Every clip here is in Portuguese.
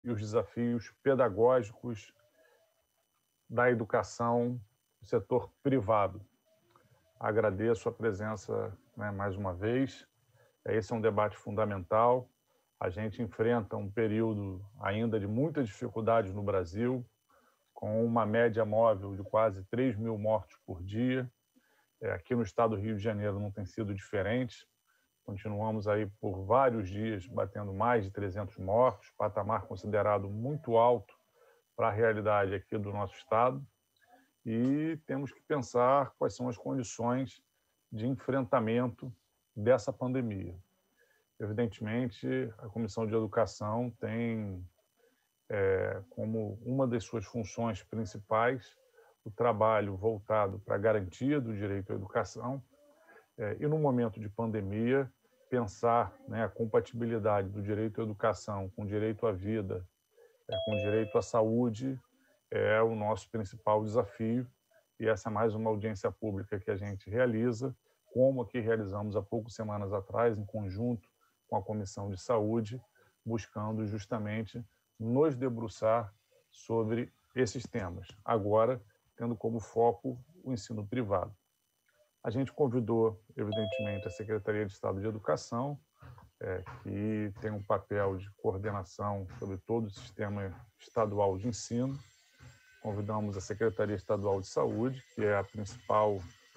e os desafios pedagógicos da educação do setor privado. Agradeço a presença, mais uma vez. Esse é um debate fundamental. A gente enfrenta um período ainda de muitas dificuldades no Brasil, com uma média móvel de quase 3 mil mortos por dia. Aqui no estado do Rio de Janeiro não tem sido diferente. Continuamos aí por vários dias batendo mais de 300 mortos, patamar considerado muito alto para a realidade aqui do nosso estado. E temos que pensar quais são as condições de enfrentamento dessa pandemia. Evidentemente, a Comissão de Educação tem como uma das suas funções principais o trabalho voltado para a garantia do direito à educação e, no momento de pandemia, pensar a compatibilidade do direito à educação com o direito à vida, com o direito à saúde, é o nosso principal desafio. E essa é mais uma audiência pública que a gente realiza, como a que realizamos há poucas semanas atrás, em conjunto com a Comissão de Saúde, buscando justamente nos debruçar sobre esses temas, agora tendo como foco o ensino privado. A gente convidou, evidentemente, a Secretaria de Estado de Educação, que tem um papel de coordenação sobre todo o sistema estadual de ensino. Convidamos a Secretaria Estadual de Saúde, que é a principal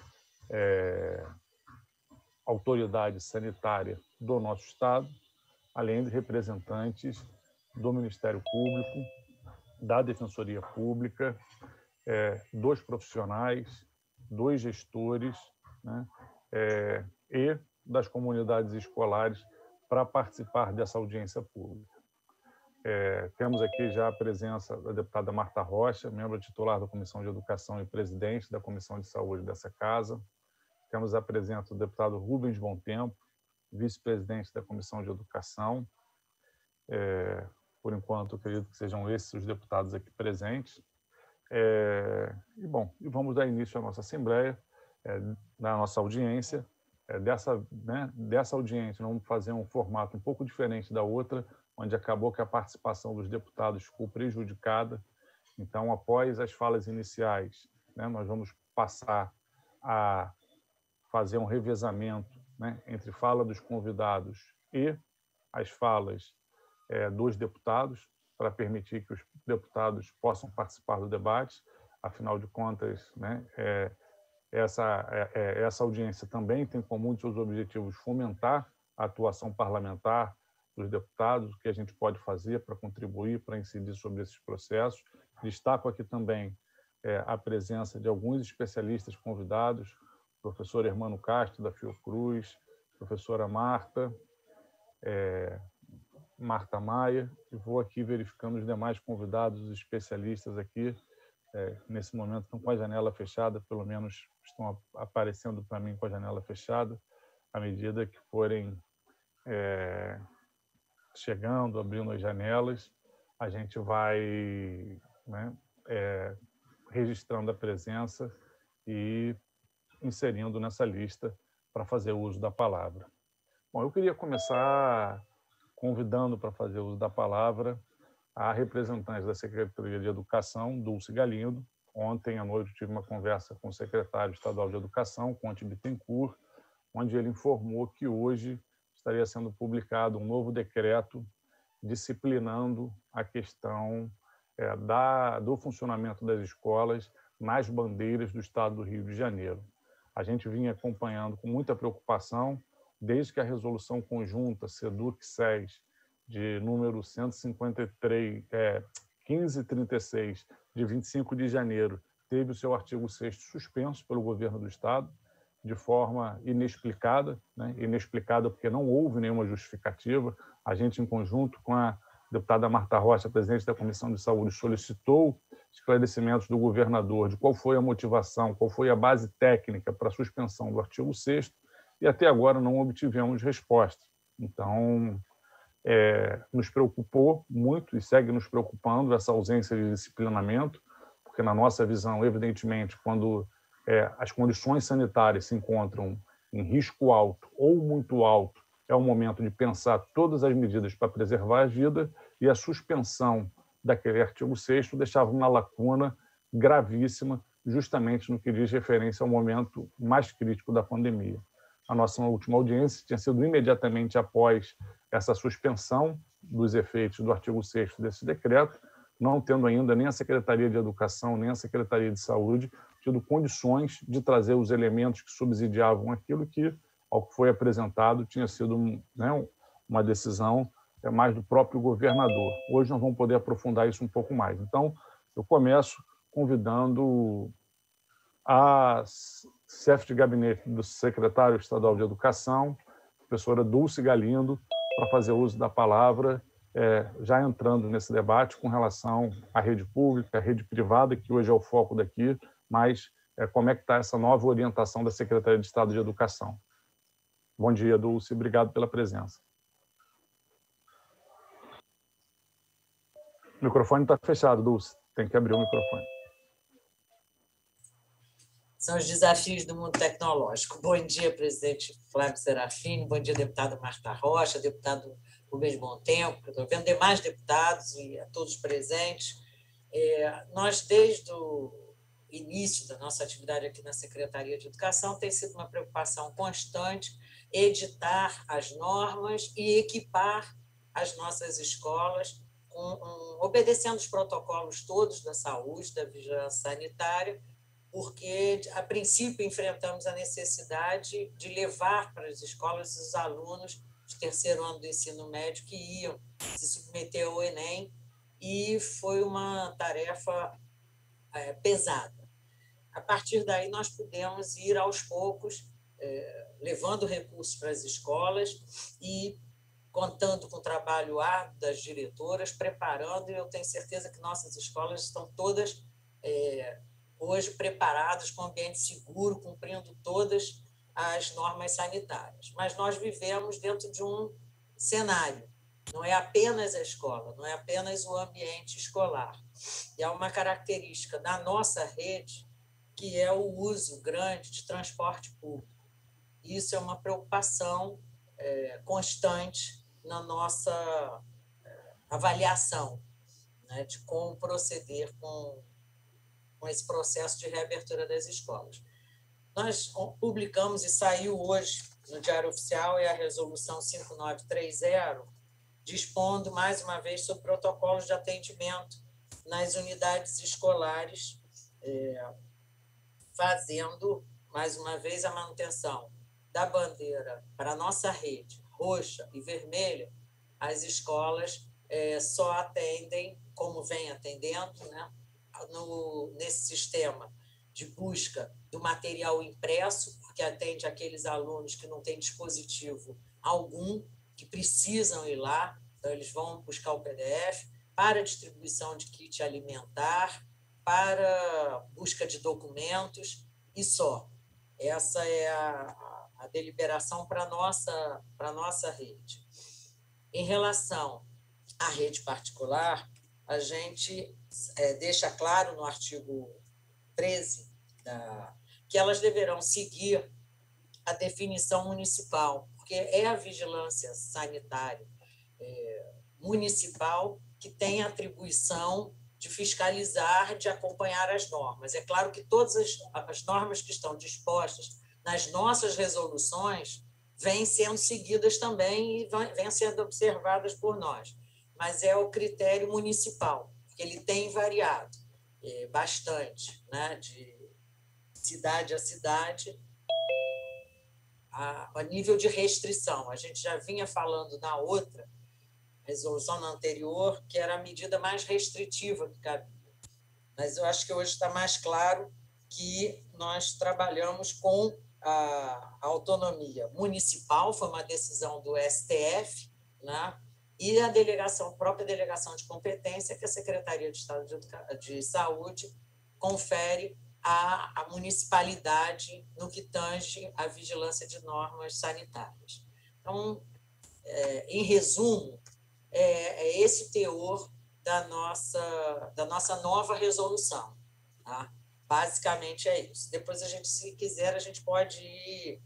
autoridade sanitária do nosso estado, além de representantes do Ministério Público, da Defensoria Pública, dos profissionais, dos gestores, e das comunidades escolares para participar dessa audiência pública. Temos aqui já a presença da deputada Marta Rocha, membro titular da Comissão de Educação e presidente da Comissão de Saúde dessa casa. Temos a presença do deputado Rubens Bom Tempo, vice-presidente da Comissão de Educação. Por enquanto, acredito que sejam esses os deputados aqui presentes. E vamos dar início à nossa assembleia, da nossa audiência. Dessa audiência, vamos fazer um formato um pouco diferente da outra, onde acabou que a participação dos deputados ficou prejudicada. Então, após as falas iniciais, nós vamos passar a fazer um revezamento entre fala dos convidados e as falas dos deputados, para permitir que os deputados possam participar do debate. Afinal de contas, essa audiência também tem como um dos seus objetivos fomentar a atuação parlamentar dos deputados, o que a gente pode fazer para contribuir, para incidir sobre esses processos. Destaco aqui também a presença de alguns especialistas convidados, professor Hermano Castro, da Fiocruz, professora Marta Maia, e vou aqui verificando os demais convidados, os especialistas aqui, nesse momento estão com a janela fechada, pelo menos estão aparecendo para mim com a janela fechada. À medida que forem chegando, abrindo as janelas, a gente vai registrando a presença e inserindo nessa lista para fazer uso da palavra. Bom, eu queria começar convidando para fazer uso da palavra a representante da Secretaria de Educação, Dulce Galindo. Ontem à noite eu tive uma conversa com o secretário estadual de Educação, Conte Bittencourt, onde ele informou que hoje estaria sendo publicado um novo decreto disciplinando a questão do funcionamento das escolas nas bandeiras do estado do Rio de Janeiro. A gente vinha acompanhando com muita preocupação, desde que a resolução conjunta SEDUC-SES de número 1536, de 25 de janeiro, teve o seu artigo 6º suspenso pelo governo do estado, de forma inexplicada, inexplicada porque não houve nenhuma justificativa. A gente, em conjunto com a deputada Marta Rocha, presidente da Comissão de Saúde, solicitou esclarecimentos do governador de qual foi a motivação, qual foi a base técnica para a suspensão do artigo 6º, e até agora não obtivemos resposta. Então, nos preocupou muito e segue nos preocupando essa ausência de disciplinamento, porque, na nossa visão, evidentemente, quando as condições sanitárias se encontram em risco alto ou muito alto, é o momento de pensar todas as medidas para preservar a vida, e a suspensão daquele artigo 6º deixava uma lacuna gravíssima, justamente no que diz referência ao momento mais crítico da pandemia. A nossa última audiência tinha sido imediatamente após essa suspensão dos efeitos do artigo 6º desse decreto, não tendo ainda nem a Secretaria de Educação, nem a Secretaria de Saúde tido condições de trazer os elementos que subsidiavam aquilo que, ao que foi apresentado, tinha sido uma decisão mais do próprio governador. Hoje nós vamos poder aprofundar isso um pouco mais. Então, eu começo convidando a chefe de gabinete do secretário estadual de Educação, professora Dulce Galindo, para fazer uso da palavra, já entrando nesse debate com relação à rede pública, à rede privada, que hoje é o foco daqui, mas como é que está essa nova orientação da Secretaria de Estado de Educação. Bom dia, Dulce, obrigado pela presença. O microfone está fechado, Dulce, tem que abrir o microfone. São os desafios do mundo tecnológico. Bom dia, presidente Flávio Serafini, bom dia, deputada Marta Rocha, deputado Rubens Montempo, estou vendo demais deputados e a todos presentes. Nós, desde o início da nossa atividade aqui na Secretaria de Educação, tem sido uma preocupação constante editar as normas e equipar as nossas escolas, obedecendo os protocolos todos da saúde, da vigilância sanitária, porque, a princípio, enfrentamos a necessidade de levar para as escolas os alunos de terceiro ano do ensino médio que iam se submeter ao Enem, e foi uma tarefa pesada. A partir daí, nós pudemos ir aos poucos, levando recursos para as escolas e contando com o trabalho árduo das diretoras, preparando, e eu tenho certeza que nossas escolas estão todas hoje preparadas com ambiente seguro, cumprindo todas as normas sanitárias. Mas nós vivemos dentro de um cenário, não é apenas a escola, não é apenas o ambiente escolar. E há uma característica da nossa rede, que é o uso grande de transporte público. Isso é uma preocupação constante na nossa avaliação, né, de como proceder com esse processo de reabertura das escolas. Nós publicamos, e saiu hoje no Diário Oficial, a Resolução 5930, dispondo, mais uma vez, sobre protocolos de atendimento nas unidades escolares, fazendo, mais uma vez, a manutenção da bandeira para a nossa rede, roxa e vermelha. As escolas só atendem, como vem atendendo, né, nesse sistema de busca do material impresso, porque atende aqueles alunos que não têm dispositivo algum, que precisam ir lá, então eles vão buscar o PDF, para distribuição de kit alimentar, para busca de documentos, e só. Essa é a deliberação para a nossa rede. Em relação à rede particular, a gente deixa claro no artigo 13 que elas deverão seguir a definição municipal, porque é a vigilância sanitária municipal que tem a atribuição de fiscalizar, de acompanhar as normas. É claro que todas as normas que estão dispostas nas nossas resoluções vêm sendo seguidas também e vêm sendo observadas por nós, mas é o critério municipal, porque ele tem variado bastante, né, de cidade a cidade, a nível de restrição. A gente já vinha falando na outra resolução anterior, que era a medida mais restritiva que cabia. Mas eu acho que hoje está mais claro que nós trabalhamos com a autonomia municipal, foi uma decisão do STF, né? E a própria delegação de competência que a Secretaria de Estado de Saúde confere à municipalidade no que tange à vigilância de normas sanitárias. Então, em resumo, é esse o teor da nossa nova resolução. Tá? Basicamente é isso. Depois, se quiser, a gente pode ir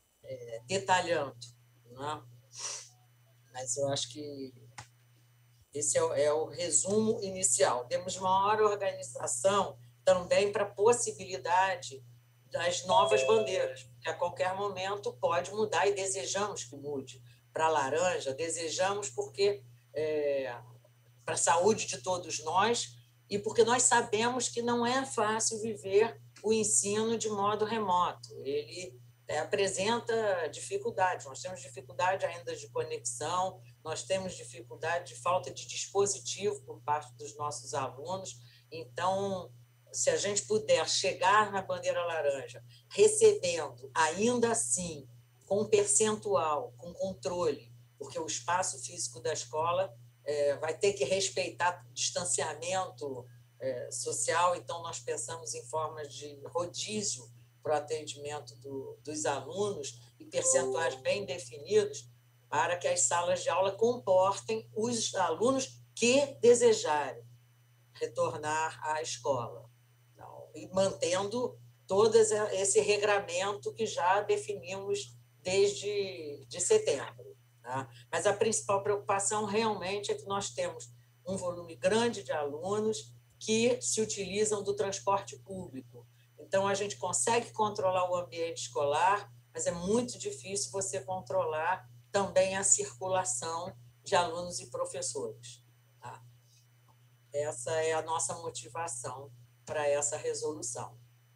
detalhando. Né? Mas eu acho que Esse é o resumo inicial. Temos maior organização também para a possibilidade das novas bandeiras, que a qualquer momento pode mudar e desejamos que mude. Para laranja, desejamos porque para a saúde de todos nós e porque nós sabemos que não é fácil viver o ensino de modo remoto. Ele apresenta dificuldades. Nós temos dificuldade ainda de conexão, nós temos dificuldade de falta de dispositivo por parte dos nossos alunos. Então, se a gente puder chegar na bandeira laranja, recebendo, ainda assim, com percentual, com controle, porque o espaço físico da escola vai ter que respeitar o distanciamento social, então nós pensamos em formas de rodízio para o atendimento dos alunos e percentuais bem definidos para que as salas de aula comportem os alunos que desejarem retornar à escola. Então, e mantendo todo esse regramento que já definimos desde setembro. Tá? Mas a principal preocupação realmente é que nós temos um volume grande de alunos que se utilizam do transporte público. Então, a gente consegue controlar o ambiente escolar, mas é muito difícil você controlar também a circulação de alunos e professores. Tá? Essa é a nossa motivação para essa resolução.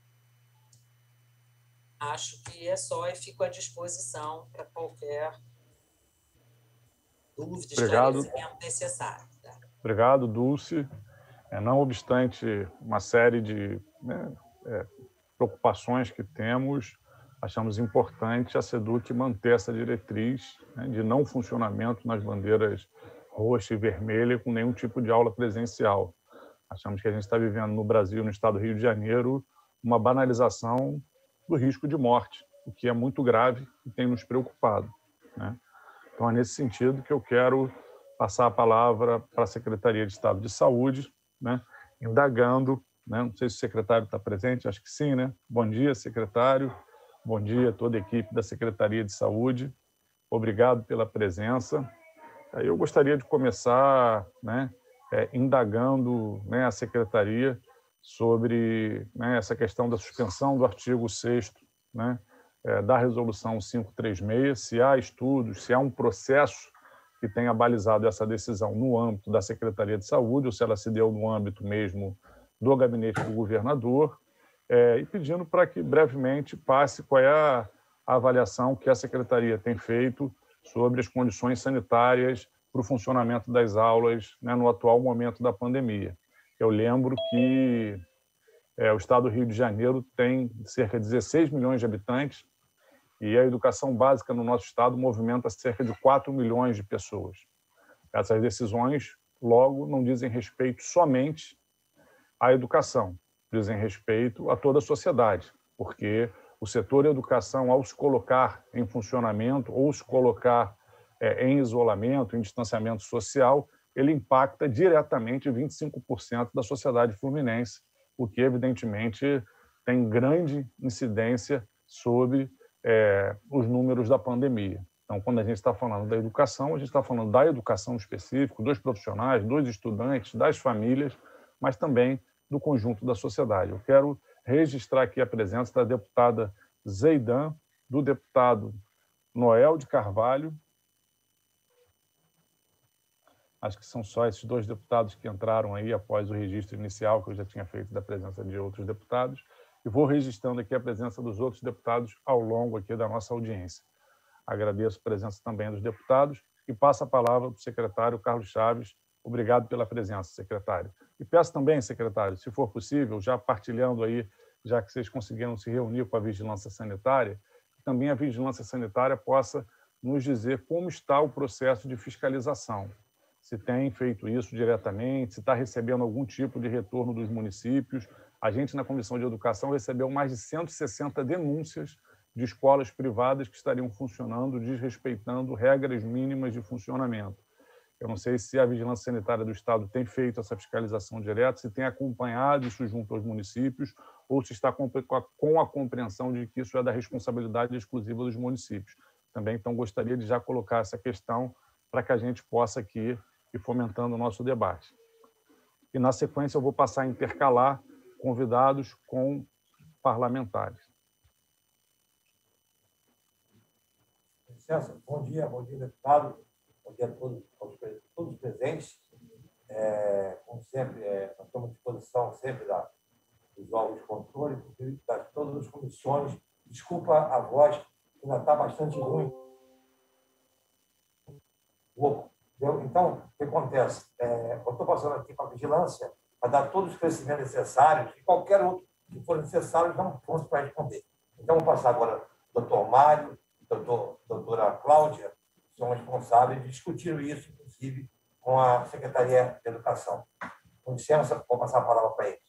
Acho que é só e fico à disposição para qualquer dúvida, esclarecimento necessário. Tá? Obrigado, Dulce. Não obstante uma série de preocupações que temos, achamos importante a SEDUC manter essa diretriz de não funcionamento nas bandeiras roxa e vermelha com nenhum tipo de aula presencial. Achamos que a gente está vivendo no Brasil, no estado do Rio de Janeiro, uma banalização do risco de morte, o que é muito grave e tem nos preocupado. Né? Então, é nesse sentido que eu quero passar a palavra para a Secretaria de Estado de Saúde, né? Indagando, né? Não sei se o secretário está presente, acho que sim, né? Bom dia, secretário. Bom dia a toda a equipe da Secretaria de Saúde. Obrigado pela presença. Aí eu gostaria de começar, né, indagando, né, a Secretaria sobre, né, essa questão da suspensão do artigo 6º, né, da Resolução 536, se há estudos, se há um processo que tenha balizado essa decisão no âmbito da Secretaria de Saúde, ou se ela se deu no âmbito mesmo do gabinete do governador, e pedindo para que brevemente passe qual é a avaliação que a Secretaria tem feito sobre as condições sanitárias para o funcionamento das aulas, né, no atual momento da pandemia. Eu lembro que o estado do Rio de Janeiro tem cerca de 16 milhões de habitantes e a educação básica no nosso estado movimenta cerca de 4 milhões de pessoas. Essas decisões, logo, não dizem respeito somente à educação, dizem respeito a toda a sociedade, porque o setor educação, ao se colocar em funcionamento ou se colocar em isolamento, em distanciamento social, ele impacta diretamente 25% da sociedade fluminense, o que, evidentemente, tem grande incidência sobre os números da pandemia. Então, quando a gente está falando da educação, a gente está falando da educação específica, dos profissionais, dos estudantes, das famílias, mas também do conjunto da sociedade. Eu quero registrar aqui a presença da deputada Zeidan, do deputado Noel de Carvalho. Acho que são só esses dois deputados que entraram aí após o registro inicial, que eu já tinha feito da presença de outros deputados, e vou registrando aqui a presença dos outros deputados ao longo aqui da nossa audiência. Agradeço a presença também dos deputados e passo a palavra para o secretário Carlos Chaves. Obrigado pela presença, secretário. E peço também, secretário, se for possível, já partilhando aí, já que vocês conseguiram se reunir com a Vigilância Sanitária, que também a Vigilância Sanitária possa nos dizer como está o processo de fiscalização. Se tem feito isso diretamente, se está recebendo algum tipo de retorno dos municípios. A gente, na Comissão de Educação, recebeu mais de 160 denúncias de escolas privadas que estariam funcionando, desrespeitando regras mínimas de funcionamento. Eu não sei se a Vigilância Sanitária do Estado tem feito essa fiscalização direta, se tem acompanhado isso junto aos municípios, ou se está com a compreensão de que isso é da responsabilidade exclusiva dos municípios. Também, então, gostaria de já colocar essa questão para que a gente possa aqui e fomentando o nosso debate. E, na sequência, eu vou passar a intercalar convidados com parlamentares. Licença, bom dia, deputado, bom dia a todos os presentes. Como sempre, nós estamos à disposição sempre dos órgãos de controle, de todas as comissões. Desculpa a voz, que ainda está bastante ruim. Então, o que acontece? Eu estou passando aqui para a vigilância para dar todos os esclarecimentos necessários e qualquer outro que for necessário, não pronto para responder. Então, vou passar agora ao doutor Mário, doutora Cláudia, que são responsáveis, discutiram isso, inclusive, com a Secretaria de Educação. Com licença, vou passar a palavra para eles.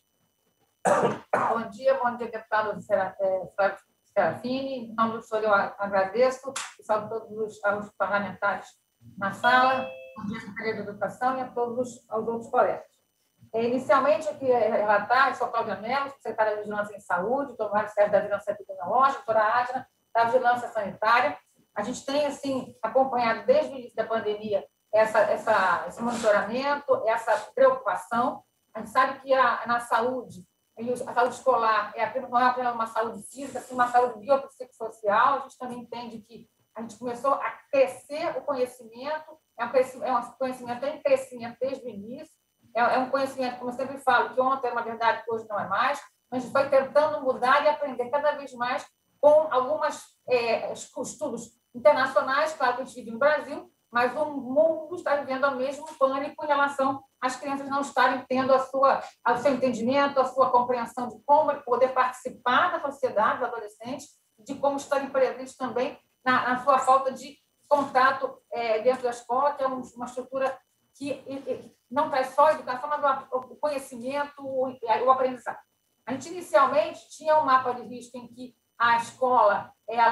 Bom dia, deputado Flávio Serafini. Em nome do senhor, eu agradeço e saúdo todos os parlamentares na sala, bom dia, Secretaria de Educação e a todos os outros colegas. Inicialmente, eu queria relatar, eu sou Cláudia Mello, secretária de Vigilância em Saúde, doutor Mário Sérgio da Vigilância Epidemiológica, doutora Adna da Vigilância Sanitária. A gente tem, assim, acompanhado desde o início da pandemia esse monitoramento, essa preocupação. A gente sabe que na saúde, a saúde escolar não é apenas uma saúde física, assim, uma saúde biopsicossocial. A gente também entende que a gente começou a crescer o conhecimento, é um conhecimento em crescimento desde o início, é um conhecimento, como eu sempre falo, que ontem era uma verdade que hoje não é mais, mas a gente foi tentando mudar e aprender cada vez mais com alguns estudos internacionais, claro que a gente vive no Brasil, mas o mundo está vivendo o mesmo pânico em relação às crianças não estarem tendo o seu entendimento, a sua compreensão de como poder participar da sociedade, dos adolescentes, de como estarem presentes também na sua falta de contato dentro da escola, que é uma estrutura que não traz só a educação, mas o conhecimento, o aprendizado. A gente, inicialmente, tinha um mapa de risco em que a escola,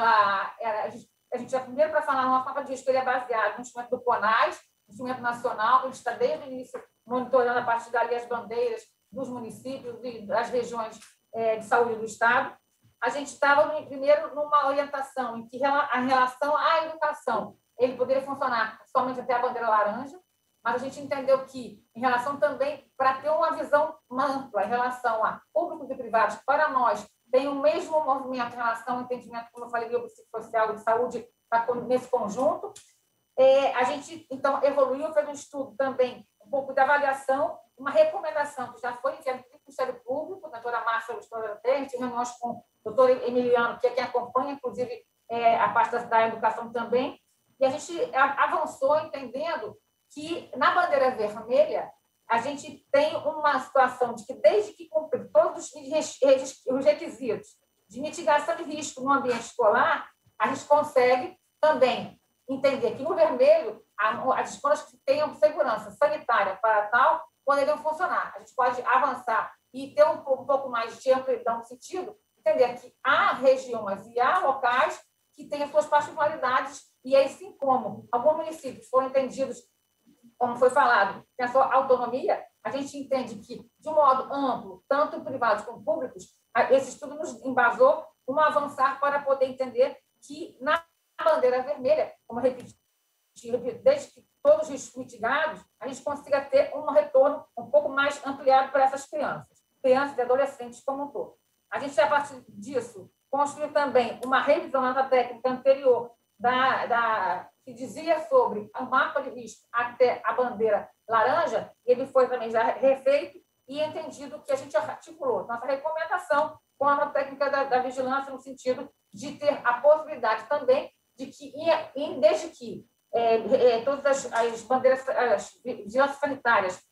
a gente já primeiro para falar, nosso mapa de risco ele é baseado no instrumento do CONAS, instrumento nacional, que a gente está desde o início monitorando a partir dali as bandeiras dos municípios e das regiões de saúde do Estado. A gente estava primeiro numa orientação em que a relação à educação ele poderia funcionar somente até a bandeira laranja, mas a gente entendeu que, em relação também, para ter uma visão ampla em relação a públicos e privados, para nós, tem o mesmo movimento em relação ao entendimento, como eu falei, biopsicossocial e de saúde nesse conjunto. A gente, então, evoluiu, fez um estudo também, um pouco de avaliação, uma recomendação que já foi enviada para o Ministério Público, a doutora Márcia, a gente reuniões com o doutor Emiliano, que é quem acompanha, inclusive, a parte da educação também, e a gente avançou entendendo que, na bandeira vermelha, a gente tem uma situação de que, desde que cumprir todos os requisitos de mitigação de risco no ambiente escolar, a gente consegue também entender que, no vermelho, as escolas que tenham segurança sanitária para tal poderiam funcionar. A gente pode avançar e ter um pouco mais de amplidão no sentido, entender que há regiões e há locais que têm as suas particularidades, e aí, sim, como alguns municípios foram entendidos, como foi falado, tem a sua autonomia, a gente entende que, de um modo amplo, tanto privados como públicos, esse estudo nos embasou um avançar para poder entender que, na bandeira vermelha, como eu repeti, desde que todos os riscos mitigados, a gente consiga ter um retorno um pouco mais ampliado para essas crianças e adolescentes como um todo. A gente, a partir disso, construiu também uma revisão da técnica anterior que dizia sobre o mapa de risco até a bandeira laranja. Ele foi também já refeito e entendido que a gente articulou nossa recomendação com a técnica da vigilância, no sentido de ter a possibilidade também de que, desde que todas as bandeiras, as vigilâncias sanitárias,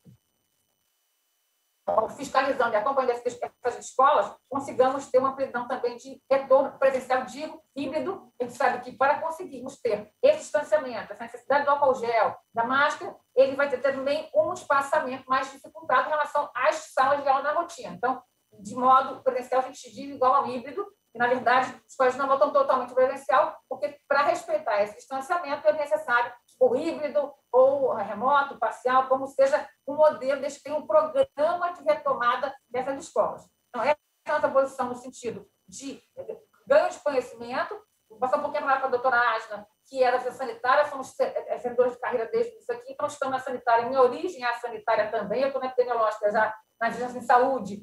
fiscalizando e acompanhando essas escolas, consigamos ter uma previsão também de retorno presencial, digo, híbrido. A gente sabe que, para conseguirmos ter esse distanciamento, essa necessidade do álcool gel, da máscara, ele vai ter também um espaçamento mais dificultado em relação às salas de aula da rotina. Então, de modo presencial, a gente diz igual ao híbrido, e, na verdade, as escolas não botam totalmente presencial, porque, para respeitar esse distanciamento, é necessário o híbrido ou remoto, parcial, como seja o modelo, desde que tenha um programa de retomada dessas escolas. Então, essa é a nossa posição no sentido de ganho de conhecimento. Vou passar um pouquinho mais para a doutora Asna, que era sanitária, somos servidores de carreira desde isso aqui, então estamos na sanitária. Minha origem é a sanitária também, eu estou na epidemiológica já na vigilância em saúde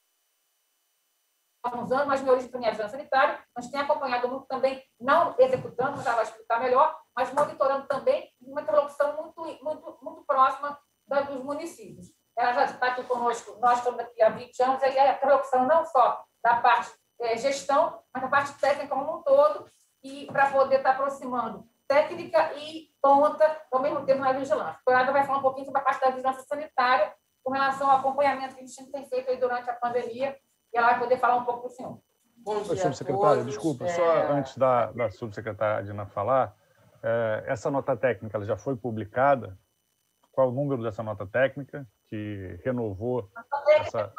há uns anos, mas minha origem também é a vigilância sanitária. Nós temos acompanhado muito também, não executando, já vai explicar melhor, mas monitorando também uma interlocução muito próxima dos municípios. Ela já está aqui conosco, nós estamos aqui há 20 anos, e a interlocução não só da parte gestão, mas da parte técnica como um todo, e para poder estar aproximando técnica e ponta ao mesmo tempo na vigilância. O Conrado vai falar um pouquinho sobre a parte da vigilância sanitária com relação ao acompanhamento que a gente tem feito aí durante a pandemia, e ela vai poder falar um pouco para o senhor. Bom dia, subsecretária, desculpa, só antes da subsecretária Adina falar, essa nota técnica ela já foi publicada? Qual o número dessa nota técnica que renovou essa...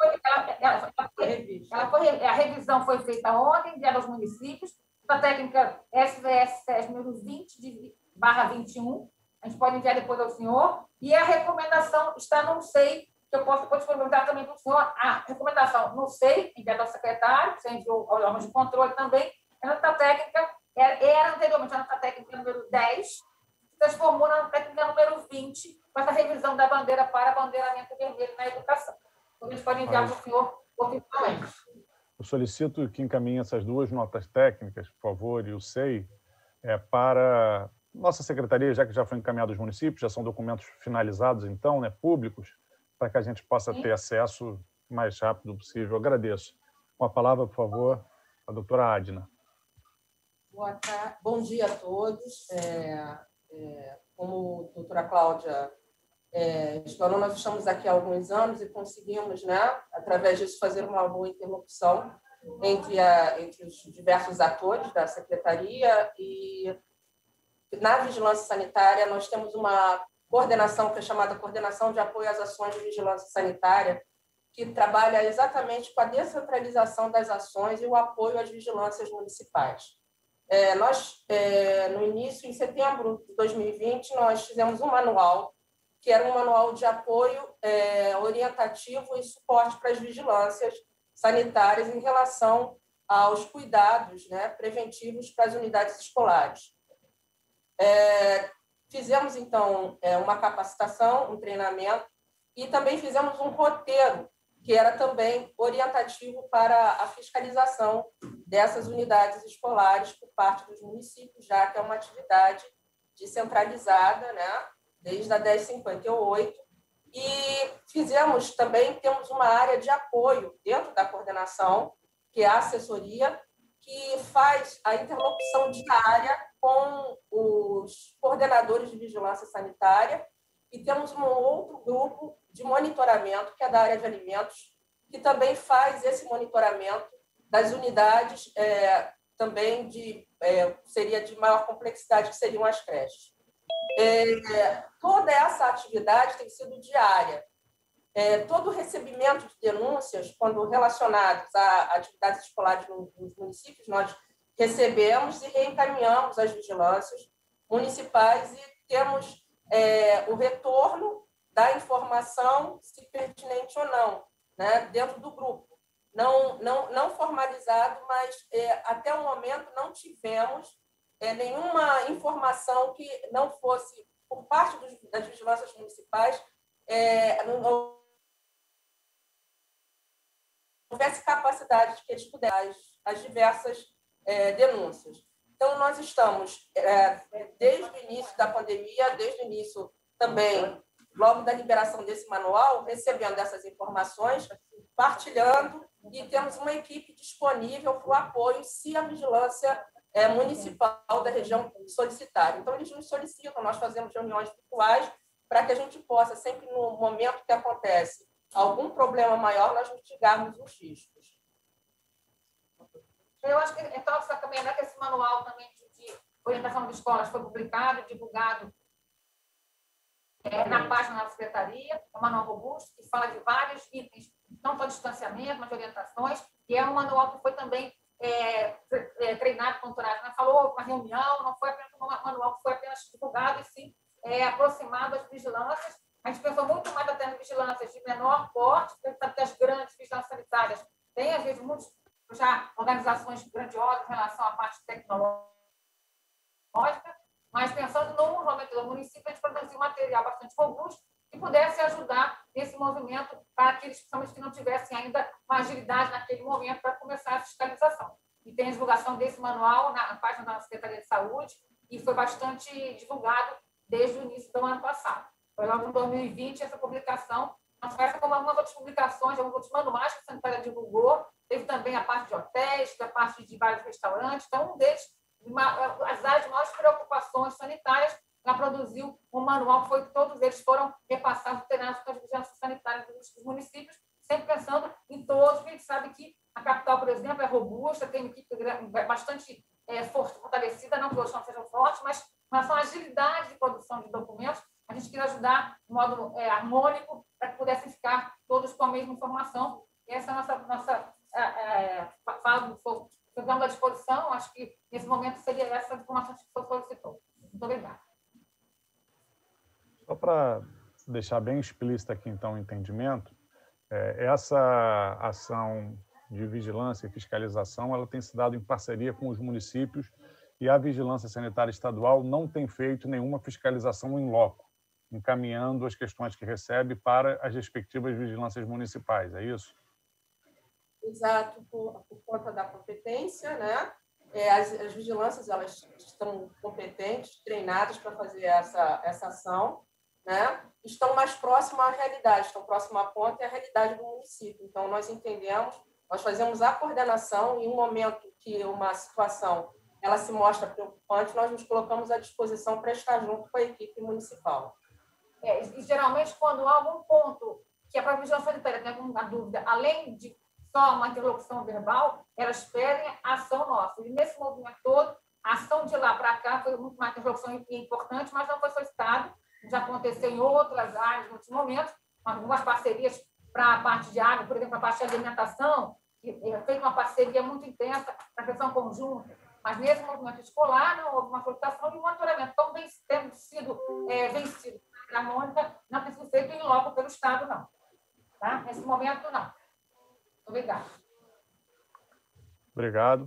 A revisão foi feita ontem, enviada aos municípios, a técnica SVS número 20/21, a gente pode enviar depois ao senhor, e a recomendação está no SEI, que eu posso disponibilizar também para o senhor, a recomendação no SEI, enviada ao secretário, você enviou ao órgão de controle também, a nota técnica era anteriormente a nota técnica número 10, se transformou na nota técnica número 20, com essa revisão da bandeira para bandeiramento vermelho na educação. Então, a gente pode enviar para o senhor oficialmente. Eu solicito que encaminhe essas duas notas técnicas, por favor, e o SEI, para nossa secretaria, já que já foi encaminhado aos municípios, já são documentos finalizados, então, públicos, para que a gente possa ter acesso o mais rápido possível. Agradeço. Com a palavra, por favor, a doutora Adina. Boa tarde. Bom dia a todos. Como a doutora Cláudia explanou, nós estamos aqui há alguns anos e conseguimos, através disso, fazer uma boa interlocução entre os diversos atores da secretaria, e na vigilância sanitária nós temos uma coordenação que é chamada Coordenação de Apoio às Ações de Vigilância Sanitária, que trabalha exatamente com a descentralização das ações e o apoio às vigilâncias municipais. No início, em setembro de 2020, nós fizemos um manual, que era um manual de apoio orientativo e suporte para as vigilâncias sanitárias em relação aos cuidados preventivos para as unidades escolares. Fizemos, então, uma capacitação, um treinamento, e também fizemos um roteiro, que era também orientativo para a fiscalização dessas unidades escolares por parte dos municípios, já que é uma atividade descentralizada, desde a 1058, e temos uma área de apoio dentro da coordenação, que é a assessoria, que faz a interlocução diária com os coordenadores de vigilância sanitária, e temos um outro grupo de monitoramento, que é da área de alimentos, que também faz esse monitoramento das unidades, também seria de maior complexidade, que seriam as creches. Toda essa atividade tem sido diária. Todo o recebimento de denúncias, quando relacionados a atividades escolares nos municípios, nós recebemos e reencaminhamos as vigilâncias municipais e temos o retorno da informação, se pertinente ou não, dentro do grupo. Não formalizado, mas até o momento não tivemos nenhuma informação que não fosse, por parte das vigilâncias municipais, não houvesse capacidade de que eles pudessem as diversas denúncias. Então, nós estamos, desde o início da pandemia, desde o início também, logo da liberação desse manual, recebendo essas informações, partilhando, e temos uma equipe disponível para o apoio se a vigilância municipal da região solicitar. Então, eles nos solicitam, nós fazemos reuniões virtuais para que a gente possa, sempre no momento que acontece algum problema maior, nós mitigarmos os riscos. Eu acho que, então, também que esse manual também de orientação de escolas foi publicado e divulgado na página da secretaria, é um manual robusto, que fala de vários itens, não só de distanciamento, mas de orientações, e é um manual que foi também treinado, contorado, falou uma reunião, não foi apenas um manual que foi apenas divulgado, e sim aproximado às vigilâncias. A gente pensou muito mais até em vigilâncias de menor porte, porque sabe que as grandes vigilâncias sanitárias têm, às vezes, já organizações grandiosas em relação à parte tecnológica, mas pensando no momento do município, a gente produzir um material bastante robusto que pudesse ajudar nesse movimento para aqueles que não tivessem ainda uma agilidade naquele momento para começar a fiscalização. E tem a divulgação desse manual na página da Secretaria de Saúde e foi bastante divulgado desde o início do ano passado. Foi logo em 2020 essa publicação. Mas parece como algumas outras publicações, alguns outros manuais que a Sanitária divulgou. Teve também a parte de hotéis, a parte de vários restaurantes. Então, um deles, as áreas de maiores preocupações sanitárias, ela produziu um manual que foi todos eles foram repassados treinados com as vigilâncias sanitárias dos municípios, sempre pensando em todos, porque a gente sabe que a capital, por exemplo, é robusta, tem uma equipe bastante fortalecida, não que os não sejam fortes, mas com relação à agilidade de produção de documentos, a gente queria ajudar de modo harmônico para que pudessem ficar todos com a mesma informação. E essa é a nossa fala, ficamos à disposição, acho que nesse momento seria essa informação que o senhor solicitou. Muito obrigada. Só para deixar bem explícito aqui, então, o entendimento, essa ação de vigilância e fiscalização ela tem se dado em parceria com os municípios e a Vigilância Sanitária Estadual não tem feito nenhuma fiscalização in loco, encaminhando as questões que recebe para as respectivas vigilâncias municipais, é isso? Exato, por conta da competência, né? As vigilâncias elas estão competentes, treinadas para fazer essa ação, né? Estão mais próximas à realidade, estão próximas à ponta e à realidade do município. Então, nós entendemos, nós fazemos a coordenação em um momento que uma situação ela se mostra preocupante, nós nos colocamos à disposição para estar junto com a equipe municipal. E geralmente, quando há algum ponto que a própria vigilância sanitária tem alguma dúvida, além de só uma interlocução verbal, elas pedem a ação nossa. E nesse movimento todo, a ação de lá para cá foi muito uma interlocução importante, mas não foi solicitado. Já aconteceu em outras áreas, em outros momentos, algumas parcerias para a parte de água, por exemplo, a parte de alimentação, que fez uma parceria muito intensa para a questão conjunta. Mas nesse movimento escolar não houve uma solicitação e o monitoramento tão bem tendo sido vencido pela Mônica, não tem sido feito em loco pelo Estado, não. Tá? Nesse momento, não. Obrigada. Obrigado.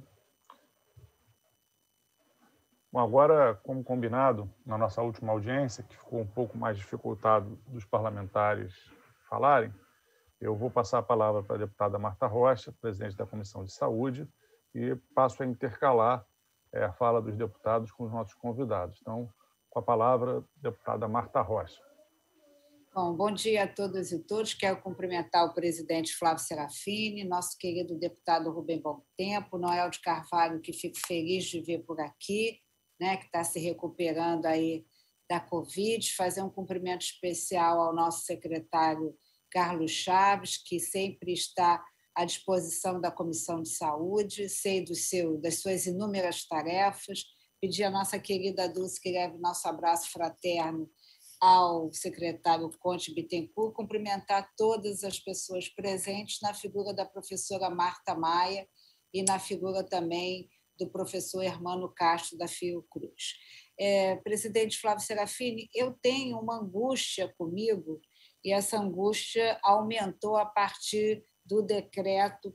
Bom, agora, como combinado, na nossa última audiência, que ficou um pouco mais dificultado dos parlamentares falarem, eu vou passar a palavra para a deputada Marta Rocha, presidente da Comissão de Saúde, e passo a intercalar a fala dos deputados com os nossos convidados. Então, com a palavra, deputada Marta Rocha. Bom dia a todas e todos. Quero cumprimentar o presidente Flávio Serafini, nosso querido deputado Rubem Bom Tempo, Noel de Carvalho, que fico feliz de ver por aqui, né, que está se recuperando aí da Covid, fazer um cumprimento especial ao nosso secretário Carlos Chaves, que sempre está à disposição da Comissão de Saúde, sei das suas inúmeras tarefas, pedir à nossa querida Dulce que leve nosso abraço fraterno ao secretário Conte Bittencourt, cumprimentar todas as pessoas presentes na figura da professora Marta Maia e na figura também do professor Hermano Castro da Fiocruz. Presidente Flávio Serafini, eu tenho uma angústia comigo e essa angústia aumentou a partir do decreto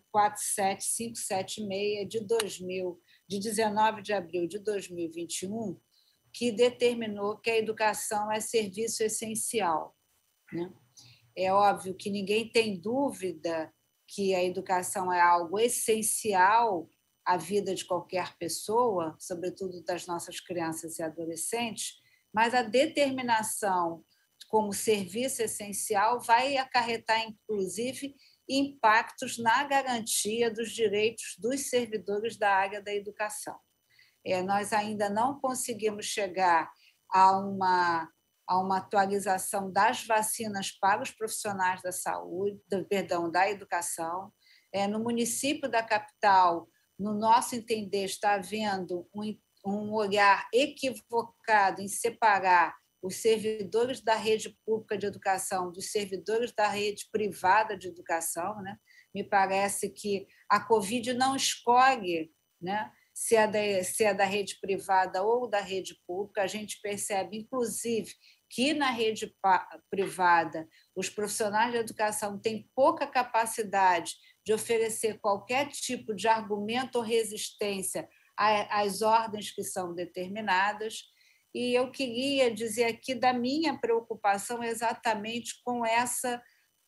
47576 de 19 de abril de 2021, que determinou que a educação é serviço essencial, né? É óbvio que ninguém tem dúvida que a educação é algo essencial à vida de qualquer pessoa, sobretudo das nossas crianças e adolescentes, mas a determinação como serviço essencial vai acarretar, inclusive, impactos na garantia dos direitos dos servidores da área da educação. Nós ainda não conseguimos chegar a uma atualização das vacinas para os profissionais da saúde, da educação. No município da capital, no nosso entender, está havendo um olhar equivocado em separar os servidores da rede pública de educação dos servidores da rede privada de educação, né? Me parece que a Covid não escolhe, né, se é da rede privada ou da rede pública. A gente percebe, inclusive, que na rede privada os profissionais de educação têm pouca capacidade de oferecer qualquer tipo de argumento ou resistência às ordens que são determinadas. e eu queria dizer aqui da minha preocupação exatamente com essa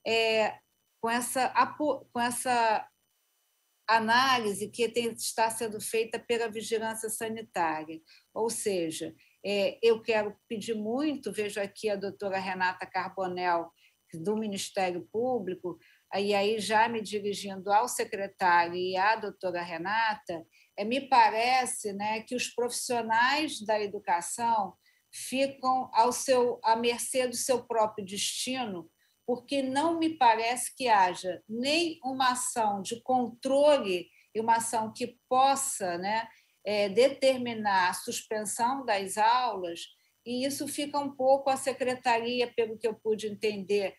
análise que está sendo feita pela vigilância sanitária. Ou seja, eu quero pedir muito, vejo aqui a doutora Renata Carbonell, do Ministério Público, e aí já me dirigindo ao secretário e à doutora Renata, me parece, né, que os profissionais da educação ficam à mercê do seu próprio destino, porque não me parece que haja nem uma ação de controle e uma ação que possa, né, determinar a suspensão das aulas, e isso fica um pouco a secretaria, pelo que eu pude entender,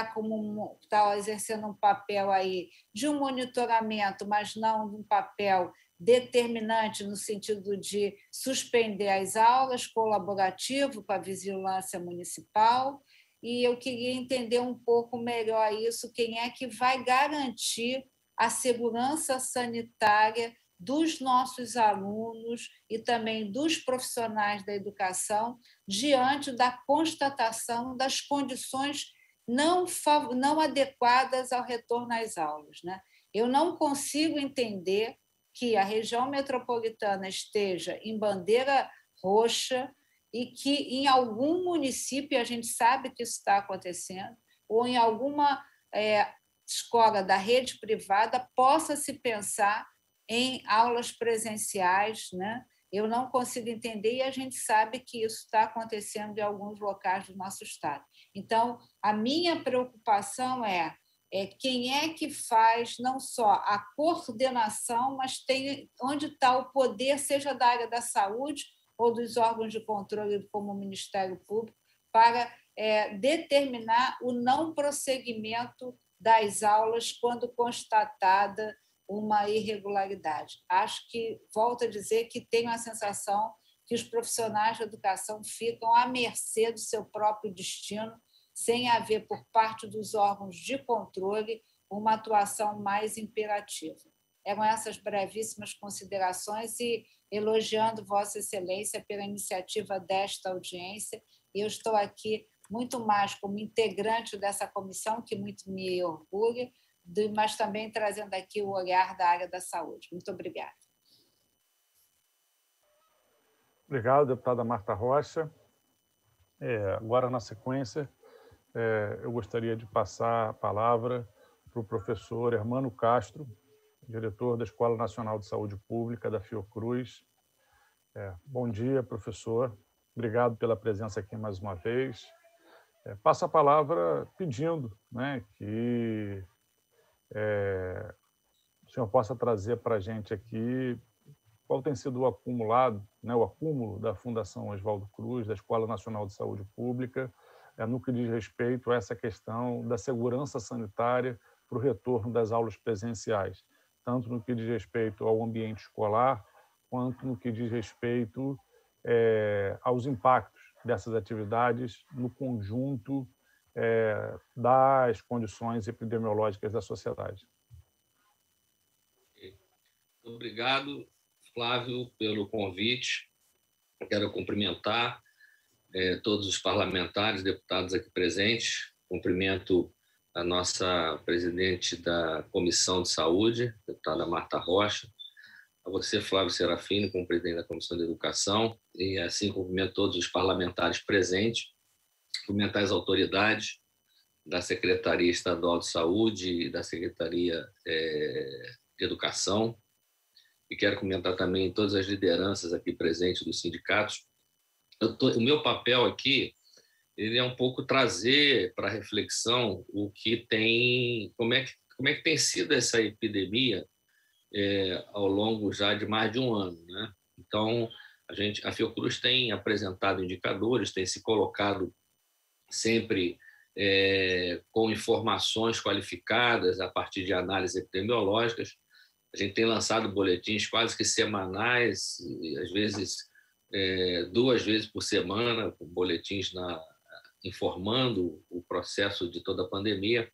está exercendo um papel aí de um monitoramento, mas não de um papel determinante no sentido de suspender as aulas, colaborativo com a vigilância municipal, e eu queria entender um pouco melhor isso, quem é que vai garantir a segurança sanitária dos nossos alunos e também dos profissionais da educação diante da constatação das condições não adequadas ao retorno às aulas, né? Eu não consigo entender que a região metropolitana esteja em bandeira roxa e que em algum município, a gente sabe que isso está acontecendo, ou em alguma escola da rede privada possa se pensar em aulas presenciais, né? Eu não consigo entender, e a gente sabe que isso está acontecendo em alguns locais do nosso estado. Então, a minha preocupação é quem é que faz não só a coordenação, mas onde está o poder, seja da área da saúde ou dos órgãos de controle, como o Ministério Público, para determinar o não prosseguimento das aulas quando constatada uma irregularidade. Acho que, volto a dizer, que tenho a sensação que os profissionais da educação ficam à mercê do seu próprio destino, sem haver, por parte dos órgãos de controle, uma atuação mais imperativa. Eram essas brevíssimas considerações e elogiando Vossa Excelência pela iniciativa desta audiência. E eu estou aqui muito mais como integrante dessa comissão, que muito me orgulha, mas também trazendo aqui o olhar da área da saúde. Muito obrigada. Obrigado, deputada Marta Rocha. Agora, na sequência, eu gostaria de passar a palavra para o professor Hermano Castro, diretor da Escola Nacional de Saúde Pública da Fiocruz. Bom dia, professor. Obrigado pela presença aqui mais uma vez. Passo a palavra pedindo, né, que o senhor possa trazer para a gente aqui qual tem sido o acumulado, né, o acúmulo da Fundação Oswaldo Cruz, da Escola Nacional de Saúde Pública, no que diz respeito a essa questão da segurança sanitária para o retorno das aulas presenciais, tanto no que diz respeito ao ambiente escolar, quanto no que diz respeito aos impactos dessas atividades no conjunto das condições epidemiológicas da sociedade. Obrigado, Flávio, pelo convite. Quero cumprimentar todos os parlamentares, deputados aqui presentes. Cumprimento a nossa presidente da Comissão de Saúde, deputada Marta Rocha, a você, Flávio Serafini, como presidente da Comissão de Educação, e assim cumprimento todos os parlamentares presentes, cumprimentar as autoridades da Secretaria Estadual de Saúde e da Secretaria de Educação, e quero comentar também todas as lideranças aqui presentes dos sindicatos. O meu papel aqui ele é um pouco trazer para a reflexão o que tem, como é que tem sido essa epidemia ao longo já de mais de um ano, né? Então, a Fiocruz tem apresentado indicadores, tem se colocado sempre com informações qualificadas a partir de análises epidemiológicas. A gente tem lançado boletins quase que semanais, às vezes 2 vezes por semana, com boletins informando o processo de toda a pandemia.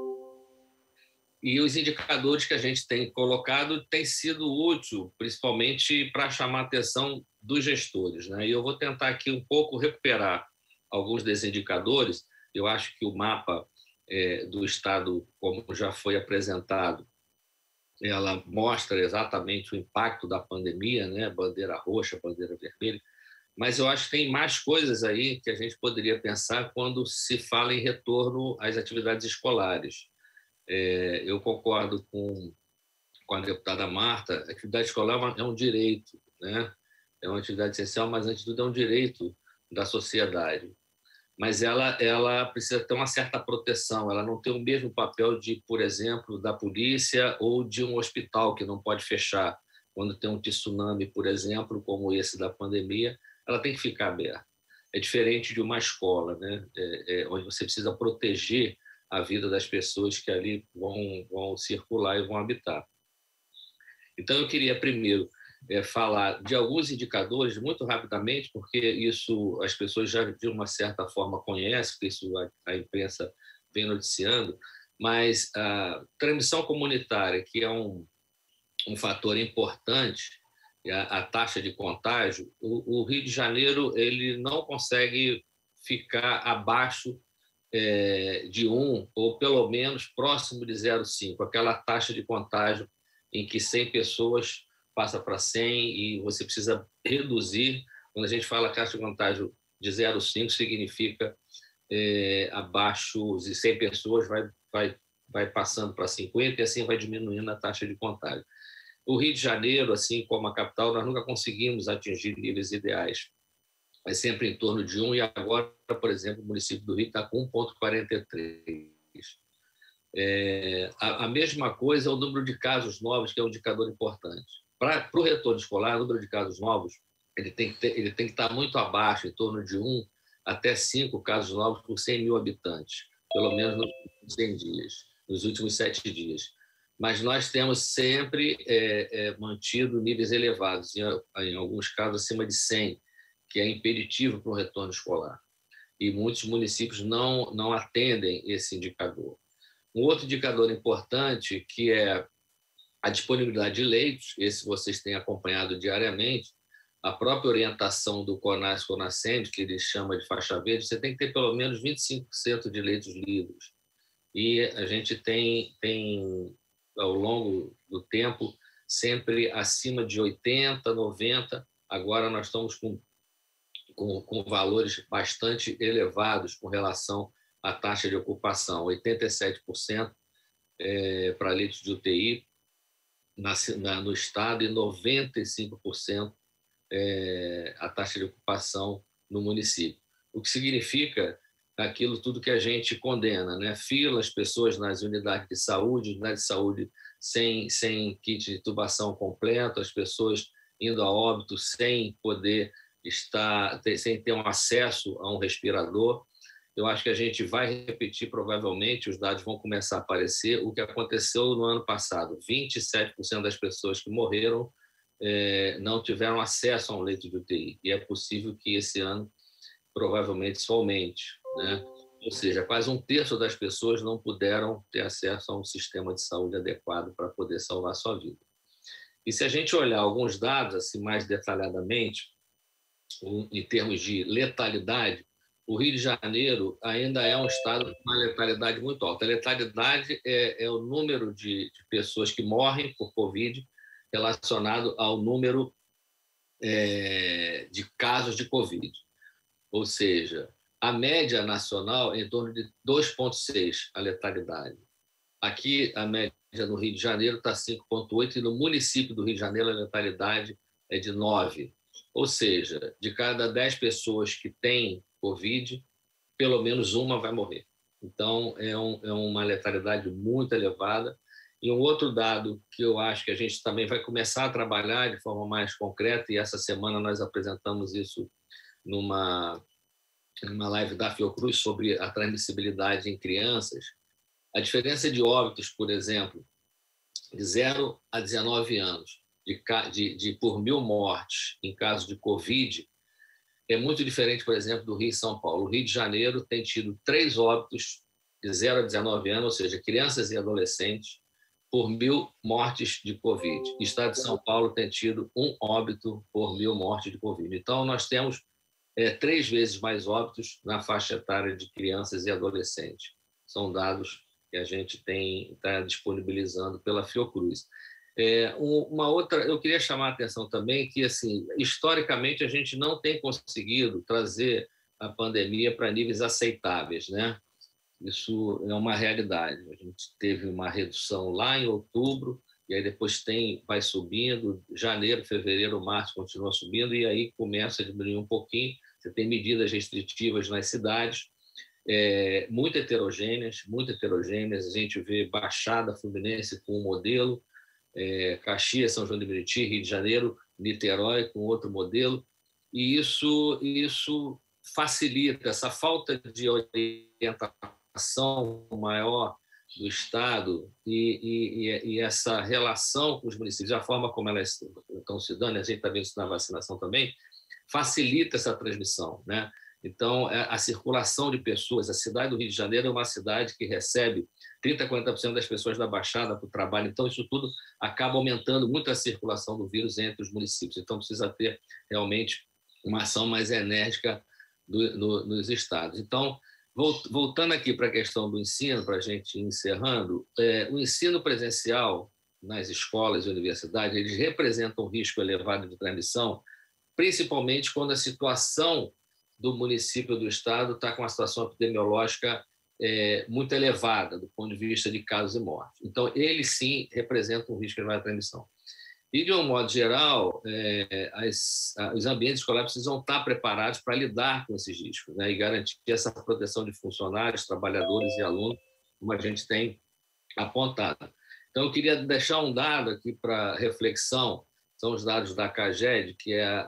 E os indicadores que a gente tem colocado têm sido úteis, principalmente para chamar a atenção dos gestores, né? E eu vou tentar aqui um pouco recuperar alguns desses indicadores. Eu acho que o mapa do Estado, como já foi apresentado, ela mostra exatamente o impacto da pandemia, né? Bandeira roxa, bandeira vermelha, mas eu acho que tem mais coisas aí que a gente poderia pensar quando se fala em retorno às atividades escolares. Eu concordo com a deputada Marta, a atividade escolar é um direito, né? É uma atividade essencial, mas, antes de tudo, é um direito da sociedade. Mas ela precisa ter uma certa proteção, ela não tem o mesmo papel de, por exemplo, da polícia ou de um hospital que não pode fechar. Quando tem um tsunami, por exemplo, como esse da pandemia, ela tem que ficar aberta. É diferente de uma escola, né? Onde você precisa proteger a vida das pessoas que ali vão circular e vão habitar. Então, eu queria primeiro falar de alguns indicadores muito rapidamente, porque isso as pessoas já de uma certa forma conhecem, porque isso a imprensa vem noticiando, mas a transmissão comunitária, que é um fator importante, a taxa de contágio, o Rio de Janeiro ele não consegue ficar abaixo de 1, ou pelo menos próximo de 0,5, aquela taxa de contágio em que 100 pessoas passa para 100 e você precisa reduzir. Quando a gente fala taxa de contágio de 0,5, significa abaixo de 100 pessoas vai passando para 50 e assim vai diminuindo a taxa de contágio. O Rio de Janeiro, assim como a capital, nós nunca conseguimos atingir níveis ideais. É sempre em torno de 1, e agora, por exemplo, o município do Rio está com 1,43. A mesma coisa é o número de casos novos, que é um indicador importante. Para o retorno escolar, o número de casos novos ele tem que estar muito abaixo, em torno de 1 até 5 casos novos por 100 mil habitantes, pelo menos nos últimos 100 dias, nos últimos 7 dias. Mas nós temos sempre mantido níveis elevados, em alguns casos acima de 100, que é impeditivo para o retorno escolar. E muitos municípios não atendem esse indicador. Um outro indicador importante, que é a disponibilidade de leitos, esse vocês têm acompanhado diariamente, a própria orientação do CONAS-CONASEMB, que ele chama de faixa verde, você tem que ter pelo menos 25% de leitos livres. E a gente tem, ao longo do tempo, sempre acima de 80, 90, agora nós estamos com valores bastante elevados com relação à taxa de ocupação, 87% para leitos de UTI no estado e 95% a taxa de ocupação no município. O que significa aquilo tudo que a gente condena, né? Filas, pessoas nas unidades de saúde sem kit de intubação completo, as pessoas indo a óbito sem poder sem ter um acesso a um respirador. Eu acho que a gente vai repetir, provavelmente, os dados vão começar a aparecer, o que aconteceu no ano passado. 27% das pessoas que morreram não tiveram acesso a um leito de UTI. E é possível que esse ano, provavelmente, isso aumente, né? Ou seja, quase 1/3 das pessoas não puderam ter acesso a um sistema de saúde adequado para poder salvar a sua vida. E se a gente olhar alguns dados assim, mais detalhadamente, em termos de letalidade, o Rio de Janeiro ainda é um estado com uma letalidade muito alta. A letalidade é o número de pessoas que morrem por Covid relacionado ao número de casos de Covid. Ou seja, a média nacional é em torno de 2,6 a letalidade. Aqui, a média no Rio de Janeiro está 5,8 e no município do Rio de Janeiro a letalidade é de 9. Ou seja, de cada 10 pessoas que têm Covid, pelo menos uma vai morrer. Então, é uma letalidade muito elevada. E um outro dado que eu acho que a gente também vai começar a trabalhar de forma mais concreta, e essa semana nós apresentamos isso numa live da Fiocruz sobre a transmissibilidade em crianças, a diferença de óbitos, por exemplo, de 0 a 19 anos, por 1.000 mortes em caso de Covid, é muito diferente, por exemplo, do Rio e São Paulo. O Rio de Janeiro tem tido 3 óbitos de 0 a 19 anos, ou seja, crianças e adolescentes, por 1.000 mortes de Covid. O estado de São Paulo tem tido 1 óbito por 1.000 mortes de Covid. Então, nós temos 3 vezes mais óbitos na faixa etária de crianças e adolescentes. São dados que a gente está disponibilizando pela Fiocruz. Uma outra, eu queria chamar a atenção também que, assim, historicamente, a gente não tem conseguido trazer a pandemia para níveis aceitáveis, né? Isso é uma realidade. A gente teve uma redução lá em outubro, e aí depois vai subindo, janeiro, fevereiro, março continua subindo, e aí começa a diminuir um pouquinho. Você tem medidas restritivas nas cidades, muito heterogêneas. A gente vê Baixada Fluminense com um modelo, Caxias, São João de Meriti, Rio de Janeiro, Niterói com outro modelo, e isso facilita essa falta de orientação maior do Estado e essa relação com os municípios, a forma como elas estão se dando, a gente está vendo isso na vacinação também, facilita essa transmissão, né? Então, a circulação de pessoas, a cidade do Rio de Janeiro é uma cidade que recebe 30% a 40% das pessoas da Baixada para o trabalho, então isso tudo acaba aumentando muito a circulação do vírus entre os municípios. Então, precisa ter realmente uma ação mais enérgica nos estados. Então, voltando aqui para a questão do ensino, para a gente ir encerrando, o ensino presencial nas escolas e universidades, eles representam um risco elevado de transmissão, principalmente quando a situação do município ou do estado está com uma situação epidemiológica muito elevada do ponto de vista de casos e mortes. Então, eles sim representam um risco elevado de transmissão. E, de um modo geral, os ambientes escolares precisam estar preparados para lidar com esses riscos, né, e garantir essa proteção de funcionários, trabalhadores e alunos, como a gente tem apontado. Então, eu queria deixar um dado aqui para reflexão, são os dados da CAGED, que é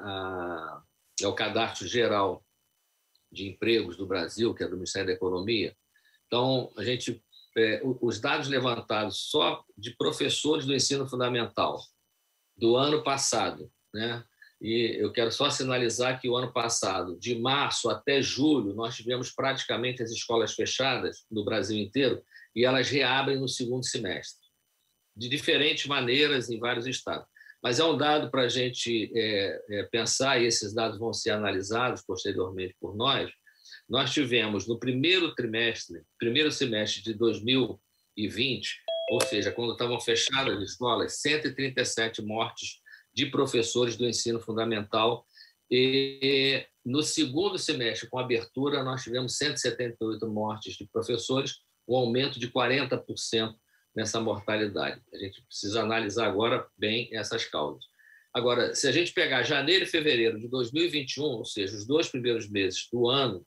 o Cadastro Geral de Empregos do Brasil, que é do Ministério da Economia. Então, os dados levantados só de professores do ensino fundamental do ano passado, né? E eu quero só sinalizar que o ano passado, de março até julho, nós tivemos praticamente as escolas fechadas no Brasil inteiro e elas reabrem no segundo semestre, de diferentes maneiras em vários estados. Mas é um dado para a gente pensar, e esses dados vão ser analisados posteriormente por nós. Nós tivemos no primeiro semestre de 2020, ou seja, quando estavam fechadas as escolas, 137 mortes de professores do ensino fundamental. E no segundo semestre, com a abertura, nós tivemos 178 mortes de professores, um aumento de 40% nessa mortalidade. A gente precisa analisar agora bem essas causas. Agora, se a gente pegar janeiro e fevereiro de 2021, ou seja, os 2 primeiros meses do ano,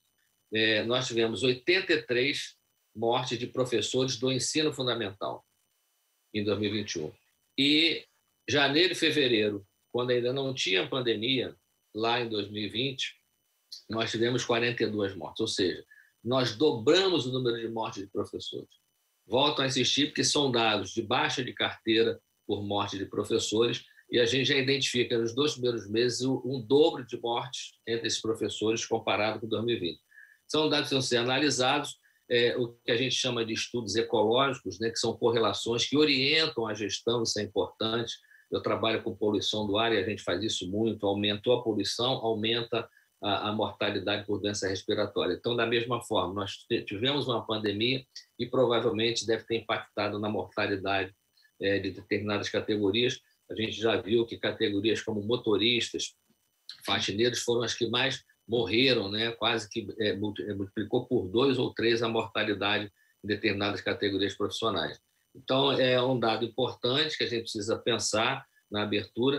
nós tivemos 83 mortes de professores do ensino fundamental em 2021. E janeiro e fevereiro, quando ainda não tinha pandemia, lá em 2020, nós tivemos 42 mortes, ou seja, nós dobramos o número de mortes de professores. Volto a insistir, porque são dados de baixa de carteira por morte de professores, e a gente já identifica nos 2 primeiros meses um dobro de mortes entre esses professores comparado com 2020. São dados que vão ser analisados, o que a gente chama de estudos ecológicos, né, que são correlações que orientam a gestão, isso é importante. Eu trabalho com poluição do ar e a gente faz isso muito. Aumentou a poluição, aumenta a mortalidade por doença respiratória. Então, da mesma forma, nós tivemos uma pandemia e provavelmente deve ter impactado na mortalidade de determinadas categorias. A gente já viu que categorias como motoristas, faxineiros foram as que mais morreram, né? Quase que multiplicou por 2 ou 3 a mortalidade em determinadas categorias profissionais. Então, é um dado importante que a gente precisa pensar na abertura.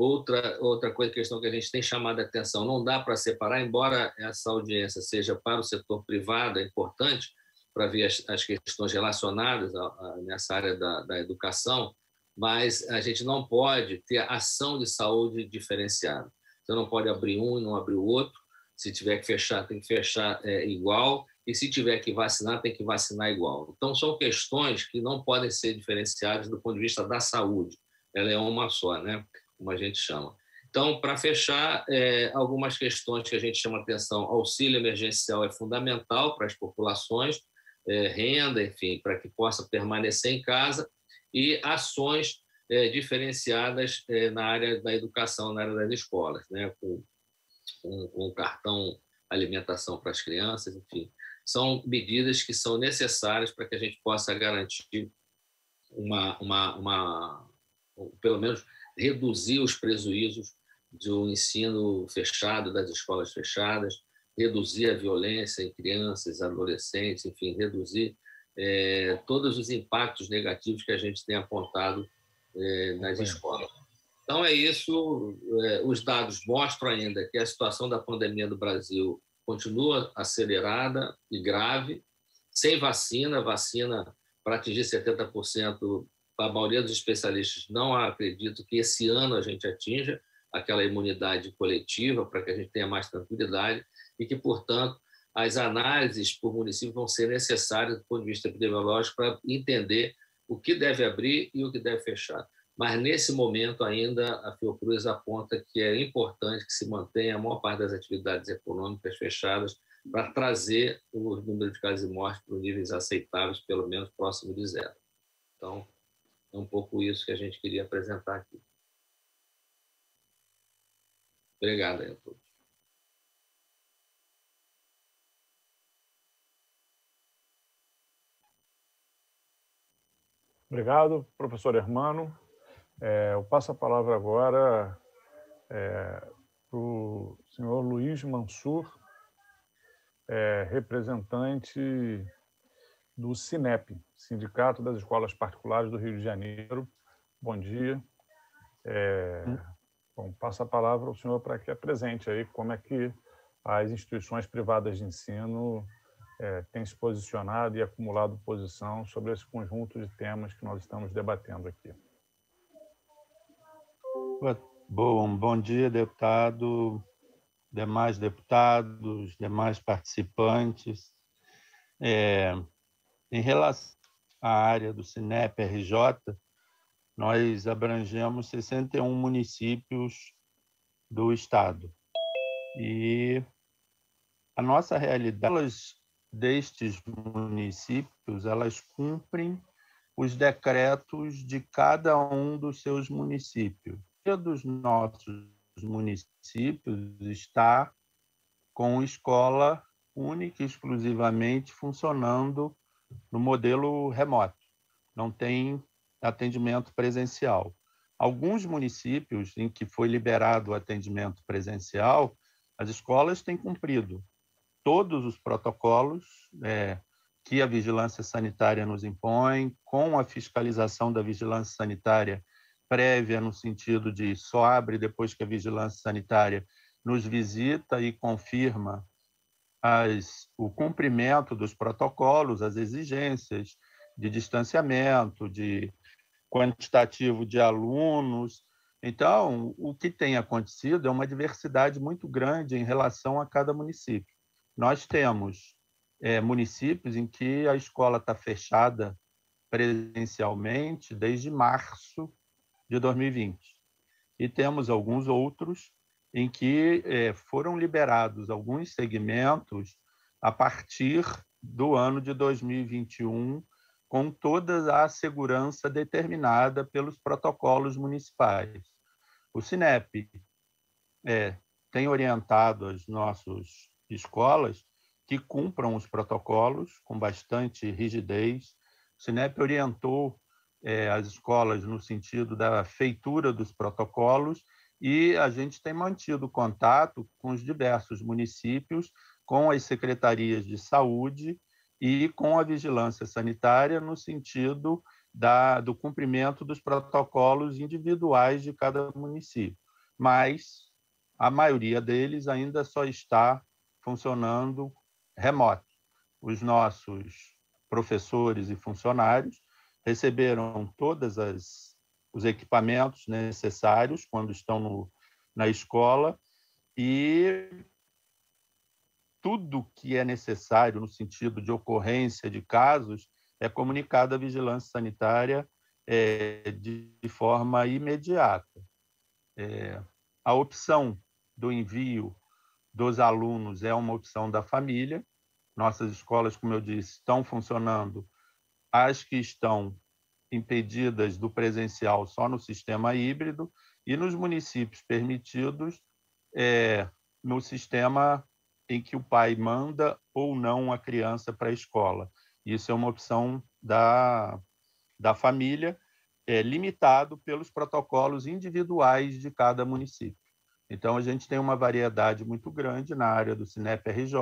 Outra questão que a gente tem chamado a atenção, não dá para separar, embora essa audiência seja para o setor privado, é importante para ver as questões relacionadas nessa área da educação, mas a gente não pode ter ação de saúde diferenciada. Você não pode abrir um e não abrir o outro. Se tiver que fechar, tem que fechar igual. E se tiver que vacinar, tem que vacinar igual. Então, são questões que não podem ser diferenciadas do ponto de vista da saúde. Ela é uma só, né? Como a gente chama. Então, para fechar, algumas questões que a gente chama atenção. Auxílio emergencial é fundamental para as populações, renda, enfim, para que possa permanecer em casa. e ações diferenciadas na área da educação, na área das escolas, né? com cartão alimentação para as crianças, enfim. São medidas que são necessárias para que a gente possa garantir pelo menos reduzir os prejuízos do ensino fechado, das escolas fechadas, reduzir a violência em crianças, adolescentes, enfim, reduzir todos os impactos negativos que a gente tem apontado nas escolas. Então, é isso. Os dados mostram ainda que a situação da pandemia do Brasil continua acelerada e grave, sem vacina para atingir 70%, a maioria dos especialistas não acreditam que esse ano a gente atinja aquela imunidade coletiva para que a gente tenha mais tranquilidade e que, portanto, as análises por município vão ser necessárias do ponto de vista epidemiológico para entender o que deve abrir e o que deve fechar. Mas, nesse momento, ainda a Fiocruz aponta que é importante que se mantenha a maior parte das atividades econômicas fechadas para trazer o número de casos e mortes para níveis aceitáveis, pelo menos próximo de zero. Então, é um pouco isso que a gente queria apresentar aqui. Obrigado a todos. Obrigado, professor Hermano. Eu passo a palavra agora para o senhor Luiz Mansur, representante do SINEP, Sindicato das Escolas Particulares do Rio de Janeiro. Bom dia. Bom, passo a palavra ao senhor para que apresente aí como é que as instituições privadas de ensino têm se posicionado e acumulado posição sobre esse conjunto de temas que nós estamos debatendo aqui. Bom dia, deputado, demais deputados, demais participantes. Em relação à área do SINEP-RJ, nós abrangemos 61 municípios do estado. E a nossa realidade, destes municípios, elas cumprem os decretos de cada um dos seus municípios. A maioria dos nossos municípios está com escola única e exclusivamente funcionando no modelo remoto. Não tem atendimento presencial. Alguns municípios em que foi liberado o atendimento presencial, as escolas têm cumprido todos os protocolos que a vigilância sanitária nos impõe, com a fiscalização da vigilância sanitária prévia, no sentido de só abre depois que a vigilância sanitária nos visita e confirma o cumprimento dos protocolos, as exigências de distanciamento, de quantitativo de alunos. Então, o que tem acontecido é uma diversidade muito grande em relação a cada município. Nós temos municípios em que a escola está fechada presencialmente desde março de 2020. E temos alguns outros em que foram liberados alguns segmentos a partir do ano de 2021, com toda a segurança determinada pelos protocolos municipais. O SINEP tem orientado as nossas escolas que cumpram os protocolos com bastante rigidez. O SINEP orientou as escolas no sentido da feitura dos protocolos e a gente tem mantido contato com os diversos municípios, com as secretarias de saúde e com a vigilância sanitária no sentido do cumprimento dos protocolos individuais de cada município. Mas a maioria deles ainda só está funcionando remoto. Os nossos professores e funcionários receberam todos os equipamentos necessários quando estão na escola e tudo que é necessário no sentido de ocorrência de casos é comunicado à vigilância sanitária de forma imediata. A opção do envio dos alunos é uma opção da família. Nossas escolas, como eu disse, estão funcionando. As que estão impedidas do presencial só no sistema híbrido e nos municípios permitidos no sistema em que o pai manda ou não a criança para a escola. Isso é uma opção da família, limitado pelos protocolos individuais de cada município. Então, a gente tem uma variedade muito grande na área do Cinep-RJ.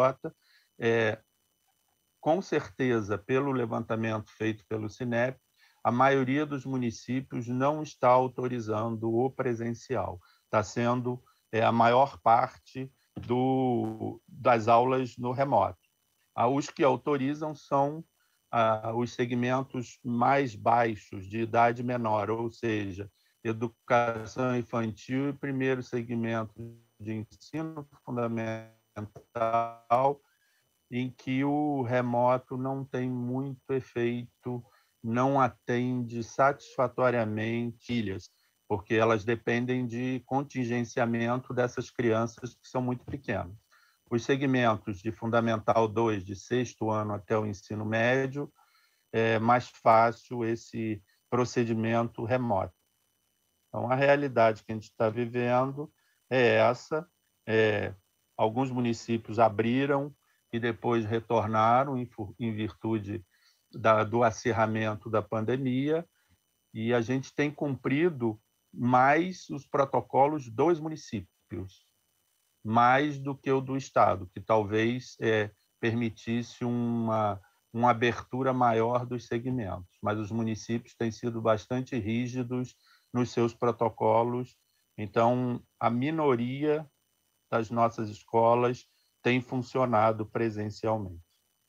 Com certeza, pelo levantamento feito pelo Cinep, a maioria dos municípios não está autorizando o presencial. Está sendo a maior parte das aulas no remoto. Os que autorizam são os segmentos mais baixos, de idade menor, ou seja, educação infantil e primeiro segmento de ensino fundamental, em que o remoto não tem muito efeito, não atende satisfatoriamente ilhas, porque elas dependem de contingenciamento dessas crianças que são muito pequenas. Os segmentos de Fundamental 2, de 6º ano até o ensino médio, é mais fácil esse procedimento remoto. Então, a realidade que a gente está vivendo é essa. Alguns municípios abriram e depois retornaram em virtude do acirramento da pandemia, e a gente tem cumprido mais os protocolos dos municípios, mais do que o do Estado, que talvez permitisse uma abertura maior dos segmentos. Mas os municípios têm sido bastante rígidos nos seus protocolos, então a minoria das nossas escolas tem funcionado presencialmente.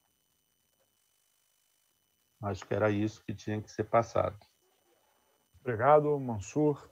Acho que era isso que tinha que ser passado. Obrigado, Mansur.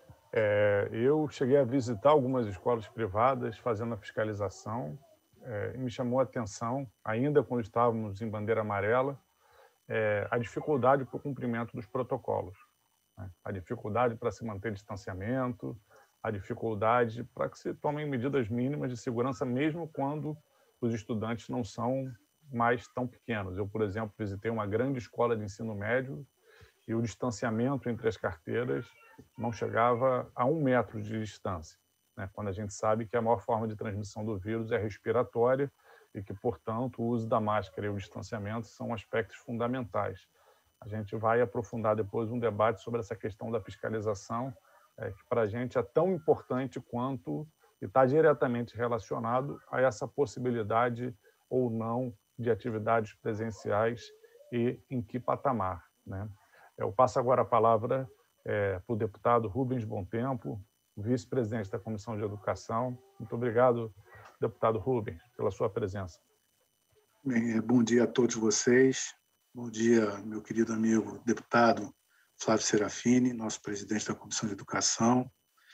Eu cheguei a visitar algumas escolas privadas fazendo a fiscalização e me chamou a atenção, ainda quando estávamos em bandeira amarela, a dificuldade para o cumprimento dos protocolos, né? A dificuldade para se manter distanciamento, a dificuldade para que se tomem medidas mínimas de segurança, mesmo quando os estudantes não são mais tão pequenos. Eu, por exemplo, visitei uma grande escola de ensino médio e o distanciamento entre as carteiras não chegava a 1 metro de distância, né? Quando a gente sabe que a maior forma de transmissão do vírus é respiratória e que, portanto, o uso da máscara e o distanciamento são aspectos fundamentais. A gente vai aprofundar depois um debate sobre essa questão da fiscalização, que para a gente é tão importante quanto e está diretamente relacionado a essa possibilidade ou não de atividades presenciais e em que patamar, né? Eu passo agora a palavra para o deputado Rubens Bontempo, vice-presidente da Comissão de Educação. Muito obrigado, deputado Rubens, pela sua presença. Bem, bom dia a todos vocês. Bom dia, meu querido amigo deputado Flávio Serafini, nosso presidente da Comissão de Educação,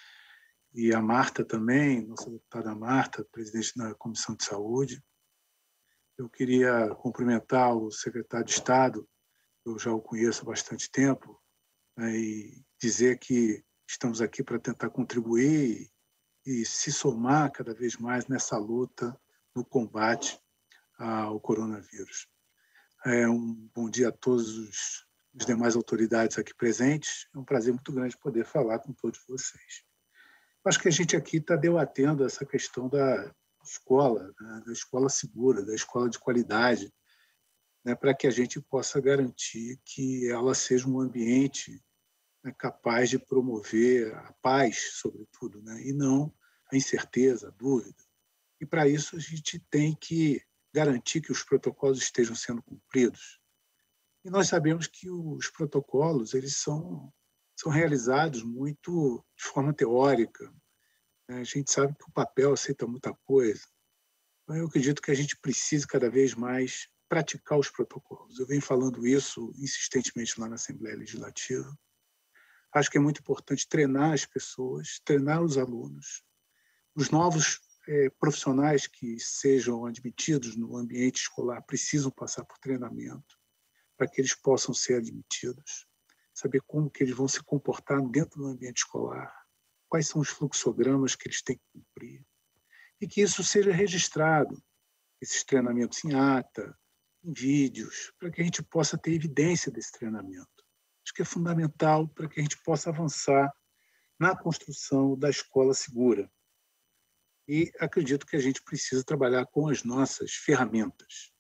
e a Marta também, nossa deputada Marta, presidente da Comissão de Saúde. Eu queria cumprimentar o secretário de Estado, eu já o conheço há bastante tempo, né, e dizer que estamos aqui para tentar contribuir e se somar cada vez mais nessa luta, no combate ao coronavírus. Um bom dia a todos os demais autoridades aqui presentes. É um prazer muito grande poder falar com todos vocês. Acho que a gente aqui está debatendo essa questão da escola, né, da escola segura, da escola de qualidade, né, para que a gente possa garantir que ela seja um ambiente, né, capaz de promover a paz, sobretudo, né, e não a incerteza, a dúvida. E, para isso, a gente tem que garantir que os protocolos estejam sendo cumpridos. E nós sabemos que os protocolos eles são realizados muito de forma teórica. A gente sabe que o papel aceita muita coisa. Então, eu acredito que a gente precisa cada vez mais praticar os protocolos. Eu venho falando isso insistentemente lá na Assembleia Legislativa. Acho que é muito importante treinar as pessoas, treinar os alunos, os novos profissionais que sejam admitidos no ambiente escolar precisam passar por treinamento para que eles possam ser admitidos, saber como que eles vão se comportar dentro do ambiente escolar, quais são os fluxogramas que eles têm que cumprir, e que isso seja registrado, esses treinamentos em ata, em vídeos, para que a gente possa ter evidência desse treinamento. acho que é fundamental para que a gente possa avançar na construção da escola segura. E acredito que a gente precisa trabalhar com as nossas ferramentas.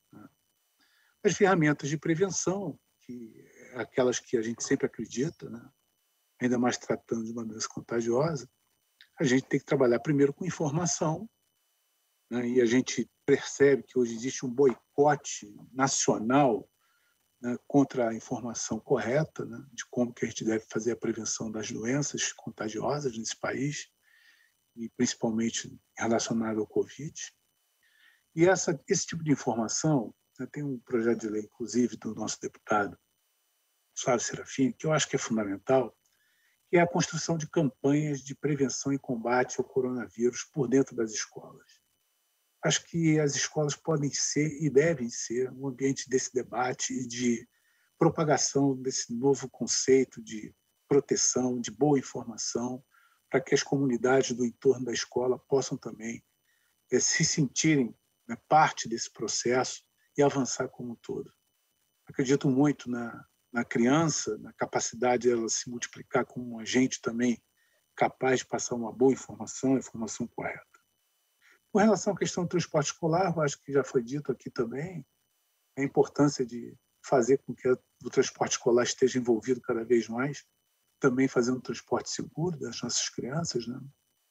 As ferramentas de prevenção, que é aquelas que a gente sempre acredita, né? Ainda mais tratando de uma doença contagiosa, a gente tem que trabalhar primeiro com informação, né? E a gente percebe que hoje existe um boicote nacional, né, contra a informação correta, né, de como que a gente deve fazer a prevenção das doenças contagiosas nesse país, e principalmente relacionado ao Covid. E esse tipo de informação, né, tem um projeto de lei, inclusive, do nosso deputado Flávio Serafini, que eu acho que é fundamental, que é a construção de campanhas de prevenção e combate ao coronavírus por dentro das escolas. Acho que as escolas podem ser e devem ser um ambiente desse debate e de propagação desse novo conceito de proteção, de boa informação, para que as comunidades do entorno da escola possam também se sentirem, né, parte desse processo e avançar como um todo. Acredito muito na criança, na capacidade dela se multiplicar como um agente também capaz de passar uma boa informação, a informação correta. Com relação à questão do transporte escolar, eu acho que já foi dito aqui também, a importância de fazer com que o transporte escolar esteja envolvido cada vez mais, também fazendo um transporte seguro das nossas crianças, né?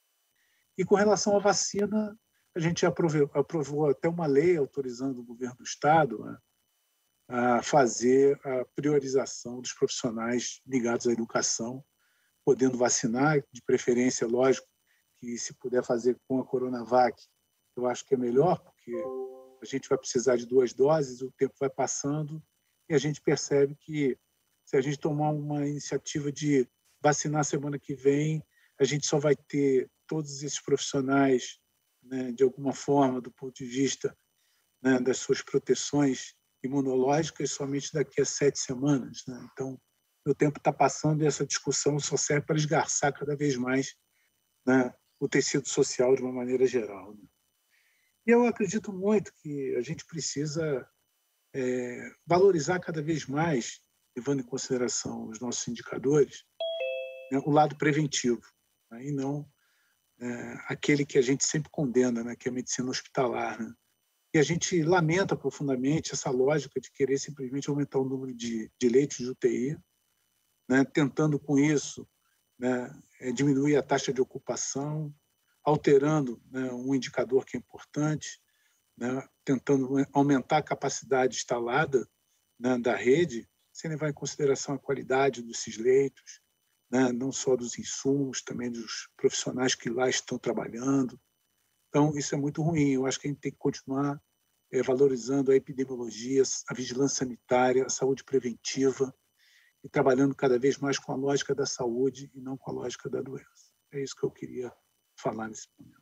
E com relação à vacina, a gente aprovou até uma lei autorizando o governo do Estado, né, a fazer a priorização dos profissionais ligados à educação, podendo vacinar, de preferência, lógico, que se puder fazer com a Coronavac, eu acho que é melhor, porque a gente vai precisar de 2 doses, o tempo vai passando e a gente percebe que se a gente tomar uma iniciativa de vacinar semana que vem, a gente só vai ter todos esses profissionais, né, de alguma forma, do ponto de vista, né, das suas proteções imunológicas, somente daqui a 7 semanas. Né? Então, o tempo está passando e essa discussão só serve para esgarçar cada vez mais, né, o tecido social de uma maneira geral. Né? E eu acredito muito que a gente precisa valorizar cada vez mais, levando em consideração os nossos indicadores, né, o lado preventivo, né, e não aquele que a gente sempre condena, né, que é a medicina hospitalar. Né? E a gente lamenta profundamente essa lógica de querer simplesmente aumentar o número de leitos de UTI, né, tentando com isso, né, diminuir a taxa de ocupação, alterando, né, um indicador que é importante, né, tentando aumentar a capacidade instalada, né, da rede, sem levar em consideração a qualidade desses leitos, né, não só dos insumos, também dos profissionais que lá estão trabalhando. Então, isso é muito ruim. Eu acho que a gente tem que continuar valorizando a epidemiologia, a vigilância sanitária, a saúde preventiva, e trabalhando cada vez mais com a lógica da saúde e não com a lógica da doença. É isso que eu queria falar nesse momento.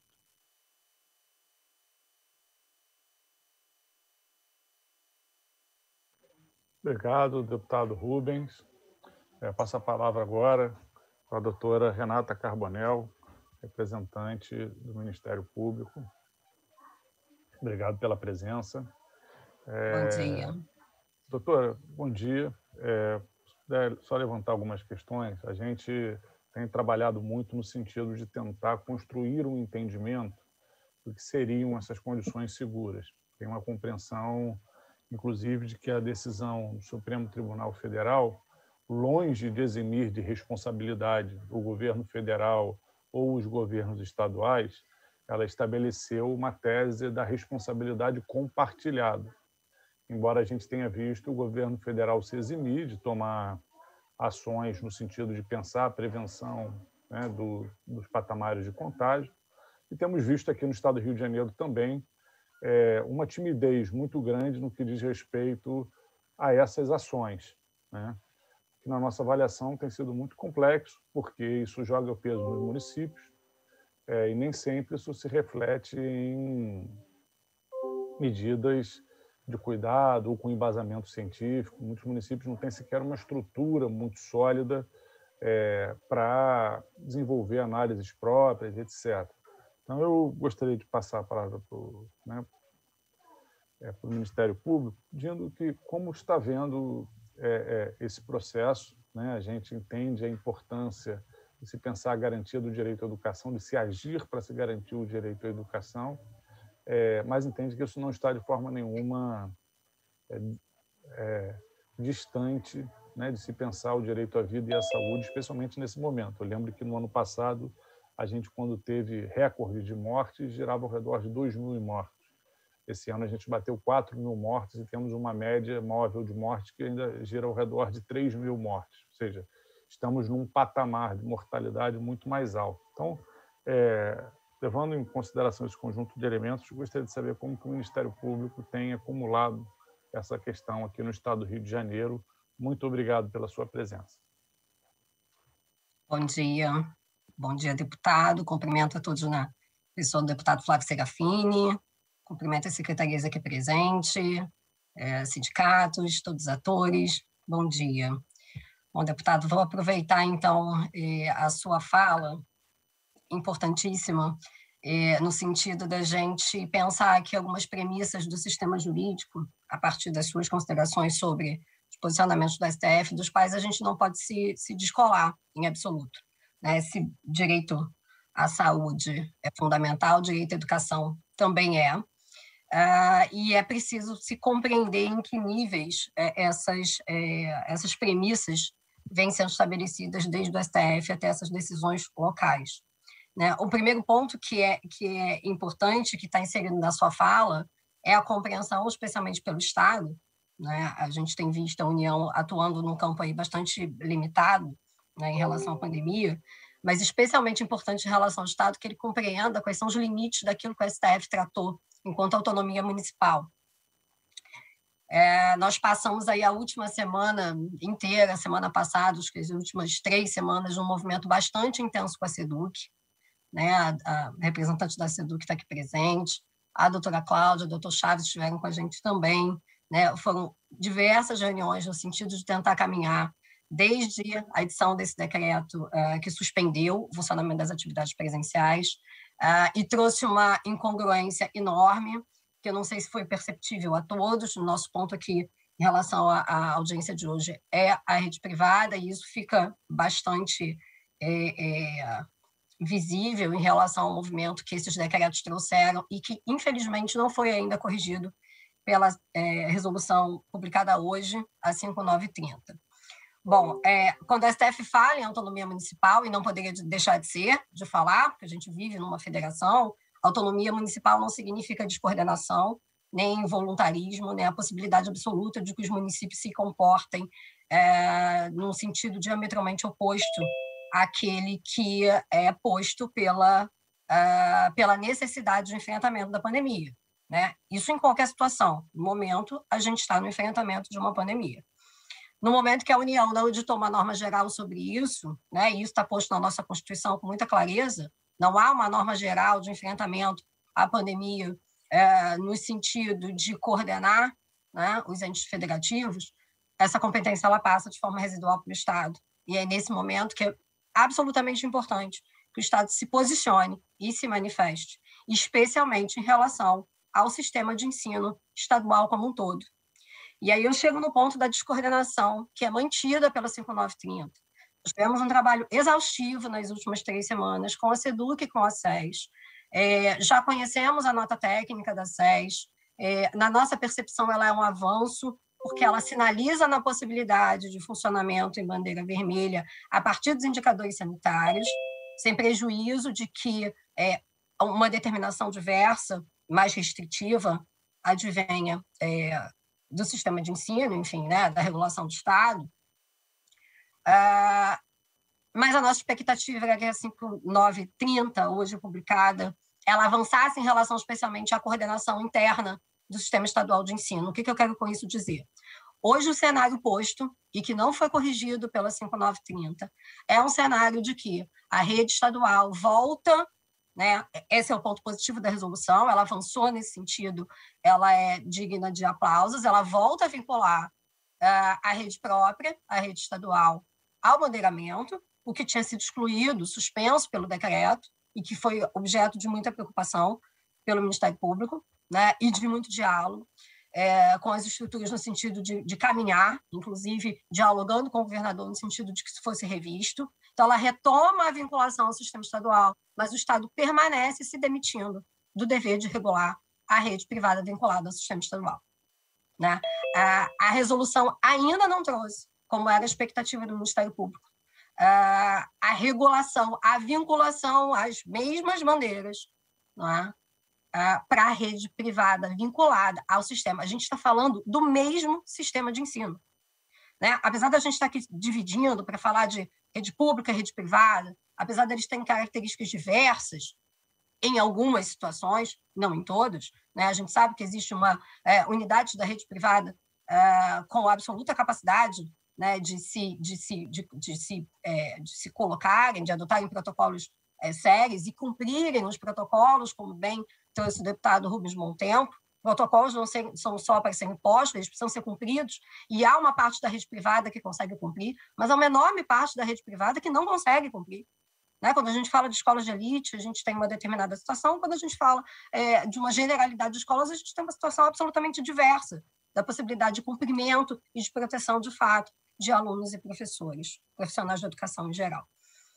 Obrigado, deputado Rubens. Passo a palavra agora para a doutora Renata Carbonel, representante do Ministério Público. Obrigado pela presença. Bom dia. Doutora, bom dia. Se puder só levantar algumas questões, a gente tem trabalhado muito no sentido de tentar construir um entendimento do que seriam essas condições seguras. Tem uma compreensão, inclusive, de que a decisão do Supremo Tribunal Federal, longe de eximir de responsabilidade o governo federal ou os governos estaduais, ela estabeleceu uma tese da responsabilidade compartilhada. Embora a gente tenha visto o governo federal se eximir de tomar ações no sentido de pensar a prevenção, né, dos patamares de contágio, e temos visto aqui no estado do Rio de Janeiro também uma timidez muito grande no que diz respeito a essas ações, né? Que na nossa avaliação tem sido muito complexo, porque isso joga o peso nos municípios e nem sempre isso se reflete em medidas de cuidado ou com embasamento científico. Muitos municípios não têm sequer uma estrutura muito sólida para desenvolver análises próprias, etc. Então, eu gostaria de passar a palavra para o Ministério Público, dizendo que como está vendo esse processo, né? A gente entende a importância de se pensar a garantia do direito à educação, de se agir para se garantir o direito à educação, mas entende que isso não está de forma nenhuma distante, né, de se pensar o direito à vida e à saúde, especialmente nesse momento. Eu lembro que no ano passado, a gente, quando teve recorde de mortes, girava ao redor de 2.000 mortos. Esse ano a gente bateu 4.000 mortes e temos uma média móvel de mortes que ainda gira ao redor de 3.000 mortes. Ou seja, estamos num patamar de mortalidade muito mais alto. Então, levando em consideração esse conjunto de elementos, gostaria de saber como que o Ministério Público tem acumulado essa questão aqui no estado do Rio de Janeiro. Muito obrigado pela sua presença. Bom dia, deputado. Cumprimento a todos na pessoa do deputado Flávio Serafini, cumprimento as secretarias aqui presentes, sindicatos, todos os atores. Bom dia. Bom, deputado, vou aproveitar, então, a sua fala, importantíssima, no sentido da gente pensar aqui algumas premissas do sistema jurídico, a partir das suas considerações sobre os posicionamentos do STF, dos quais a gente não pode se descolar em absoluto, né? Esse direito à saúde é fundamental, o direito à educação também é, e é preciso se compreender em que níveis essas premissas vêm sendo estabelecidas desde o STF até essas decisões locais. Né? O primeiro ponto que é importante, que está inserido na sua fala, é a compreensão, especialmente pelo Estado, né? A gente tem visto a União atuando num campo aí bastante limitado, né, em relação à pandemia, mas especialmente importante em relação ao Estado que ele compreenda quais são os limites daquilo que o STF tratou enquanto autonomia municipal. Nós passamos aí a última semana inteira, a semana passada, as últimas 3 semanas, um movimento bastante intenso com a SEDUC, né? A representante da SEDUC está aqui presente, a doutora Cláudia, o doutor Chaves estiveram com a gente também, né? Foram diversas reuniões no sentido de tentar caminhar desde a edição desse decreto que suspendeu o funcionamento das atividades presenciais e trouxe uma incongruência enorme, que eu não sei se foi perceptível a todos. O nosso ponto aqui em relação à audiência de hoje é a rede privada, e isso fica bastante visível em relação ao movimento que esses decretos trouxeram e que, infelizmente, não foi ainda corrigido pela resolução publicada hoje, a 5930. Bom, quando a STF fala em autonomia municipal, e não poderia deixar de falar, porque a gente vive numa federação, autonomia municipal não significa descoordenação, nem voluntarismo, nem a possibilidade absoluta de que os municípios se comportem num sentido diametralmente oposto àquele que é posto pela necessidade de enfrentamento da pandemia, né? Isso em qualquer situação. No momento, a gente está no enfrentamento de uma pandemia. No momento que a União não editou uma norma geral sobre isso, né, e isso está posto na nossa Constituição com muita clareza, não há uma norma geral de enfrentamento à pandemia no sentido de coordenar, né, os entes federativos, essa competência ela passa de forma residual para o Estado. E é nesse momento que é absolutamente importante que o Estado se posicione e se manifeste, especialmente em relação ao sistema de ensino estadual como um todo. E aí eu chego no ponto da descoordenação, que é mantida pela 5930. Nós tivemos um trabalho exaustivo nas últimas 3 semanas com a SEDUC e com a SES. Já conhecemos a nota técnica da SES. Na nossa percepção, ela é um avanço, porque ela sinaliza na possibilidade de funcionamento em bandeira vermelha a partir dos indicadores sanitários, sem prejuízo de que uma determinação diversa, mais restritiva, advenha do sistema de ensino, enfim, né, da regulação do Estado. Mas a nossa expectativa era que a 5930, hoje publicada, ela avançasse em relação especialmente à coordenação interna do sistema estadual de ensino. O que eu quero com isso dizer? Hoje, o cenário posto, e que não foi corrigido pela 5930, é um cenário de que a rede estadual volta, né? Esse é o ponto positivo da resolução, ela avançou nesse sentido, ela é digna de aplausos, ela volta a vincular a rede própria, a rede estadual, ao moderamento, o que tinha sido excluído, suspenso pelo decreto, e que foi objeto de muita preocupação pelo Ministério Público, né, e de muito diálogo. com as estruturas no sentido de caminhar, inclusive dialogando com o governador no sentido de que isso fosse revisto. Então, ela retoma a vinculação ao sistema estadual, mas o Estado permanece se demitindo do dever de regular a rede privada vinculada ao sistema estadual. Né? A resolução ainda não trouxe, como era a expectativa do Ministério Público, a regulação, a vinculação às mesmas bandeiras, não é? Para a rede privada vinculada ao sistema. A gente está falando do mesmo sistema de ensino. Né? Apesar da gente estar aqui dividindo para falar de rede pública, rede privada, apesar deles terem características diversas em algumas situações, não em todas, né? A gente sabe que existe uma unidade da rede privada com absoluta capacidade, né, de se colocarem, de adotarem protocolos sérios e cumprirem os protocolos, como bem trouxe o deputado Rubens Montempo. Protocolos não são só para serem impostos, eles precisam ser cumpridos, e há uma parte da rede privada que consegue cumprir, mas há uma enorme parte da rede privada que não consegue cumprir. Né? Quando a gente fala de escolas de elite, a gente tem uma determinada situação, quando a gente fala de uma generalidade de escolas, a gente tem uma situação absolutamente diversa, da possibilidade de cumprimento e de proteção, de fato, de alunos e professores, profissionais de educação em geral.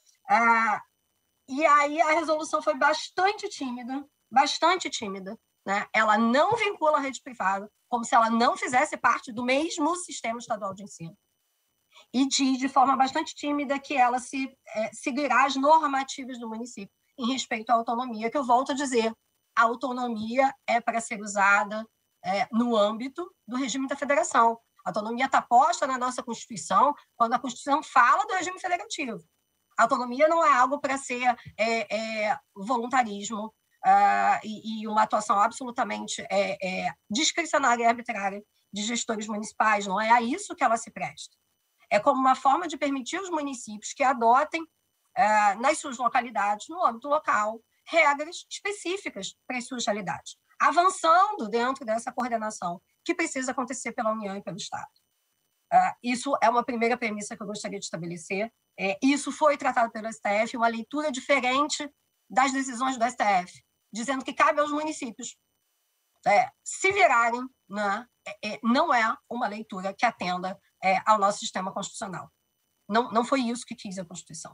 E aí a resolução foi bastante tímida, né? Ela não vincula a rede privada, como se ela não fizesse parte do mesmo sistema estadual de ensino. E diz de forma bastante tímida que ela seguirá as normativas do município em respeito à autonomia, que eu volto a dizer, a autonomia é para ser usada no âmbito do regime da federação. A autonomia está posta na nossa Constituição quando a Constituição fala do regime federativo. A autonomia não é algo para ser voluntarismo e uma atuação absolutamente discricionária e arbitrária de gestores municipais. Não é a isso que ela se presta. É como uma forma de permitir os municípios que adotem, nas suas localidades, no âmbito local, regras específicas para as suas realidades, avançando dentro dessa coordenação que precisa acontecer pela União e pelo Estado. Isso é uma primeira premissa que eu gostaria de estabelecer. Isso foi tratado pelo STF, uma leitura diferente das decisões do STF, dizendo que cabe aos municípios se virarem, né? Não é uma leitura que atenda ao nosso sistema constitucional. Não foi isso que quis a Constituição.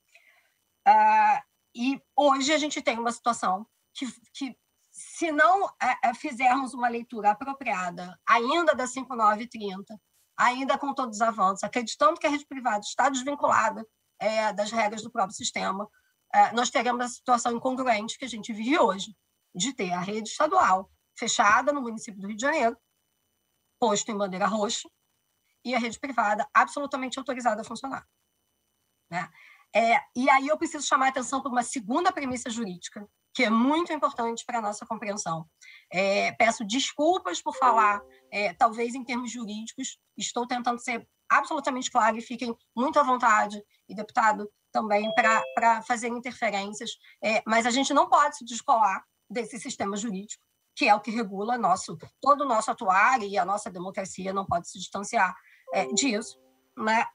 E hoje a gente tem uma situação que se não fizermos uma leitura apropriada ainda da 5930, ainda com todos os avanços, acreditando que a rede privada está desvinculada das regras do próprio sistema, nós teremos a situação incongruente que a gente vive hoje, de ter a rede estadual fechada no município do Rio de Janeiro, posto em bandeira roxa, e a rede privada absolutamente autorizada a funcionar. Né? E aí eu preciso chamar a atenção para uma segunda premissa jurídica, que é muito importante para a nossa compreensão. Peço desculpas por falar, talvez em termos jurídicos, estou tentando ser absolutamente claro e fiquem muito à vontade, e deputado também, para fazer interferências, mas a gente não pode se descolar desse sistema jurídico, que é o que regula todo o nosso atuar, e a nossa democracia não pode se distanciar disso. Né?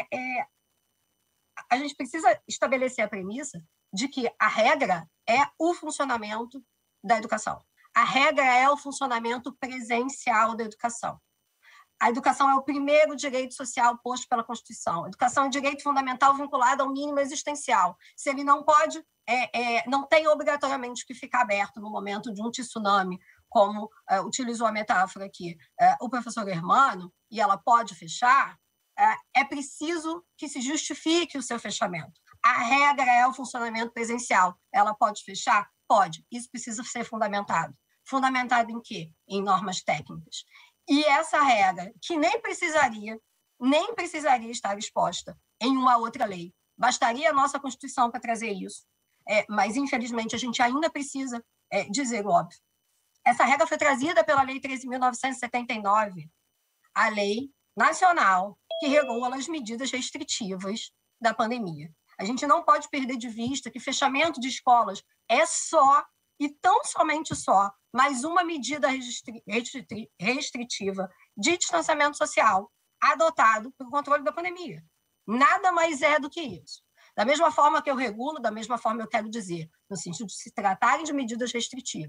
A gente precisa estabelecer a premissa de que a regra é o funcionamento da educação. A regra é o funcionamento presencial da educação. A educação é o primeiro direito social posto pela Constituição. A educação é um direito fundamental vinculado ao mínimo existencial. Se ele não pode, não tem obrigatoriamente que ficar aberto no momento de um tsunami, como utilizou a metáfora aqui o professor Hermano, e ela pode fechar, é preciso que se justifique o seu fechamento. A regra é o funcionamento presencial. Ela pode fechar? Pode. Isso precisa ser fundamentado. Fundamentado em quê? Em normas técnicas. E essa regra, que nem precisaria estar exposta em uma outra lei. Bastaria a nossa Constituição para trazer isso. Mas, infelizmente, a gente ainda precisa dizer o óbvio. Essa regra foi trazida pela Lei 13.979, a lei nacional que regula as medidas restritivas da pandemia. A gente não pode perder de vista que fechamento de escolas é só, e tão somente só, mais uma medida restritiva de distanciamento social adotado para o controle da pandemia. Nada mais é do que isso. Da mesma forma que eu regulo, da mesma forma eu quero dizer, no sentido de se tratarem de medidas restritivas,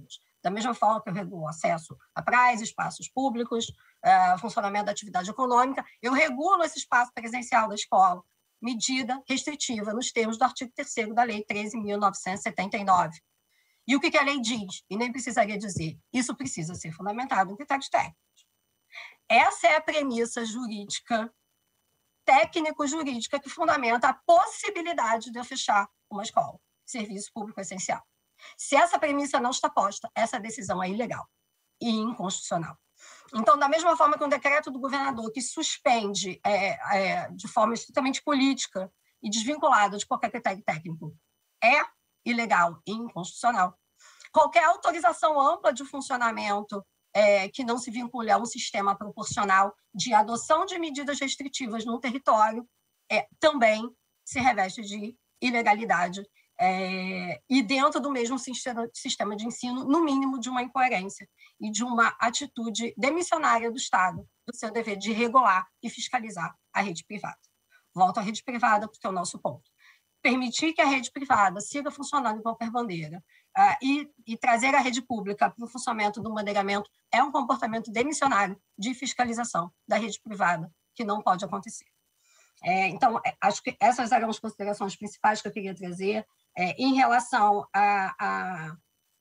Da mesma forma que eu regulo o acesso a praias, espaços públicos, funcionamento da atividade econômica, eu regulo esse espaço presencial da escola, medida restritiva nos termos do artigo 3º da Lei 13.979. E o que a lei diz? E nem precisaria dizer. Isso precisa ser fundamentado em critérios técnicos. Essa é a premissa jurídica, técnico-jurídica, que fundamenta a possibilidade de eu fechar uma escola, serviço público essencial. Se essa premissa não está posta, essa decisão é ilegal e inconstitucional. Então, da mesma forma que um decreto do governador que suspende de forma estritamente política e desvinculada de qualquer critério técnico é ilegal e inconstitucional, qualquer autorização ampla de funcionamento que não se vincule a um sistema proporcional de adoção de medidas restritivas num território também se reveste de ilegalidade e dentro do mesmo sistema de ensino, no mínimo de uma incoerência e de uma atitude demissionária do Estado, do seu dever de regular e fiscalizar a rede privada. Volto à rede privada, porque é o nosso ponto. Permitir que a rede privada siga funcionando em qualquer bandeira e trazer a rede pública para o funcionamento do bandeiramento é um comportamento demissionário de fiscalização da rede privada, que não pode acontecer. Então, acho que essas eram as considerações principais que eu queria trazer. Em relação à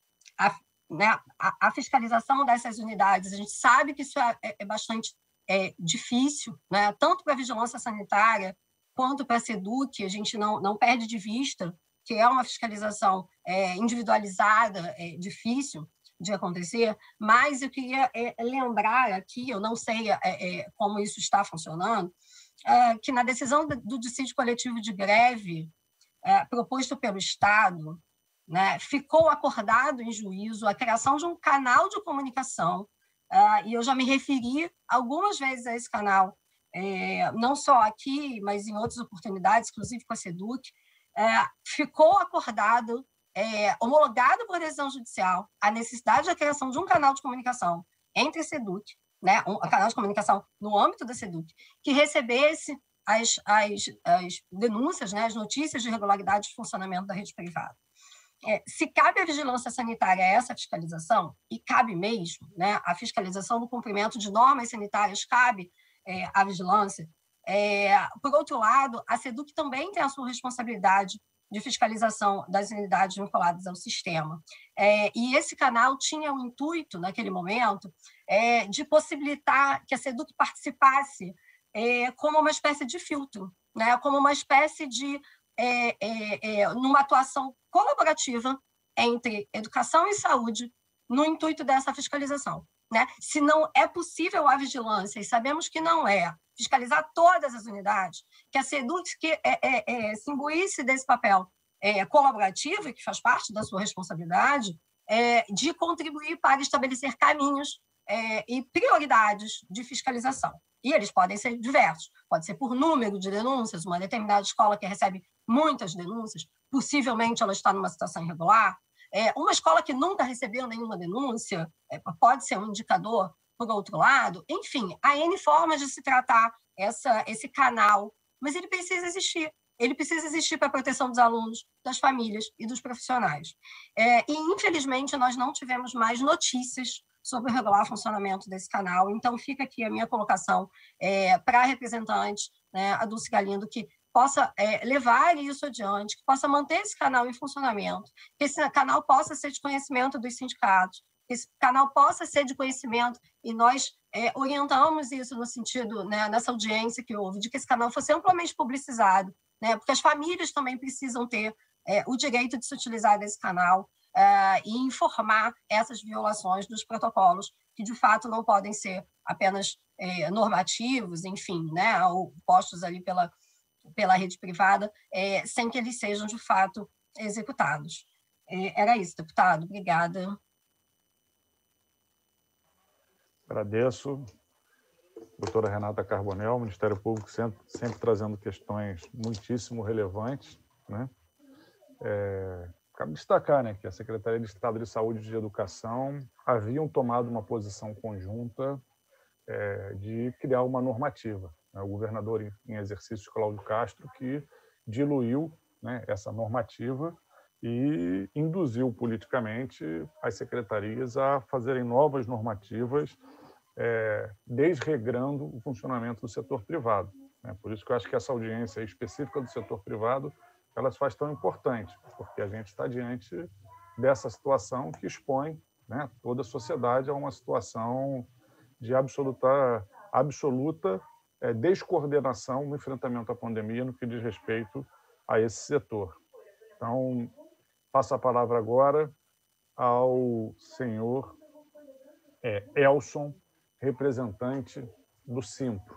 fiscalização dessas unidades, a gente sabe que isso é bastante difícil, né? Tanto para a vigilância sanitária quanto para a SEDUC, a gente não perde de vista que é uma fiscalização individualizada, difícil de acontecer, mas eu queria lembrar aqui, eu não sei como isso está funcionando, que na decisão do dissídio coletivo de greve proposto pelo Estado, né, ficou acordado em juízo a criação de um canal de comunicação, e eu já me referi algumas vezes a esse canal, não só aqui, mas em outras oportunidades, inclusive com a SEDUC, ficou acordado, homologado por decisão judicial, a necessidade da criação de um canal de comunicação entre a SEDUC, né, um canal de comunicação no âmbito da SEDUC, que recebesse as denúncias, né, as notícias de irregularidade de funcionamento da rede privada. Se cabe à vigilância sanitária essa fiscalização, e cabe mesmo, né, a fiscalização do cumprimento de normas sanitárias cabe à vigilância, por outro lado, a SEDUC também tem a sua responsabilidade de fiscalização das unidades vinculadas ao sistema. E esse canal tinha o intuito, naquele momento, de possibilitar que a SEDUC participasse como uma espécie de filtro, né? Como uma espécie de numa atuação colaborativa entre educação e saúde no intuito dessa fiscalização, né? Se não é possível a vigilância, e sabemos que não fiscalizar todas as unidades, que a SEDUC se imbuísse desse papel colaborativo, e que faz parte da sua responsabilidade, de contribuir para estabelecer caminhos e prioridades de fiscalização. E eles podem ser diversos. Pode ser por número de denúncias, uma determinada escola que recebe muitas denúncias, possivelmente ela está numa situação irregular. Uma escola que nunca recebeu nenhuma denúncia pode ser um indicador, por outro lado. Enfim, há N formas de se tratar esse canal, mas ele precisa existir. Ele precisa existir para a proteção dos alunos, das famílias e dos profissionais. E, infelizmente, nós não tivemos mais notícias sobre o regular funcionamento desse canal. Então, fica aqui a minha colocação para a representante, né, a Dulce Galindo, que possa levar isso adiante, que possa manter esse canal em funcionamento, que esse canal possa ser de conhecimento dos sindicatos, que esse canal possa ser de conhecimento, e nós orientamos isso no sentido, né, nessa audiência que houve, de que esse canal fosse amplamente publicizado, né, porque as famílias também precisam ter o direito de se utilizar desse canal, e informar essas violações dos protocolos, que de fato não podem ser apenas normativos, enfim, né, ou postos ali pela rede privada, sem que eles sejam de fato executados. Era isso, deputado. Obrigada. Agradeço. Doutora Renata Carbonell, Ministério Público sempre trazendo questões muitíssimo relevantes, né? Cabe destacar, né, que a Secretaria de Estado de Saúde e de Educação haviam tomado uma posição conjunta de criar uma normativa. O governador em exercício, Cláudio Castro, que diluiu, né, essa normativa e induziu politicamente as secretarias a fazerem novas normativas, desregrando o funcionamento do setor privado. Por isso que eu acho que essa audiência específica do setor privado ela se faz tão importante, porque a gente está diante dessa situação que expõe, né, toda a sociedade a uma situação de absoluta descoordenação no enfrentamento à pandemia no que diz respeito a esse setor. Então, passo a palavra agora ao senhor Elson, representante do Simpro.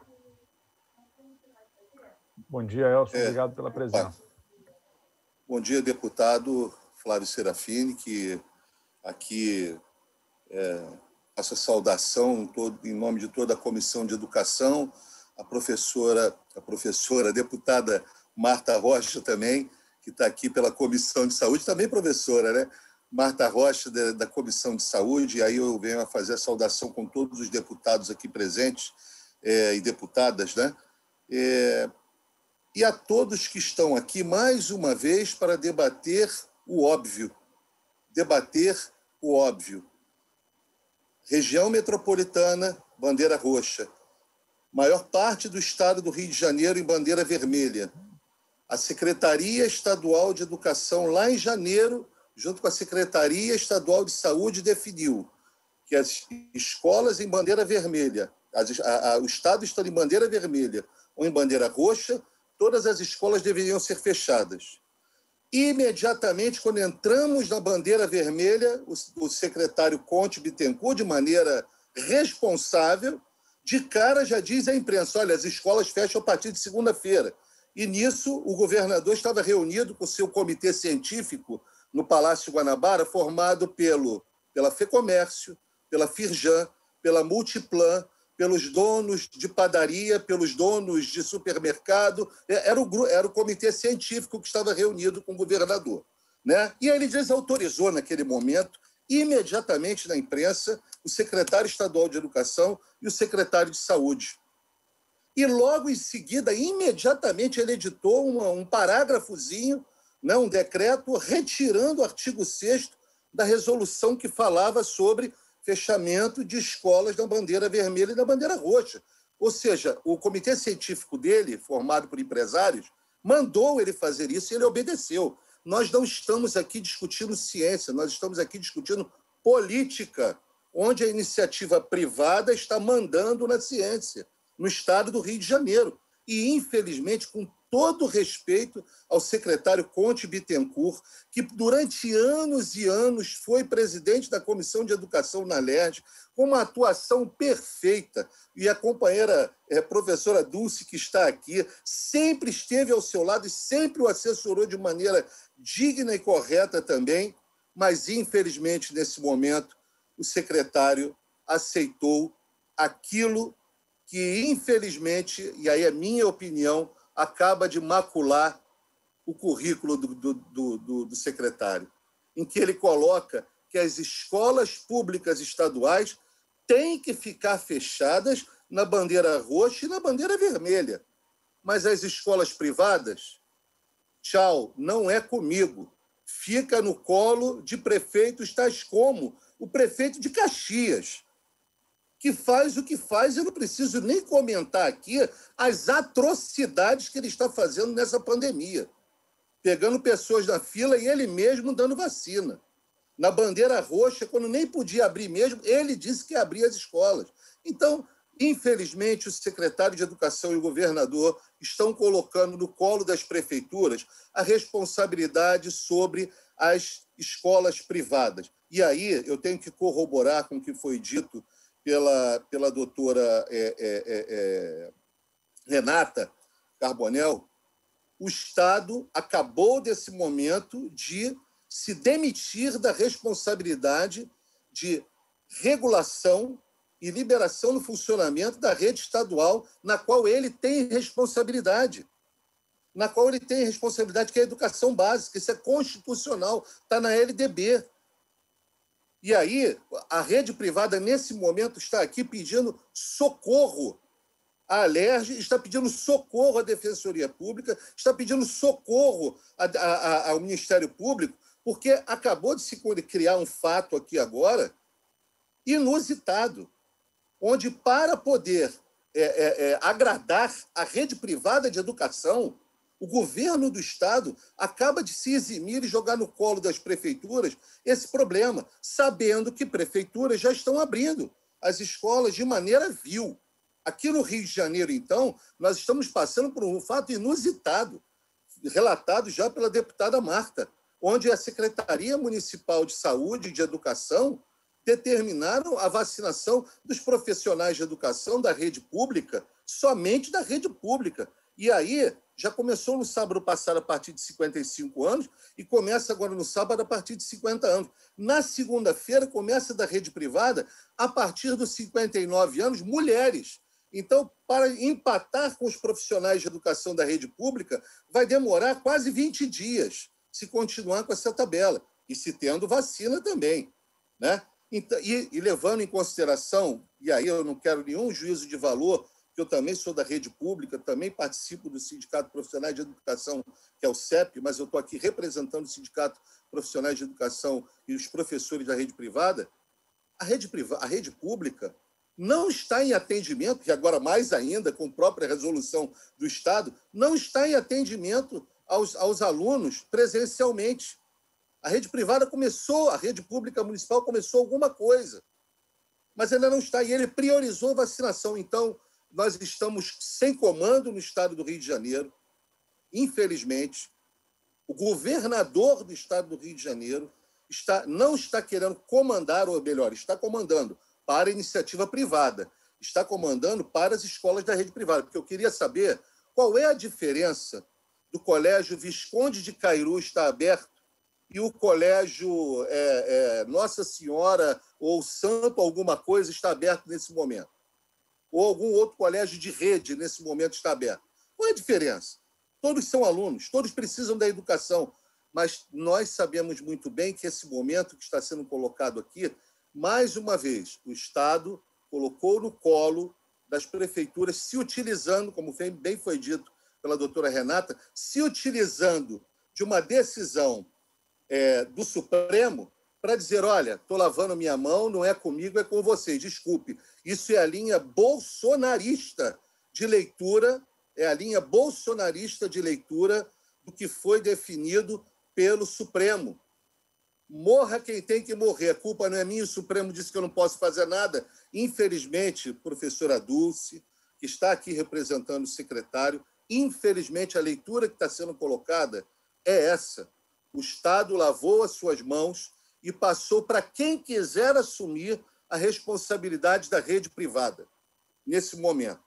Bom dia, Elson. Obrigado pela presença. Bom dia, deputado Flávio Serafini, que aqui faço a saudação em nome de toda a Comissão de Educação, a professora a deputada Marta Rocha também, que está aqui pela Comissão de Saúde, também professora, né? Marta Rocha, da Comissão de Saúde, e aí eu venho a fazer a saudação com todos os deputados aqui presentes e deputadas, né? E a todos que estão aqui, mais uma vez, para debater o óbvio. Região metropolitana, bandeira roxa. Maior parte do estado do Rio de Janeiro em bandeira vermelha. A Secretaria Estadual de Educação, lá em janeiro, junto com a Secretaria Estadual de Saúde, definiu que as escolas em bandeira vermelha, o estado estando em bandeira vermelha ou em bandeira roxa, todas as escolas deveriam ser fechadas. Imediatamente, quando entramos na bandeira vermelha, o secretário Conte Bittencourt, de maneira responsável, de cara já diz à imprensa, olha, as escolas fecham a partir de segunda-feira. E nisso, o governador estava reunido com o seu comitê científico no Palácio Guanabara, formado pela FEComércio, pela Firjan, pela Multiplan, pelos donos de padaria, pelos donos de supermercado. Era o comitê científico que estava reunido com o governador, né? E ele desautorizou, naquele momento, imediatamente na imprensa, o secretário estadual de Educação e o secretário de Saúde. E logo em seguida, imediatamente, ele editou um parágrafozinho, né, um decreto, retirando o artigo 6º da resolução que falava sobre fechamento de escolas da bandeira vermelha e da bandeira roxa. Ou seja, o comitê científico dele, formado por empresários, mandou ele fazer isso e ele obedeceu. Nós não estamos aqui discutindo ciência, nós estamos aqui discutindo política, onde a iniciativa privada está mandando na ciência, no estado do Rio de Janeiro. E, infelizmente, com todo respeito ao secretário Conte Bittencourt, que durante anos e anos foi presidente da Comissão de Educação na LERJ, com uma atuação perfeita, e a companheira professora Dulce, que está aqui, sempre esteve ao seu lado e sempre o assessorou de maneira digna e correta também, mas, infelizmente, nesse momento, o secretário aceitou aquilo que, infelizmente, e aí é minha opinião, acaba de macular o currículo do secretário, em que ele coloca que as escolas públicas estaduais têm que ficar fechadas na bandeira roxa e na bandeira vermelha. Mas as escolas privadas, tchau, não é comigo. Fica no colo de prefeitos tais como o prefeito de Caxias, que faz o que faz, eu não preciso nem comentar aqui as atrocidades que ele está fazendo nessa pandemia, pegando pessoas na fila e ele mesmo dando vacina. Na bandeira roxa, quando nem podia abrir mesmo, ele disse que abria as escolas. Então, infelizmente, o secretário de Educação e o governador estão colocando no colo das prefeituras a responsabilidade sobre as escolas privadas. E aí eu tenho que corroborar com o que foi dito pela doutora Renata Carbonell. O Estado acabou, desse momento, de se demitir da responsabilidade de regulação e liberação no funcionamento da rede estadual, na qual ele tem responsabilidade. Que é a educação básica. Isso é constitucional, está na LDB. E aí, a rede privada, nesse momento, está aqui pedindo socorro à LERJ, está pedindo socorro à Defensoria Pública, está pedindo socorro ao Ministério Público, porque acabou de se criar um fato aqui agora inusitado, onde, para poder agradar a rede privada de educação, o governo do Estado acaba de se eximir e jogar no colo das prefeituras esse problema, sabendo que prefeituras já estão abrindo as escolas de maneira vil. Aqui no Rio de Janeiro, então, nós estamos passando por um fato inusitado, relatado já pela deputada Marta, onde a Secretaria Municipal de Saúde e de Educação determinaram a vacinação dos profissionais de educação da rede pública, somente da rede pública. E aí já começou no sábado passado a partir de 55 anos e começa agora no sábado a partir de 50 anos. Na segunda-feira começa da rede privada a partir dos 59 anos, mulheres. Então, para empatar com os profissionais de educação da rede pública, vai demorar quase 20 dias se continuar com essa tabela, e se tendo vacina também, né? Então, e levando em consideração, e aí eu não quero nenhum juízo de valor, que eu também sou da rede pública, também participo do Sindicato Profissionais de Educação, que é o CEP, mas eu estou aqui representando o Sindicato Profissionais de Educação e os professores da rede privada. A rede pública não está em atendimento, e agora mais ainda, com a própria resolução do Estado, não está em atendimento aos alunos presencialmente. A rede privada começou, a rede pública municipal começou alguma coisa, mas ainda não está, e ele priorizou a vacinação. Então, nós estamos sem comando no Estado do Rio de Janeiro, infelizmente. O governador do Estado do Rio de Janeiro não está querendo comandar, ou melhor, está comandando para a iniciativa privada, está comandando para as escolas da rede privada, porque eu queria saber qual é a diferença do Colégio Visconde de Cairu estar aberto e o Colégio Nossa Senhora ou Santo alguma coisa está aberto nesse momento. Ou algum outro colégio de rede nesse momento está aberto. Qual é a diferença? Todos são alunos, todos precisam da educação, mas nós sabemos muito bem que esse momento que está sendo colocado aqui, mais uma vez, o Estado colocou no colo das prefeituras, se utilizando, como bem foi dito pela doutora Renata, se utilizando de uma decisão do Supremo para dizer, olha, estou lavando minha mão, não é comigo, é com vocês, desculpe. Isso é a linha bolsonarista de leitura, do que foi definido pelo Supremo. Morra quem tem que morrer, a culpa não é minha, o Supremo disse que eu não posso fazer nada. Infelizmente, professora Dulce, que está aqui representando o secretário, infelizmente a leitura que está sendo colocada é essa. O Estado lavou as suas mãos e passou para quem quiser assumir a responsabilidade da rede privada, nesse momento.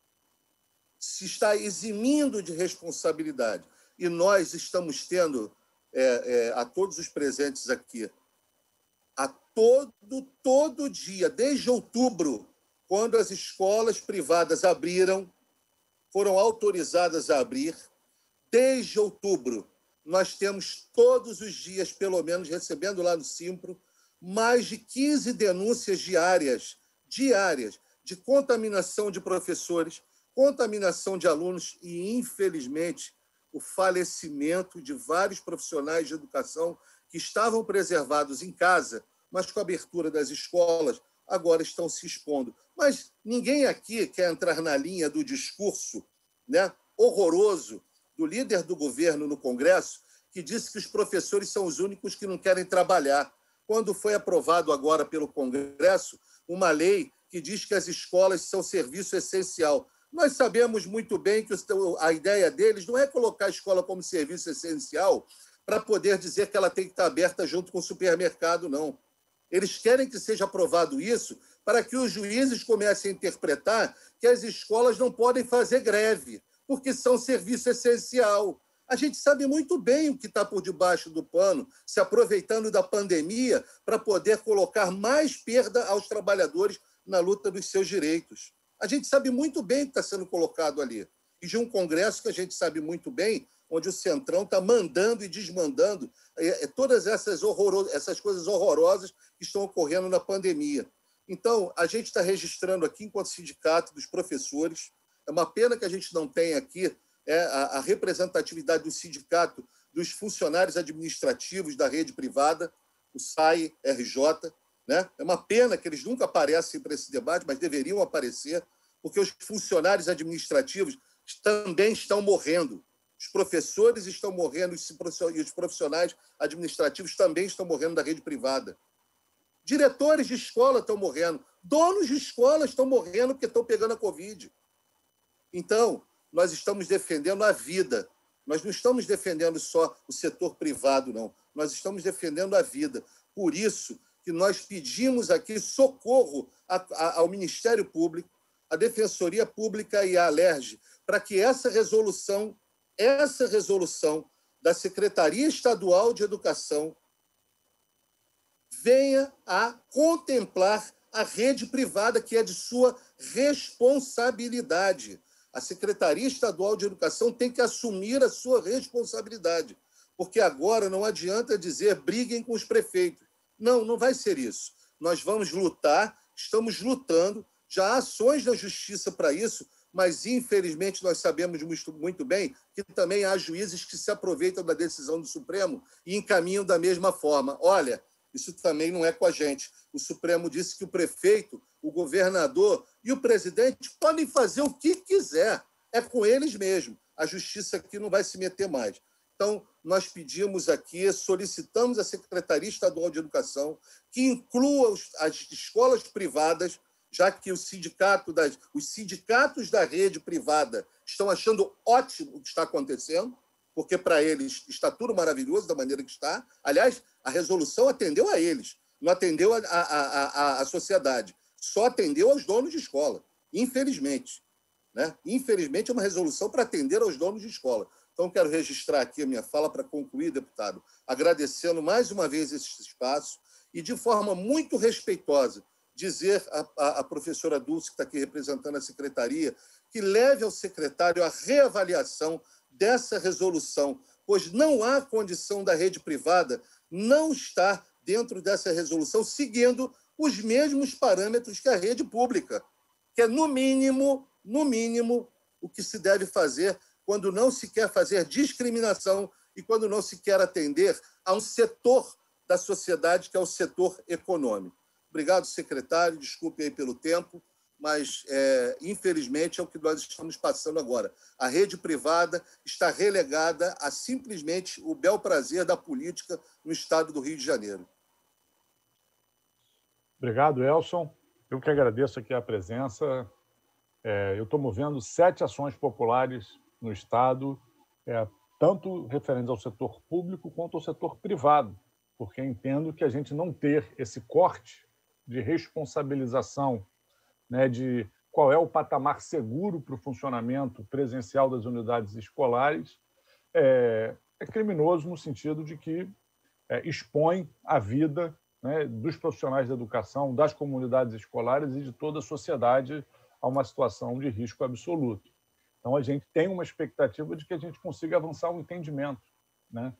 Se está eximindo de responsabilidade. E nós estamos tendo, a todos os presentes aqui, a todo dia, desde outubro, quando as escolas privadas abriram, foram autorizadas a abrir, desde outubro, nós temos todos os dias, pelo menos, recebendo lá no Simpro, mais de 15 denúncias diárias de contaminação de professores, contaminação de alunos e, infelizmente, o falecimento de vários profissionais de educação que estavam preservados em casa, mas com a abertura das escolas, agora estão se expondo. Mas ninguém aqui quer entrar na linha do discurso, né, horroroso do líder do governo no Congresso, que disse que os professores são os únicos que não querem trabalhar, quando foi aprovado agora pelo Congresso uma lei que diz que as escolas são serviço essencial. Nós sabemos muito bem que a ideia deles não é colocar a escola como serviço essencial para poder dizer que ela tem que estar aberta junto com o supermercado, não. Eles querem que seja aprovado isso para que os juízes comecem a interpretar que as escolas não podem fazer greve, porque são serviço essencial. A gente sabe muito bem o que está por debaixo do pano, se aproveitando da pandemia para poder colocar mais perda aos trabalhadores na luta dos seus direitos. A gente sabe muito bem o que está sendo colocado ali. E de um Congresso que a gente sabe muito bem, onde o Centrão está mandando e desmandando todas essas coisas horrorosas que estão ocorrendo na pandemia. Então, a gente está registrando aqui, enquanto sindicato dos professores, é uma pena que a gente não tenha aqui a representatividade do sindicato dos funcionários administrativos da rede privada, o SAI, RJ. Né? É uma pena que eles nunca aparecem para esse debate, mas deveriam aparecer, porque os funcionários administrativos também estão morrendo. Os professores estão morrendo e os profissionais administrativos também estão morrendo da rede privada. Diretores de escola estão morrendo. Donos de escola estão morrendo porque estão pegando a Covid. Então, nós estamos defendendo a vida. Nós não estamos defendendo só o setor privado, não. Nós estamos defendendo a vida. Por isso que nós pedimos aqui socorro ao Ministério Público, à Defensoria Pública e à Alerj, para que essa resolução da Secretaria Estadual de Educação venha a contemplar a rede privada, que é de sua responsabilidade. A Secretaria Estadual de Educação tem que assumir a sua responsabilidade, porque agora não adianta dizer briguem com os prefeitos. Não, não vai ser isso. Nós vamos lutar, estamos lutando, já há ações na justiça para isso, mas, infelizmente, nós sabemos muito bem que também há juízes que se aproveitam da decisão do Supremo e encaminham da mesma forma. Olha, isso também não é com a gente. O Supremo disse que o prefeito, o governador e o presidente podem fazer o que quiser. É com eles mesmo. A justiça aqui não vai se meter mais. Então, nós pedimos aqui, solicitamos à Secretaria Estadual de Educação que inclua as escolas privadas, já que os sindicatos da rede privada estão achando ótimo o que está acontecendo, porque para eles está tudo maravilhoso da maneira que está. Aliás, a resolução atendeu a eles, não atendeu a sociedade, só atendeu aos donos de escola, infelizmente. Né? Infelizmente, é uma resolução para atender aos donos de escola. Então, quero registrar aqui a minha fala para concluir, deputado, agradecendo mais uma vez esse espaço e, de forma muito respeitosa, dizer à professora Dulce, que está aqui representando a secretaria, que leve ao secretário a reavaliação dessa resolução, pois não há condição da rede privada não estar dentro dessa resolução, seguindo os mesmos parâmetros que a rede pública, que é, no mínimo, o que se deve fazer quando não se quer fazer discriminação e quando não se quer atender a um setor da sociedade, que é o setor econômico. Obrigado, secretário. Desculpe aí pelo tempo, mas, infelizmente, é o que nós estamos passando agora. A rede privada está relegada a simplesmente o bel prazer da política no estado do Rio de Janeiro. Obrigado, Elson. Eu que agradeço aqui a presença. Eu estou movendo 7 ações populares no estado, tanto referentes ao setor público quanto ao setor privado, porque entendo que a gente não ter esse corte de responsabilização, né, de qual é o patamar seguro para o funcionamento presencial das unidades escolares, é criminoso no sentido de que expõe a vida, né, dos profissionais da educação, das comunidades escolares e de toda a sociedade a uma situação de risco absoluto. Então, a gente tem uma expectativa de que a gente consiga avançar um entendimento. Né?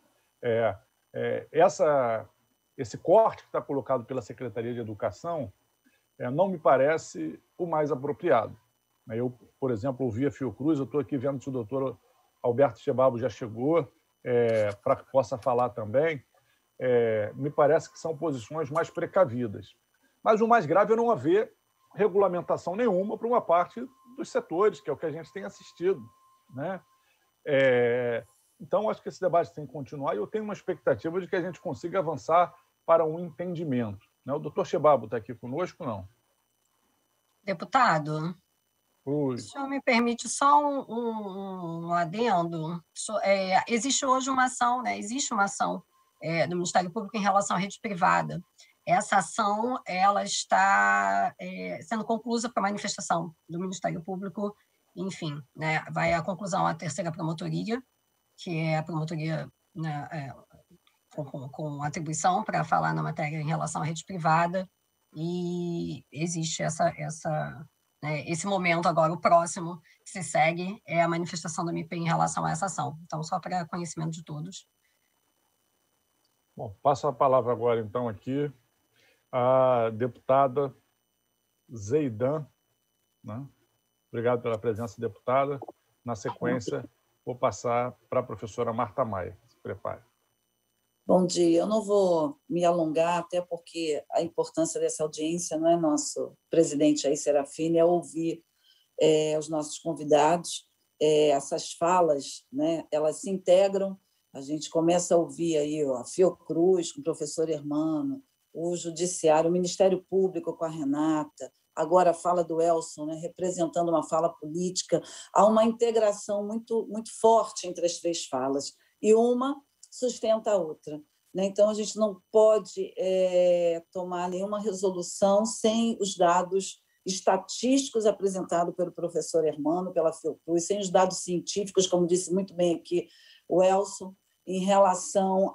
Esse corte que está colocado pela Secretaria de Educação não me parece o mais apropriado. Eu, por exemplo, ouvi a Fiocruz, eu estou aqui vendo se o doutor Alberto Chebabo já chegou, para que possa falar também. Me parece que são posições mais precavidas. Mas o mais grave é não haver regulamentação nenhuma para uma parte dos setores, que é o que a gente tem assistido. Né? Então, acho que esse debate tem que continuar e eu tenho uma expectativa de que a gente consiga avançar para um entendimento. O doutor Chebabo está aqui conosco, não? Deputado, o senhor me permite só um adendo? Existe hoje uma ação, né? Existe uma ação do Ministério Público em relação à rede privada. Essa ação ela está sendo conclusa para manifestação do Ministério Público, enfim, né, vai à conclusão a terceira promotoria, que é a promotoria, né, com atribuição para falar na matéria em relação à rede privada, e existe esse momento agora, o próximo que se segue é a manifestação do MP em relação a essa ação. Então, só para conhecimento de todos. Bom, passo a palavra agora, então, aqui a deputada Zeidan. Né? Obrigado pela presença, deputada. Na sequência, vou passar para a professora Marta Maia. Se prepare. Bom dia. Eu não vou me alongar, até porque a importância dessa audiência, não é, nosso presidente aí, Serafini, é ouvir os nossos convidados. Essas falas, né, elas se integram, a gente começa a ouvir aí a Fiocruz com o professor Hermano, o Judiciário, o Ministério Público com a Renata, agora a fala do Elson, né, representando uma fala política. Há uma integração muito, muito forte entre as três falas, e uma sustenta a outra, né? Então, a gente não pode tomar nenhuma resolução sem os dados estatísticos apresentados pelo professor Hermano, pela Fiocruz, sem os dados científicos, como disse muito bem aqui o Elson, em relação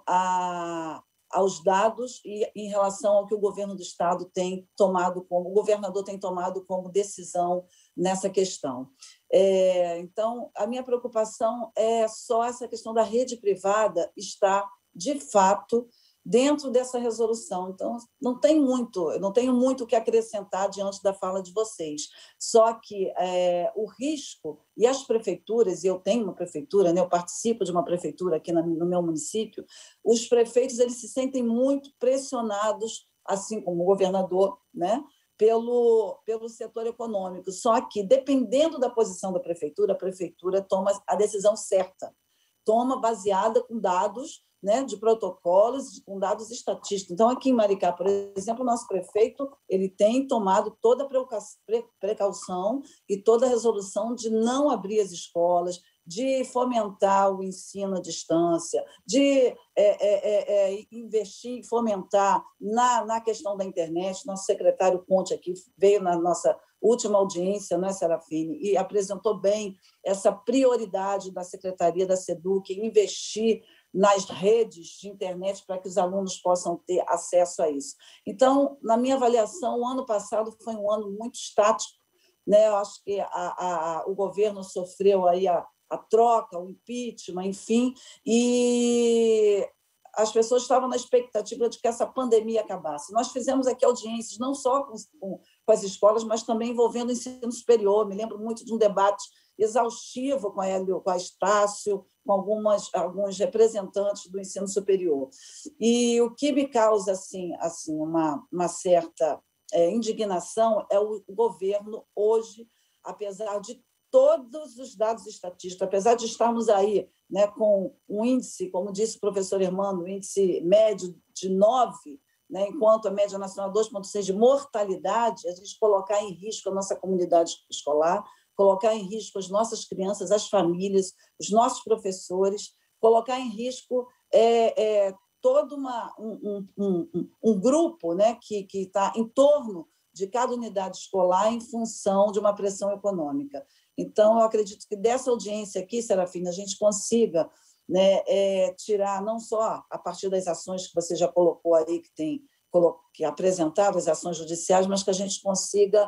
aos dados e em relação ao que o governo do Estado tem tomado como, o governador tem tomado como decisão nessa questão. Então, a minha preocupação é só essa questão da rede privada estar, de fato, dentro dessa resolução. Então, eu não tenho muito o que acrescentar diante da fala de vocês. Só que o risco, e as prefeituras, e eu tenho uma prefeitura, né, eu participo de uma prefeitura aqui no meu município, os prefeitos eles se sentem muito pressionados, assim como o governador, né, pelo setor econômico. Só que, dependendo da posição da prefeitura, a prefeitura toma a decisão certa, toma baseada com dados, né, de protocolos, com dados estatísticos. Então, aqui em Maricá, por exemplo, o nosso prefeito ele tem tomado toda a precaução e toda a resolução de não abrir as escolas, de fomentar o ensino à distância, de investir e fomentar na questão da internet. Nosso secretário Conte aqui veio na nossa última audiência, não é, Serafini, e apresentou bem essa prioridade da Secretaria da SEDUC em investir nas redes de internet para que os alunos possam ter acesso a isso. Então, na minha avaliação, o ano passado foi um ano muito estático, né? Eu acho que o governo sofreu aí a troca, o impeachment, enfim, e as pessoas estavam na expectativa de que essa pandemia acabasse. Nós fizemos aqui audiências, não só com as escolas, mas também envolvendo o ensino superior. Me lembro muito de um debate exaustivo com a Estácio, com alguns representantes do ensino superior. E o que me causa assim, uma certa indignação é o governo hoje, apesar de todos os dados estatísticos, apesar de estarmos aí, né, com um índice, como disse o professor Hermano, um índice médio de 9, né, enquanto a média nacional 2,6 de mortalidade, a gente colocar em risco a nossa comunidade escolar, colocar em risco as nossas crianças, as famílias, os nossos professores, colocar em risco todo um grupo, né, que está em torno de cada unidade escolar em função de uma pressão econômica. Então, eu acredito que dessa audiência aqui, Serafina, a gente consiga, né, tirar não só a partir das ações que você já colocou aí, que apresentaram as ações judiciais, mas que a gente consiga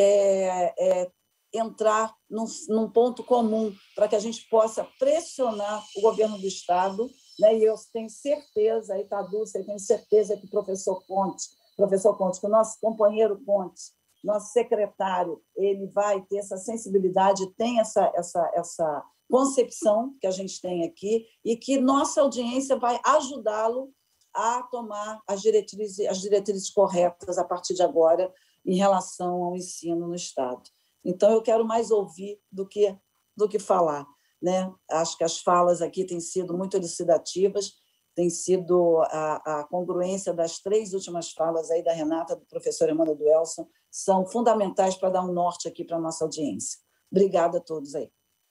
entrar num ponto comum para que a gente possa pressionar o governo do Estado, né? E eu tenho certeza, aí, Dulce, eu tenho certeza que o professor Conte, que o nosso companheiro Conte, nosso secretário, ele vai ter essa sensibilidade, tem essa concepção que a gente tem aqui e que nossa audiência vai ajudá-lo a tomar as diretrizes corretas a partir de agora em relação ao ensino no Estado. Então, eu quero mais ouvir do que falar, né? Acho que as falas aqui têm sido muito elucidativas, tem sido a congruência das 3 últimas falas aí da Renata, do professor Hermano, do Elson, são fundamentais para dar um norte aqui para a nossa audiência. Obrigada a todos aí.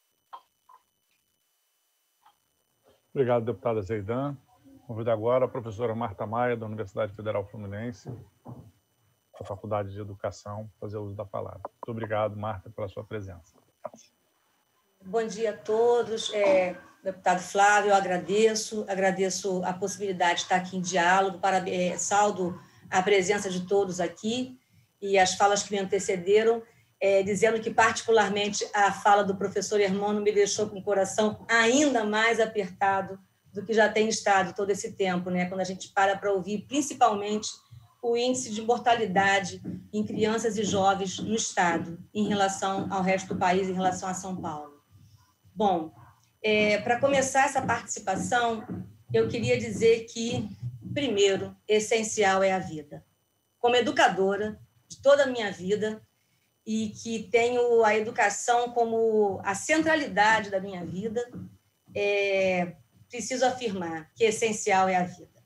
Obrigado, deputada Zeidan. Convido agora a professora Marta Maia, da Universidade Federal Fluminense, da Faculdade de Educação, fazer uso da palavra. Muito obrigado, Marta, pela sua presença. Bom dia a todos. Deputado Flávio, eu agradeço a possibilidade de estar aqui em diálogo, saúdo a presença de todos aqui e as falas que me antecederam, dizendo que, particularmente, a fala do professor Hermano me deixou com o coração ainda mais apertado do que já tem estado todo esse tempo, né? Quando a gente para ouvir, principalmente, o índice de mortalidade em crianças e jovens no Estado, em relação ao resto do país, em relação a São Paulo. Bom, Para começar essa participação, eu queria dizer que, primeiro, essencial é a vida. Como educadora de toda a minha vida, e que tenho a educação como a centralidade da minha vida, preciso afirmar que essencial é a vida.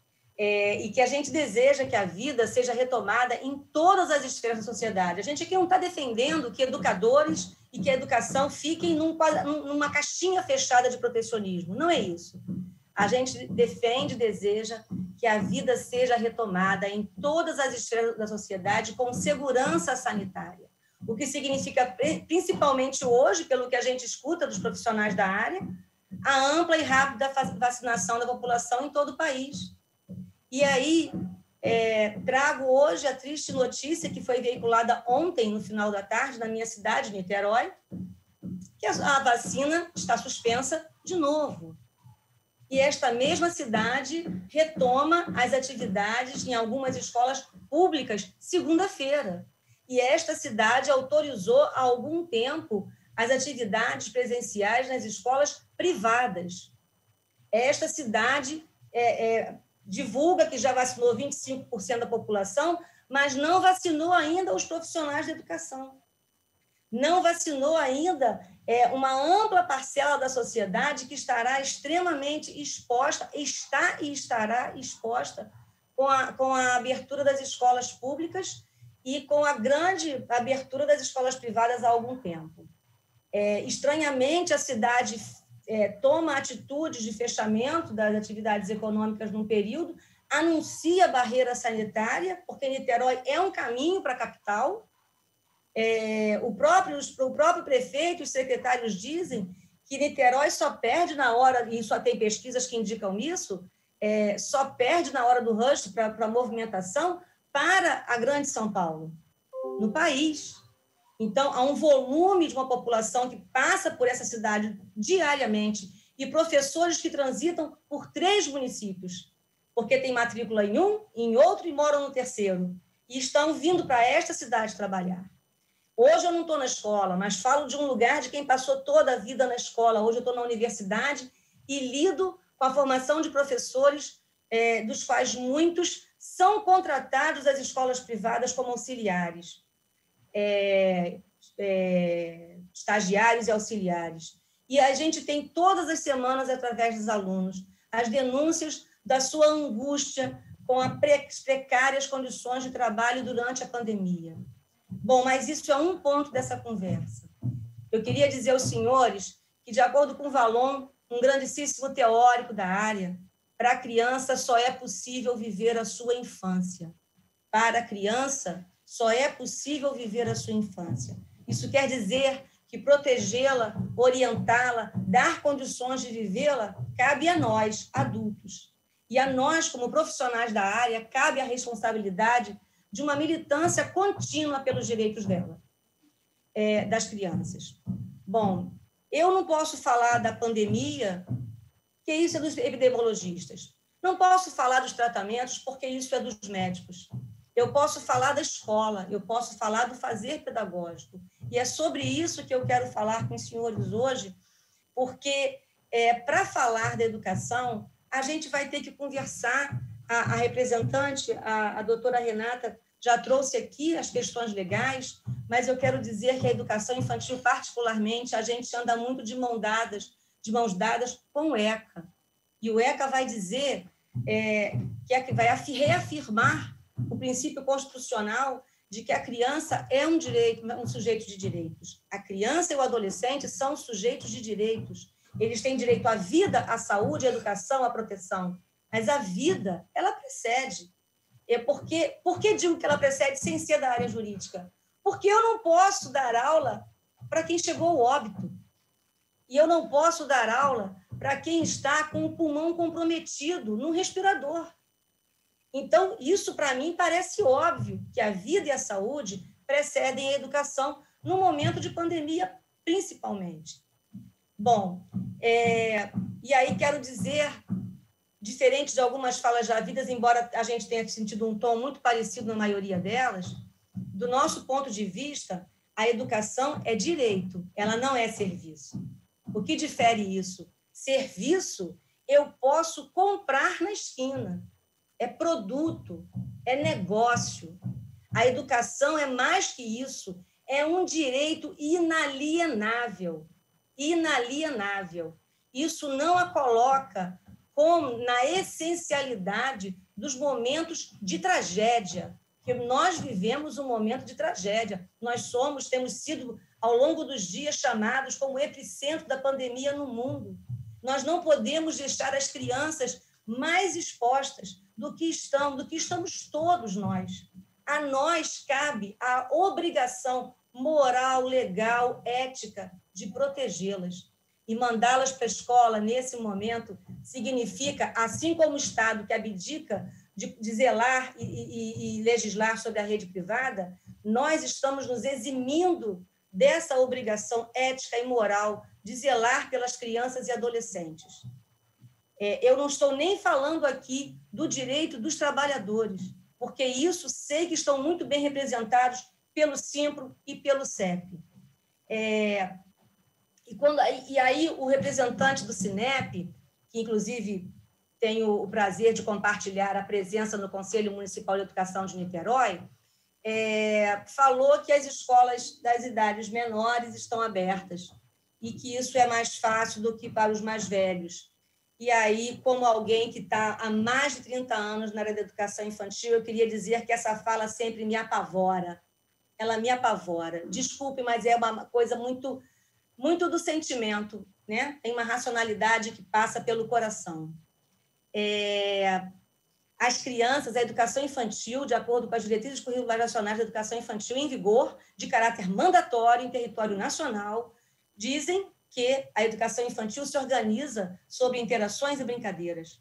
E que a gente deseja que a vida seja retomada em todas as esferas da sociedade. A gente aqui não está defendendo que educadores e que a educação fiquem numa caixinha fechada de protecionismo. Não é isso. A gente defende, deseja que a vida seja retomada em todas as esferas da sociedade com segurança sanitária. O que significa, principalmente hoje, pelo que a gente escuta dos profissionais da área, a ampla e rápida vacinação da população em todo o país. E aí, trago hoje a triste notícia que foi veiculada ontem, no final da tarde, na minha cidade, Niterói, que a vacina está suspensa de novo. E esta mesma cidade retoma as atividades em algumas escolas públicas segunda-feira. E esta cidade autorizou há algum tempo as atividades presenciais nas escolas privadas. Esta cidade divulga que já vacinou 25% da população, mas não vacinou ainda os profissionais da educação. Não vacinou ainda uma ampla parcela da sociedade que estará extremamente exposta, está e estará exposta com a abertura das escolas públicas e com a grande abertura das escolas privadas há algum tempo. Estranhamente, a cidade toma atitudes de fechamento das atividades econômicas num período, anuncia barreira sanitária, porque Niterói é um caminho para a capital. O próprio prefeito e os secretários dizem que Niterói só perde na hora, e só tem pesquisas que indicam isso, só perde na hora do rush para a movimentação para a Grande São Paulo, no país. Então, há um volume de uma população que passa por essa cidade diariamente e professores que transitam por 3 municípios, porque tem matrícula em um, em outro e moram no terceiro, e estão vindo para esta cidade trabalhar. Hoje eu não estou na escola, mas falo de um lugar de quem passou toda a vida na escola. Hoje eu estou na universidade e lido com a formação de professores, dos quais muitos são contratados das escolas privadas como auxiliares, estagiários e auxiliares. E a gente tem todas as semanas, através dos alunos, as denúncias da sua angústia com as precárias condições de trabalho durante a pandemia. Bom, mas isso é um ponto dessa conversa. Eu queria dizer aos senhores que, de acordo com Vallon, um grandíssimo teórico da área, para a criança só é possível viver a sua infância. Para a criança só é possível viver a sua infância. Isso quer dizer que protegê-la, orientá-la, dar condições de vivê-la, cabe a nós, adultos. E a nós, como profissionais da área, cabe a responsabilidade de uma militância contínua pelos direitos dela, das crianças. Bom, eu não posso falar da pandemia, porque isso é dos epidemiologistas. Não posso falar dos tratamentos, porque isso é dos médicos. Eu posso falar da escola, eu posso falar do fazer pedagógico. E é sobre isso que eu quero falar com os senhores hoje, porque para falar da educação, a gente vai ter que conversar. A representante, a doutora Renata, já trouxe aqui as questões legais, mas eu quero dizer que a educação infantil, particularmente, a gente anda muito de mãos dadas com o ECA. E o ECA vai dizer, que vai reafirmar o princípio constitucional de que a criança é um sujeito de direitos. A criança e o adolescente são sujeitos de direitos. Eles têm direito à vida, à saúde, à educação, à proteção. Mas a vida, ela precede. Por que digo que ela precede sem ser da área jurídica? Porque eu não posso dar aula para quem chegou ao óbito. E eu não posso dar aula para quem está com o pulmão comprometido no respirador. Então, isso, para mim, parece óbvio, que a vida e a saúde precedem a educação no momento de pandemia, principalmente. Bom, e aí quero dizer, diferente de algumas falas já havidas, embora a gente tenha sentido um tom muito parecido na maioria delas, do nosso ponto de vista, a educação é direito, ela não é serviço. O que difere isso? Serviço eu posso comprar na esquina. É produto, é negócio. A educação é mais que isso, é um direito inalienável. Inalienável. Isso não a coloca como na essencialidade dos momentos de tragédia, que nós vivemos um momento de tragédia. Nós temos sido, ao longo dos dias, chamados como epicentro da pandemia no mundo. Nós não podemos deixar as crianças mais expostas do que estamos todos nós. A nós cabe a obrigação moral, legal, ética de protegê-las. E mandá-las para a escola, nesse momento, significa, assim como o Estado que abdica de zelar e legislar sobre a rede privada, nós estamos nos eximindo dessa obrigação ética e moral de zelar pelas crianças e adolescentes. Eu não estou nem falando aqui do direito dos trabalhadores, porque isso sei que estão muito bem representados pelo Simpro e pelo CEP. E aí o representante do Sinep, que inclusive tenho o prazer de compartilhar a presença no Conselho Municipal de Educação de Niterói, falou que as escolas das idades menores estão abertas e que isso é mais fácil do que para os mais velhos. E aí, como alguém que está há mais de 30 anos na área da educação infantil, eu queria dizer que essa fala sempre me apavora. Ela me apavora. Desculpe, mas é uma coisa muito, muito do sentimento, né? Tem uma racionalidade que passa pelo coração. As crianças, a educação infantil, de acordo com as diretrizes curriculares nacionais da educação infantil em vigor, de caráter mandatório em território nacional, dizem que a educação infantil se organiza sobre interações e brincadeiras.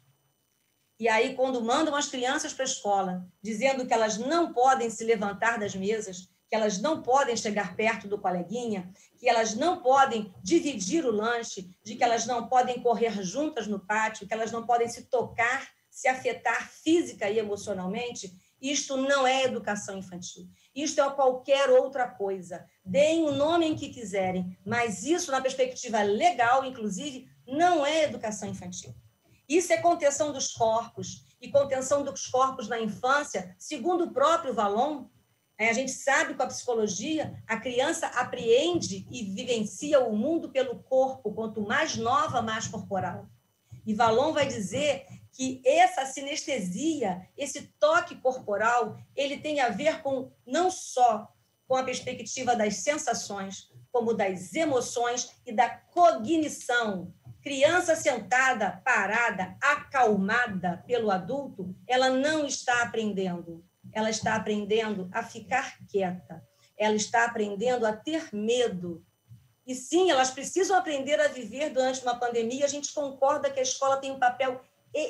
E aí, quando mandam as crianças para a escola, dizendo que elas não podem se levantar das mesas, que elas não podem chegar perto do coleguinha, que elas não podem dividir o lanche, de que elas não podem correr juntas no pátio, que elas não podem se tocar, se afetar física e emocionalmente, isto não é educação infantil. Isto é qualquer outra coisa. Deem o nome em que quiserem, mas isso, na perspectiva legal, inclusive, não é educação infantil. Isso é contenção dos corpos, e contenção dos corpos na infância, segundo o próprio Vallon. A gente sabe, com a psicologia, a criança apreende e vivencia o mundo pelo corpo, quanto mais nova, mais corporal. E Vallon vai dizer que essa sinestesia, esse toque corporal, ele tem a ver com não só com a perspectiva das sensações, como das emoções e da cognição. Criança sentada, parada, acalmada pelo adulto, ela não está aprendendo. Ela está aprendendo a ficar quieta. Ela está aprendendo a ter medo. E sim, elas precisam aprender a viver durante uma pandemia. A gente concorda que a escola tem um papel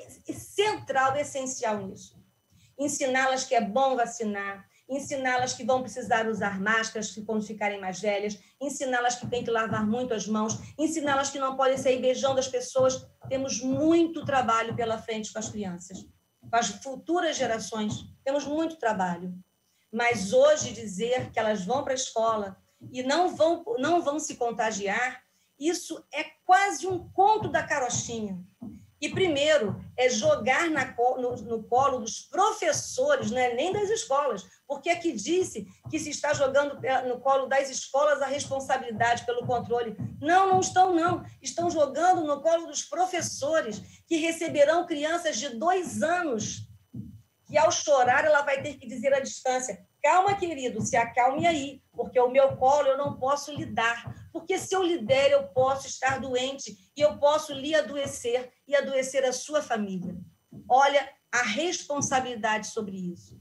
central, essencial nisso. Ensiná-las que é bom vacinar, ensiná-las que vão precisar usar máscaras quando ficarem mais velhas, ensiná-las que tem que lavar muito as mãos, ensiná-las que não podem sair beijando as pessoas. Temos muito trabalho pela frente com as crianças, com as futuras gerações. Temos muito trabalho. Mas hoje dizer que elas vão para a escola e não vão se contagiar, isso é quase um conto da carochinha. E, primeiro, é jogar no colo dos professores, não é nem das escolas, porque aqui disse que se está jogando no colo das escolas a responsabilidade pelo controle. Não, não estão, não. Estão jogando no colo dos professores, que receberão crianças de 2 anos, que, ao chorar, ela vai ter que dizer à distância: calma, querido, se acalme aí, porque o meu colo eu não posso lhe dar, porque se eu lhe der, eu posso estar doente e eu posso lhe adoecer e adoecer a sua família. Olha a responsabilidade sobre isso.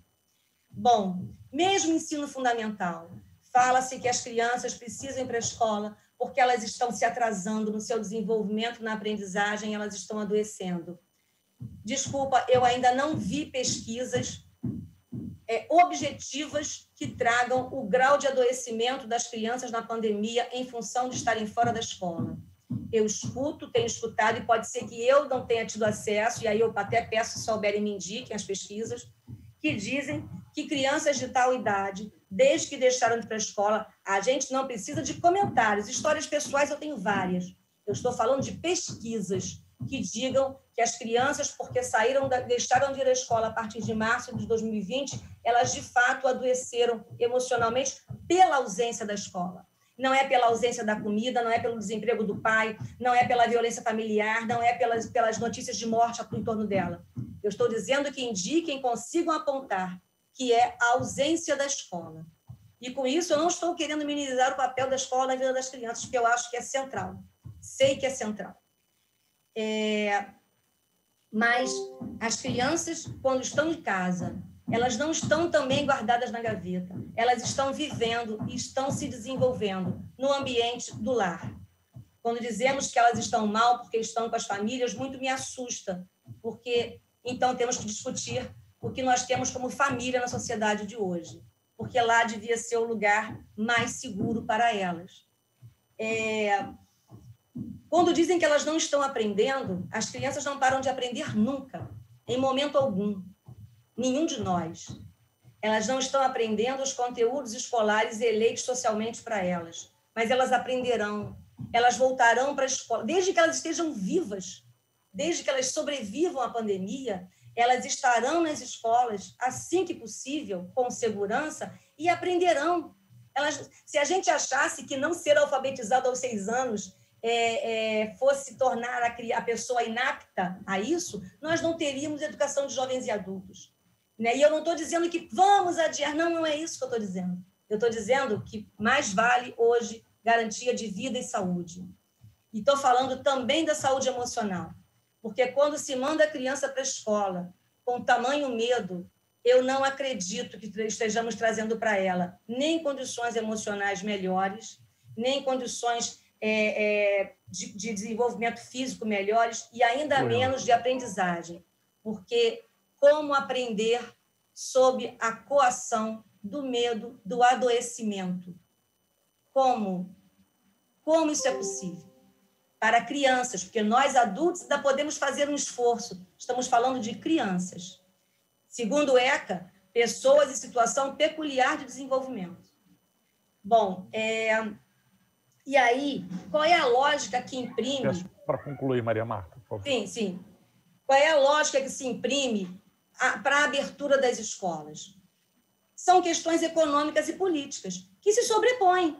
Bom, mesmo ensino fundamental, fala-se que as crianças precisam ir para a escola porque elas estão se atrasando no seu desenvolvimento, na aprendizagem, elas estão adoecendo. Desculpa, eu ainda não vi pesquisas objetivas que tragam o grau de adoecimento das crianças na pandemia em função de estarem fora da escola. Eu tenho escutado, e pode ser que eu não tenha tido acesso, e aí eu até peço, se souberem, me indiquem as pesquisas, que dizem que crianças de tal idade, desde que deixaram de ir para a escola, a gente não precisa de comentários, histórias pessoais eu tenho várias. Eu estou falando de pesquisas que digam que as crianças, porque deixaram de ir à escola a partir de março de 2020, elas, de fato, adoeceram emocionalmente pela ausência da escola. Não é pela ausência da comida, não é pelo desemprego do pai, não é pela violência familiar, não é pelas notícias de morte em torno dela. Eu estou dizendo que indiquem, consigam apontar que é a ausência da escola. E, com isso, eu não estou querendo minimizar o papel da escola na vida das crianças, porque eu acho que é central. Sei que é central. Mas as crianças, quando estão em casa, elas não estão também guardadas na gaveta. Elas estão vivendo e estão se desenvolvendo no ambiente do lar. Quando dizemos que elas estão mal porque estão com as famílias, muito me assusta, porque então temos que discutir o que nós temos como família na sociedade de hoje, porque lá devia ser o lugar mais seguro para elas. Quando dizem que elas não estão aprendendo, as crianças não param de aprender nunca, em momento algum. Nenhum de nós. Elas não estão aprendendo os conteúdos escolares eleitos socialmente para elas, mas elas aprenderão, elas voltarão para a escola, desde que elas estejam vivas, desde que elas sobrevivam à pandemia, elas estarão nas escolas, assim que possível, com segurança, e aprenderão. Se a gente achasse que não ser alfabetizado aos 6 anos fosse tornar a pessoa inapta a isso, nós não teríamos educação de jovens e adultos. E eu não estou dizendo que vamos adiar, não é isso que eu estou dizendo. Eu estou dizendo que mais vale hoje garantia de vida e saúde. E estou falando também da saúde emocional, porque quando se manda a criança para a escola com tamanho medo, eu não acredito que estejamos trazendo para ela nem condições emocionais melhores, nem condições de desenvolvimento físico melhores e ainda menos de aprendizagem, porque como aprender sob a coação do medo, do adoecimento? Como? Como isso é possível? Para crianças, porque nós adultos ainda podemos fazer um esforço, estamos falando de crianças. Segundo o ECA, pessoas em situação peculiar de desenvolvimento. Bom, e aí, qual é a lógica que imprime... Para concluir, Maria Marta, por favor. Sim. Qual é a lógica que se imprime para a abertura das escolas? São questões econômicas e políticas que se sobrepõem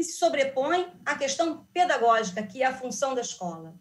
à questão pedagógica, que é a função da escola.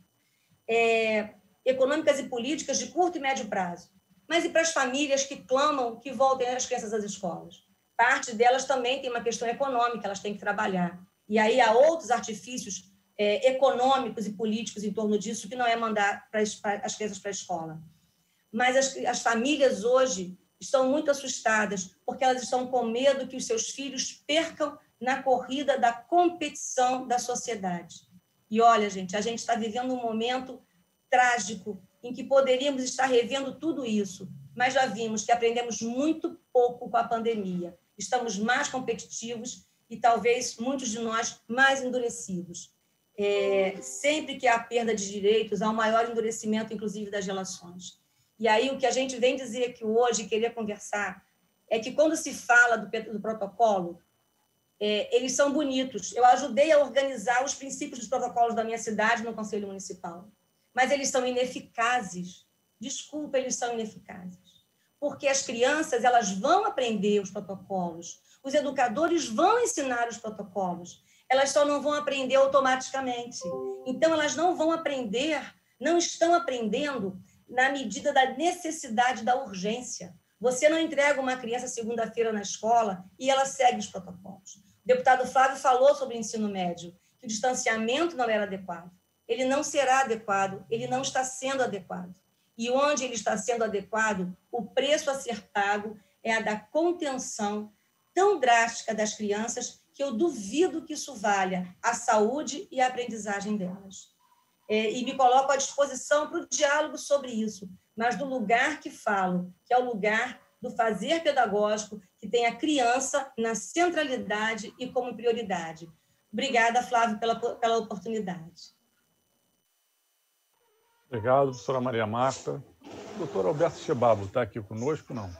Econômicas e políticas de curto e médio prazo. Mas e para as famílias que clamam que voltem as crianças às escolas? Parte delas também tem uma questão econômica, elas têm que trabalhar. E aí há outros artifícios econômicos e políticos em torno disso, que não é mandar as crianças para a escola. Mas as famílias hoje estão muito assustadas, porque elas estão com medo que os seus filhos percam na corrida da competição da sociedade. E olha, gente, a gente está vivendo um momento trágico em que poderíamos estar revendo tudo isso, mas já vimos que aprendemos muito pouco com a pandemia. Estamos mais competitivos e talvez muitos de nós mais endurecidos. Sempre que há perda de direitos, há um maior endurecimento, inclusive, das relações. E aí o que a gente vem dizer aqui hoje, queria conversar, é que quando se fala do protocolo, eles são bonitos. Eu ajudei a organizar os princípios dos protocolos da minha cidade no Conselho Municipal, mas eles são ineficazes. Desculpa, eles são ineficazes. Porque as crianças, elas vão aprender os protocolos, os educadores vão ensinar os protocolos, elas só não vão aprender automaticamente. Então, elas não vão aprender, não estão aprendendo na medida da necessidade, da urgência. Você não entrega uma criança segunda-feira na escola e ela segue os protocolos. O deputado Flávio falou sobre o ensino médio, que o distanciamento não era adequado. Ele não será adequado, ele não está sendo adequado. E onde ele está sendo adequado, o preço a ser pago é a da contenção tão drástica das crianças que eu duvido que isso valha a saúde e a aprendizagem delas. E me coloco à disposição para o diálogo sobre isso, mas do lugar que falo, que é o lugar do fazer pedagógico, que tem a criança na centralidade e como prioridade. Obrigada, Flávio, pela oportunidade. Obrigado, professora Maria Marta. O doutor Alberto Chebabo está aqui conosco, não?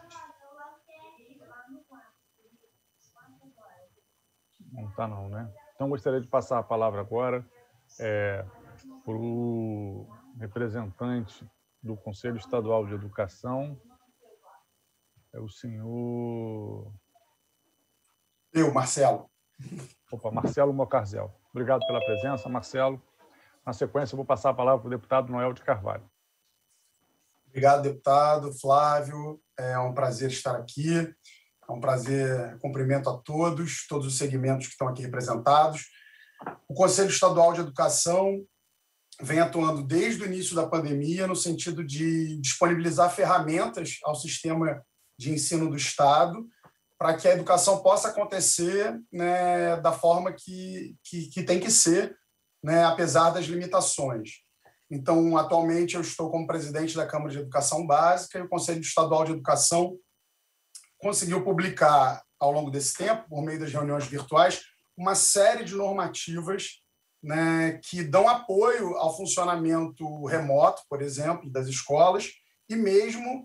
Não está, não, né? Então, gostaria de passar a palavra agora para o representante do Conselho Estadual de Educação, é o senhor... Eu, Marcelo. Opa, Marcelo Mocarzel. Obrigado pela presença, Marcelo. Na sequência, eu vou passar a palavra para o deputado Noel de Carvalho. Obrigado, deputado Flávio. É um prazer estar aqui. É um prazer, cumprimento a todos os segmentos que estão aqui representados. O Conselho Estadual de Educação vem atuando desde o início da pandemia no sentido de disponibilizar ferramentas ao sistema de ensino do Estado para que a educação possa acontecer, né, da forma que tem que ser, né, apesar das limitações. Então, atualmente, eu estou como presidente da Câmara de Educação Básica e o Conselho Estadual de Educação conseguiu publicar, ao longo desse tempo, por meio das reuniões virtuais, uma série de normativas, né, que dão apoio ao funcionamento remoto, por exemplo, das escolas, e mesmo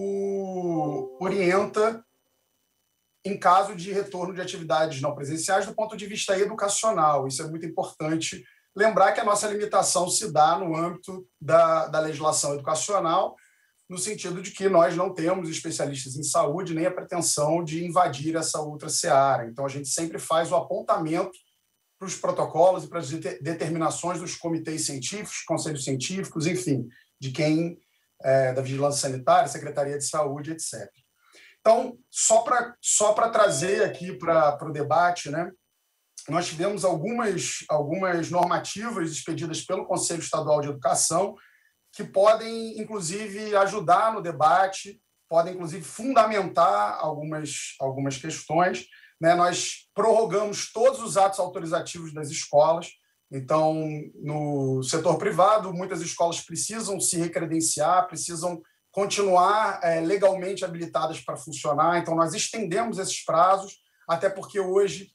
orienta em caso de retorno de atividades não presenciais do ponto de vista educacional. Isso é muito importante lembrar que a nossa limitação se dá no âmbito da legislação educacional, no sentido de que nós não temos especialistas em saúde nem a pretensão de invadir essa outra seara. Então, a gente sempre faz o apontamento para os protocolos e para as determinações dos comitês científicos, conselhos científicos, enfim, de quem da Vigilância Sanitária, Secretaria de Saúde, etc. Então, só para trazer aqui para o debate, né, nós tivemos algumas normativas expedidas pelo Conselho Estadual de Educação que podem, inclusive, ajudar no debate, podem, inclusive, fundamentar algumas questões. Né? Nós prorrogamos todos os atos autorizativos das escolas. Então, no setor privado, muitas escolas precisam se recredenciar, precisam continuar legalmente habilitadas para funcionar. Então, nós estendemos esses prazos, até porque hoje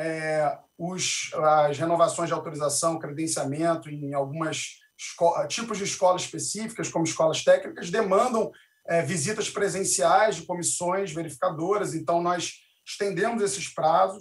as renovações de autorização, credenciamento em algumas tipos de escolas específicas, como escolas técnicas, demandam visitas presenciais de comissões verificadoras. Então, nós estendemos esses prazos.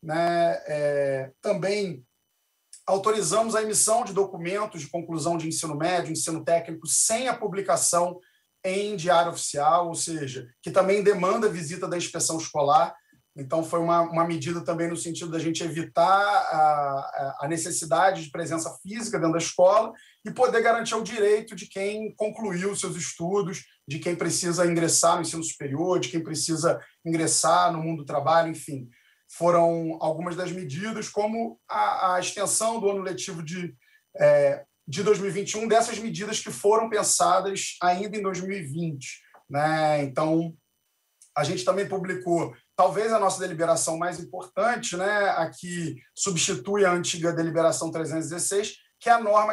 Né? Também autorizamos a emissão de documentos de conclusão de ensino médio, ensino técnico, sem a publicação em diário oficial, ou seja, que também demanda visita da inspeção escolar. Então, foi uma medida também no sentido da gente evitar a necessidade de presença física dentro da escola e poder garantir o direito de quem concluiu seus estudos, de quem precisa ingressar no ensino superior, de quem precisa ingressar no mundo do trabalho, enfim. Foram algumas das medidas, como a extensão do ano letivo de 2021, dessas medidas que foram pensadas ainda em 2020. Né? Então, a gente também publicou, talvez a nossa deliberação mais importante, né, a que substitui a antiga deliberação 316, que é a norma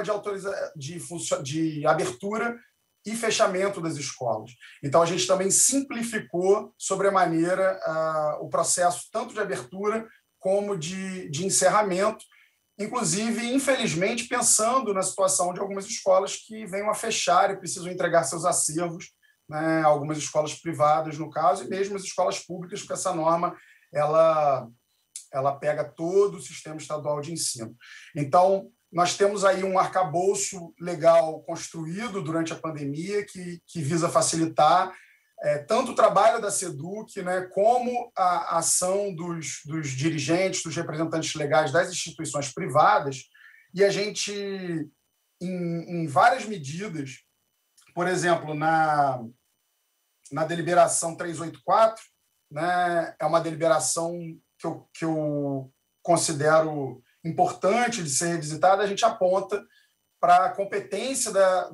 de abertura e fechamento das escolas. Então, a gente também simplificou sobremaneira o processo tanto de abertura como de encerramento, inclusive, infelizmente, pensando na situação de algumas escolas que venham a fechar e precisam entregar seus acervos, né, algumas escolas privadas, no caso, e mesmo as escolas públicas, porque essa norma ela pega todo o sistema estadual de ensino. Então, nós temos aí um arcabouço legal construído durante a pandemia que visa facilitar tanto o trabalho da SEDUC, né, como a ação dos dirigentes, dos representantes legais das instituições privadas, e a gente, em várias medidas, por exemplo, na deliberação 384, né, é uma deliberação que eu considero importante de ser revisitada, a gente aponta para a competência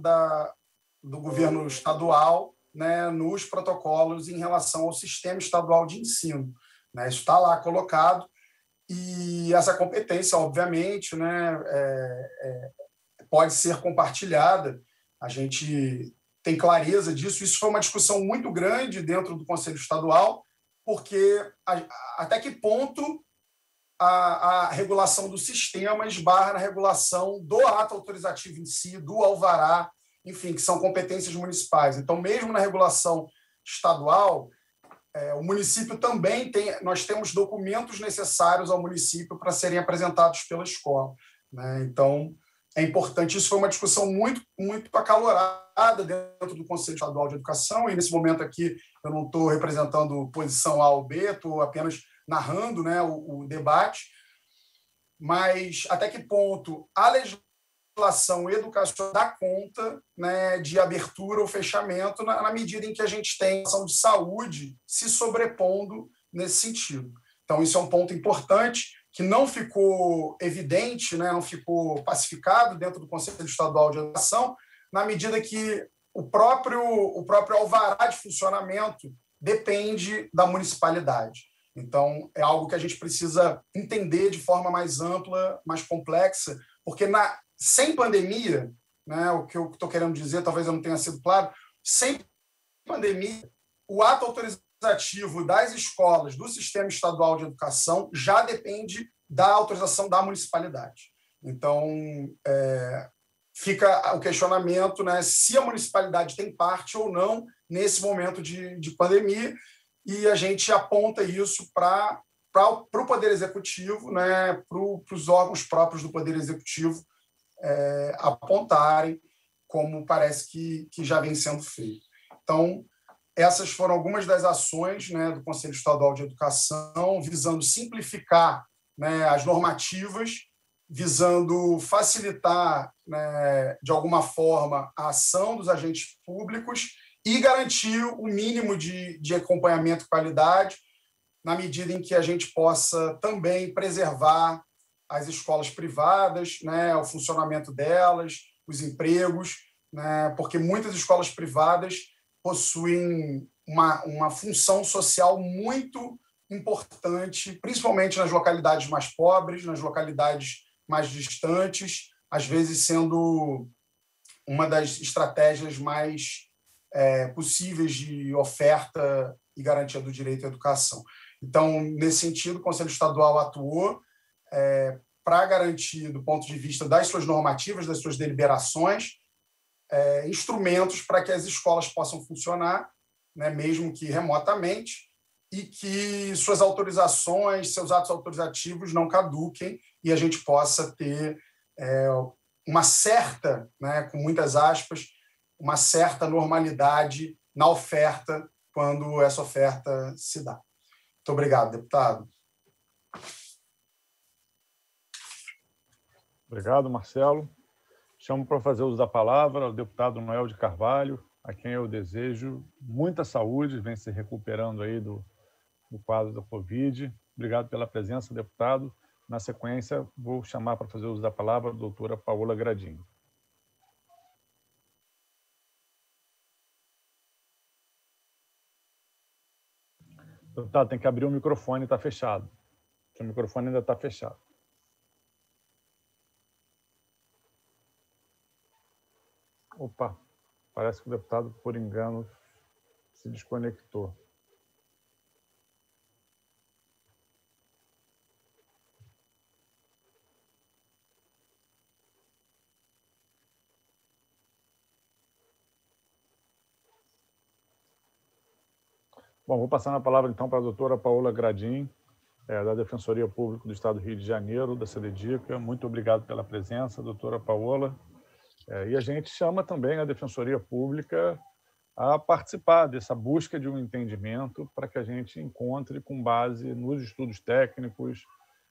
do governo estadual, né, nos protocolos em relação ao sistema estadual de ensino. Né? Isso está lá colocado, e essa competência, obviamente, né, pode ser compartilhada. A gente tem clareza disso. Isso foi uma discussão muito grande dentro do Conselho Estadual, porque até que ponto a regulação do sistema esbarra na regulação do ato autorizativo em si, do alvará, enfim, que são competências municipais. Então, mesmo na regulação estadual, o município também nós temos documentos necessários ao município para serem apresentados pela escola. Né? Então, é importante. Isso foi uma discussão muito, muito acalorada dentro do Conselho Estadual de Educação, e nesse momento aqui eu não estou representando posição A ou B, estou apenas narrando, né, o debate, mas até que ponto a legislação educacional dá conta, né, de abertura ou fechamento na medida em que a gente tem a ação de saúde se sobrepondo nesse sentido. Então, isso é um ponto importante que não ficou evidente, né, não ficou pacificado dentro do Conselho Estadual de Educação, na medida que o próprio alvará de funcionamento depende da municipalidade. Então, é algo que a gente precisa entender de forma mais ampla, mais complexa, porque sem pandemia, né, o que eu estou querendo dizer, talvez eu não tenha sido claro, sem pandemia, o ato autorizativo das escolas do Sistema Estadual de Educação já depende da autorização da municipalidade. Então, fica o questionamento, né, se a municipalidade tem parte ou não nesse momento de pandemia, e a gente aponta isso para o Poder Executivo, né, para os órgãos próprios do Poder Executivo apontarem, como parece que já vem sendo feito. Então, essas foram algumas das ações, né, do Conselho Estadual de Educação, visando simplificar, né, as normativas, visando facilitar, né, de alguma forma, a ação dos agentes públicos e garantir o mínimo de acompanhamento e qualidade, na medida em que a gente possa também preservar as escolas privadas, né, o funcionamento delas, os empregos, né, porque muitas escolas privadas possuem uma função social muito importante, principalmente nas localidades mais pobres, nas localidades mais distantes, às vezes sendo uma das estratégias mais possíveis de oferta e garantia do direito à educação. Então, nesse sentido, o Conselho Estadual atuou para garantir, do ponto de vista das suas normativas, das suas deliberações, instrumentos para que as escolas possam funcionar, né, mesmo que remotamente, e que suas autorizações, seus atos autorizativos não caduquem e a gente possa ter uma certa, né, com muitas aspas, uma certa normalidade na oferta quando essa oferta se dá. Muito obrigado, deputado. Obrigado, Marcelo. Chamo para fazer uso da palavra o deputado Noel de Carvalho, a quem eu desejo muita saúde, vem se recuperando aí do quadro da Covid. Obrigado pela presença, deputado. Na sequência, vou chamar para fazer uso da palavra a doutora Paola Gradinho. Deputado, tem que abrir o microfone, está fechado. O microfone ainda está fechado. Opa, parece que o deputado, por engano, se desconectou. Bom, vou passar a palavra, então, para a doutora Paola Gradinho, da Defensoria Pública do Estado do Rio de Janeiro, da CDDICA. Muito obrigado pela presença, doutora Paola. E a gente chama também a Defensoria Pública a participar dessa busca de um entendimento para que a gente encontre, com base nos estudos técnicos,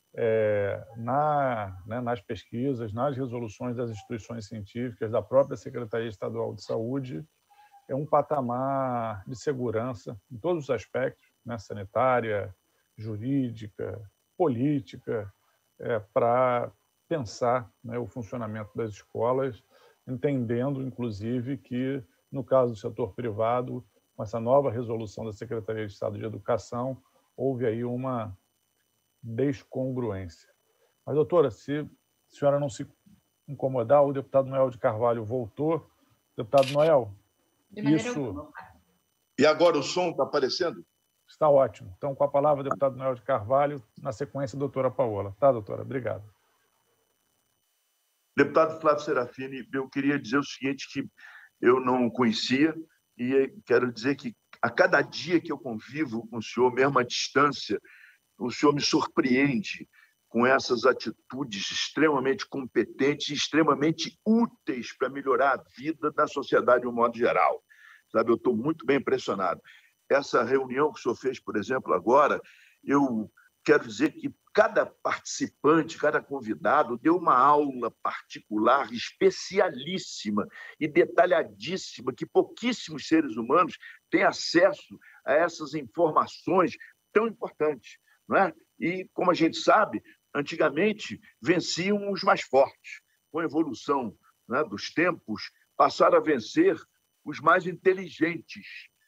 nas pesquisas, nas resoluções das instituições científicas, da própria Secretaria Estadual de Saúde, um patamar de segurança em todos os aspectos, né, sanitária, jurídica, política, para pensar, né, o funcionamento das escolas, entendendo, inclusive, que, no caso do setor privado, com essa nova resolução da Secretaria de Estado de Educação, houve aí uma descongruência. Mas, doutora, se a senhora não se incomodar, o deputado Noel de Carvalho voltou. Deputado Noel, isso. E agora o som está aparecendo? Está ótimo. Então, com a palavra, o deputado Noel de Carvalho, na sequência, a doutora Paola. Tá, doutora? Obrigado. Deputado Flávio Serafini, eu queria dizer o seguinte, que eu não conhecia, e quero dizer que a cada dia que eu convivo com o senhor, mesmo à distância, o senhor me surpreende com essas atitudes extremamente competentes e extremamente úteis para melhorar a vida da sociedade de um modo geral. Sabe, eu estou muito bem impressionado. Essa reunião que o senhor fez, por exemplo, agora, eu quero dizer que cada participante, cada convidado deu uma aula particular, especialíssima e detalhadíssima, que pouquíssimos seres humanos têm acesso a essas informações tão importantes, não é? E, como a gente sabe, antigamente venciam os mais fortes. Com a evolução, né, dos tempos, passaram a vencer os mais inteligentes,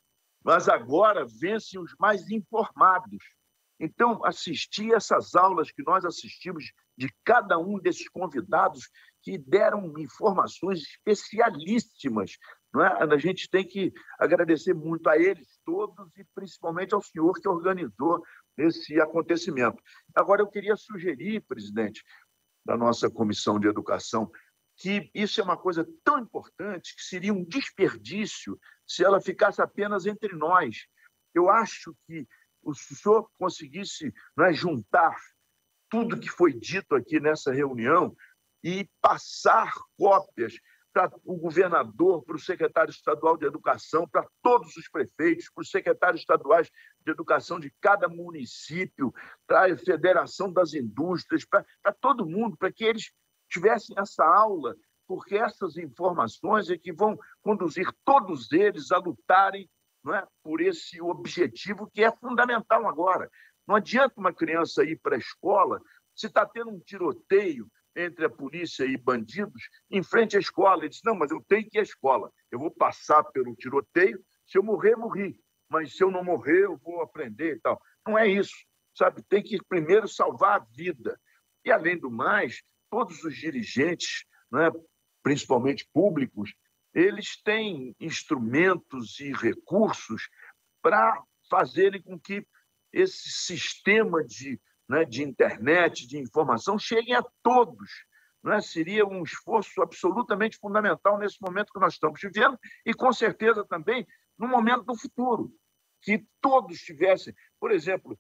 mas agora vencem os mais informados. Então, assistir essas aulas que nós assistimos de cada um desses convidados que deram informações especialíssimas, não é? A gente tem que agradecer muito a eles todos e principalmente ao senhor que organizou esse acontecimento. Agora, eu queria sugerir, presidente da nossa Comissão de Educação, que isso é uma coisa tão importante que seria um desperdício se ela ficasse apenas entre nós. Eu acho que o senhor conseguisse, não é, juntar tudo que foi dito aqui nessa reunião e passar cópias para o governador, para o secretário estadual de Educação, para todos os prefeitos, para os secretários estaduais de Educação de cada município, para a Federação das Indústrias, para todo mundo, para que eles tivessem essa aula, porque essas informações é que vão conduzir todos eles a lutarem, não é, por esse objetivo que é fundamental agora. Não adianta uma criança ir para a escola se está tendo um tiroteio entre a polícia e bandidos em frente à escola. Ele diz, não, mas eu tenho que ir à escola. Eu vou passar pelo tiroteio, se eu morrer, morri. Mas se eu não morrer, eu vou aprender e tal. Não é isso, sabe? Tem que primeiro salvar a vida. E, além do mais, todos os dirigentes, não é, principalmente públicos, eles têm instrumentos e recursos para fazerem com que esse sistema de internet, de informação, cheguem a todos. Não é? Seria um esforço absolutamente fundamental nesse momento que nós estamos vivendo e, com certeza, também no momento do futuro, que todos tivessem... Por exemplo,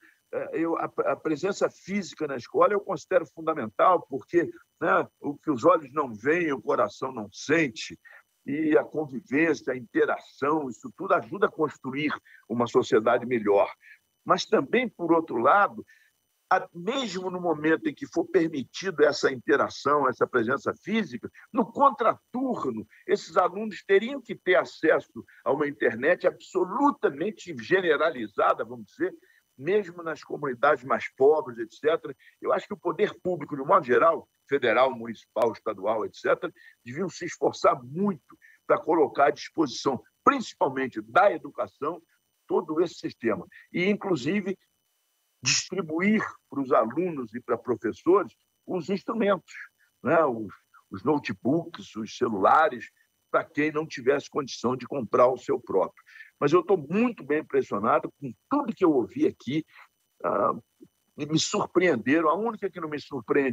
a presença física na escola eu considero fundamental, porque, né, o que os olhos não veem, o coração não sente, e a convivência, a interação, isso tudo ajuda a construir uma sociedade melhor. Mas também, por outro lado, mesmo no momento em que for permitido essa interação, essa presença física, no contraturno, esses alunos teriam que ter acesso a uma internet absolutamente generalizada, vamos dizer, mesmo nas comunidades mais pobres, etc. Eu acho que o poder público, de um modo geral, federal, municipal, estadual, etc., deviam se esforçar muito para colocar à disposição, principalmente da educação, todo esse sistema. E, inclusive, distribuir para os alunos e para professores os instrumentos, né? Os notebooks, os celulares, para quem não tivesse condição de comprar o seu próprio. Mas eu estou muito bem impressionado com tudo que eu ouvi aqui. Me surpreenderam. A única que não me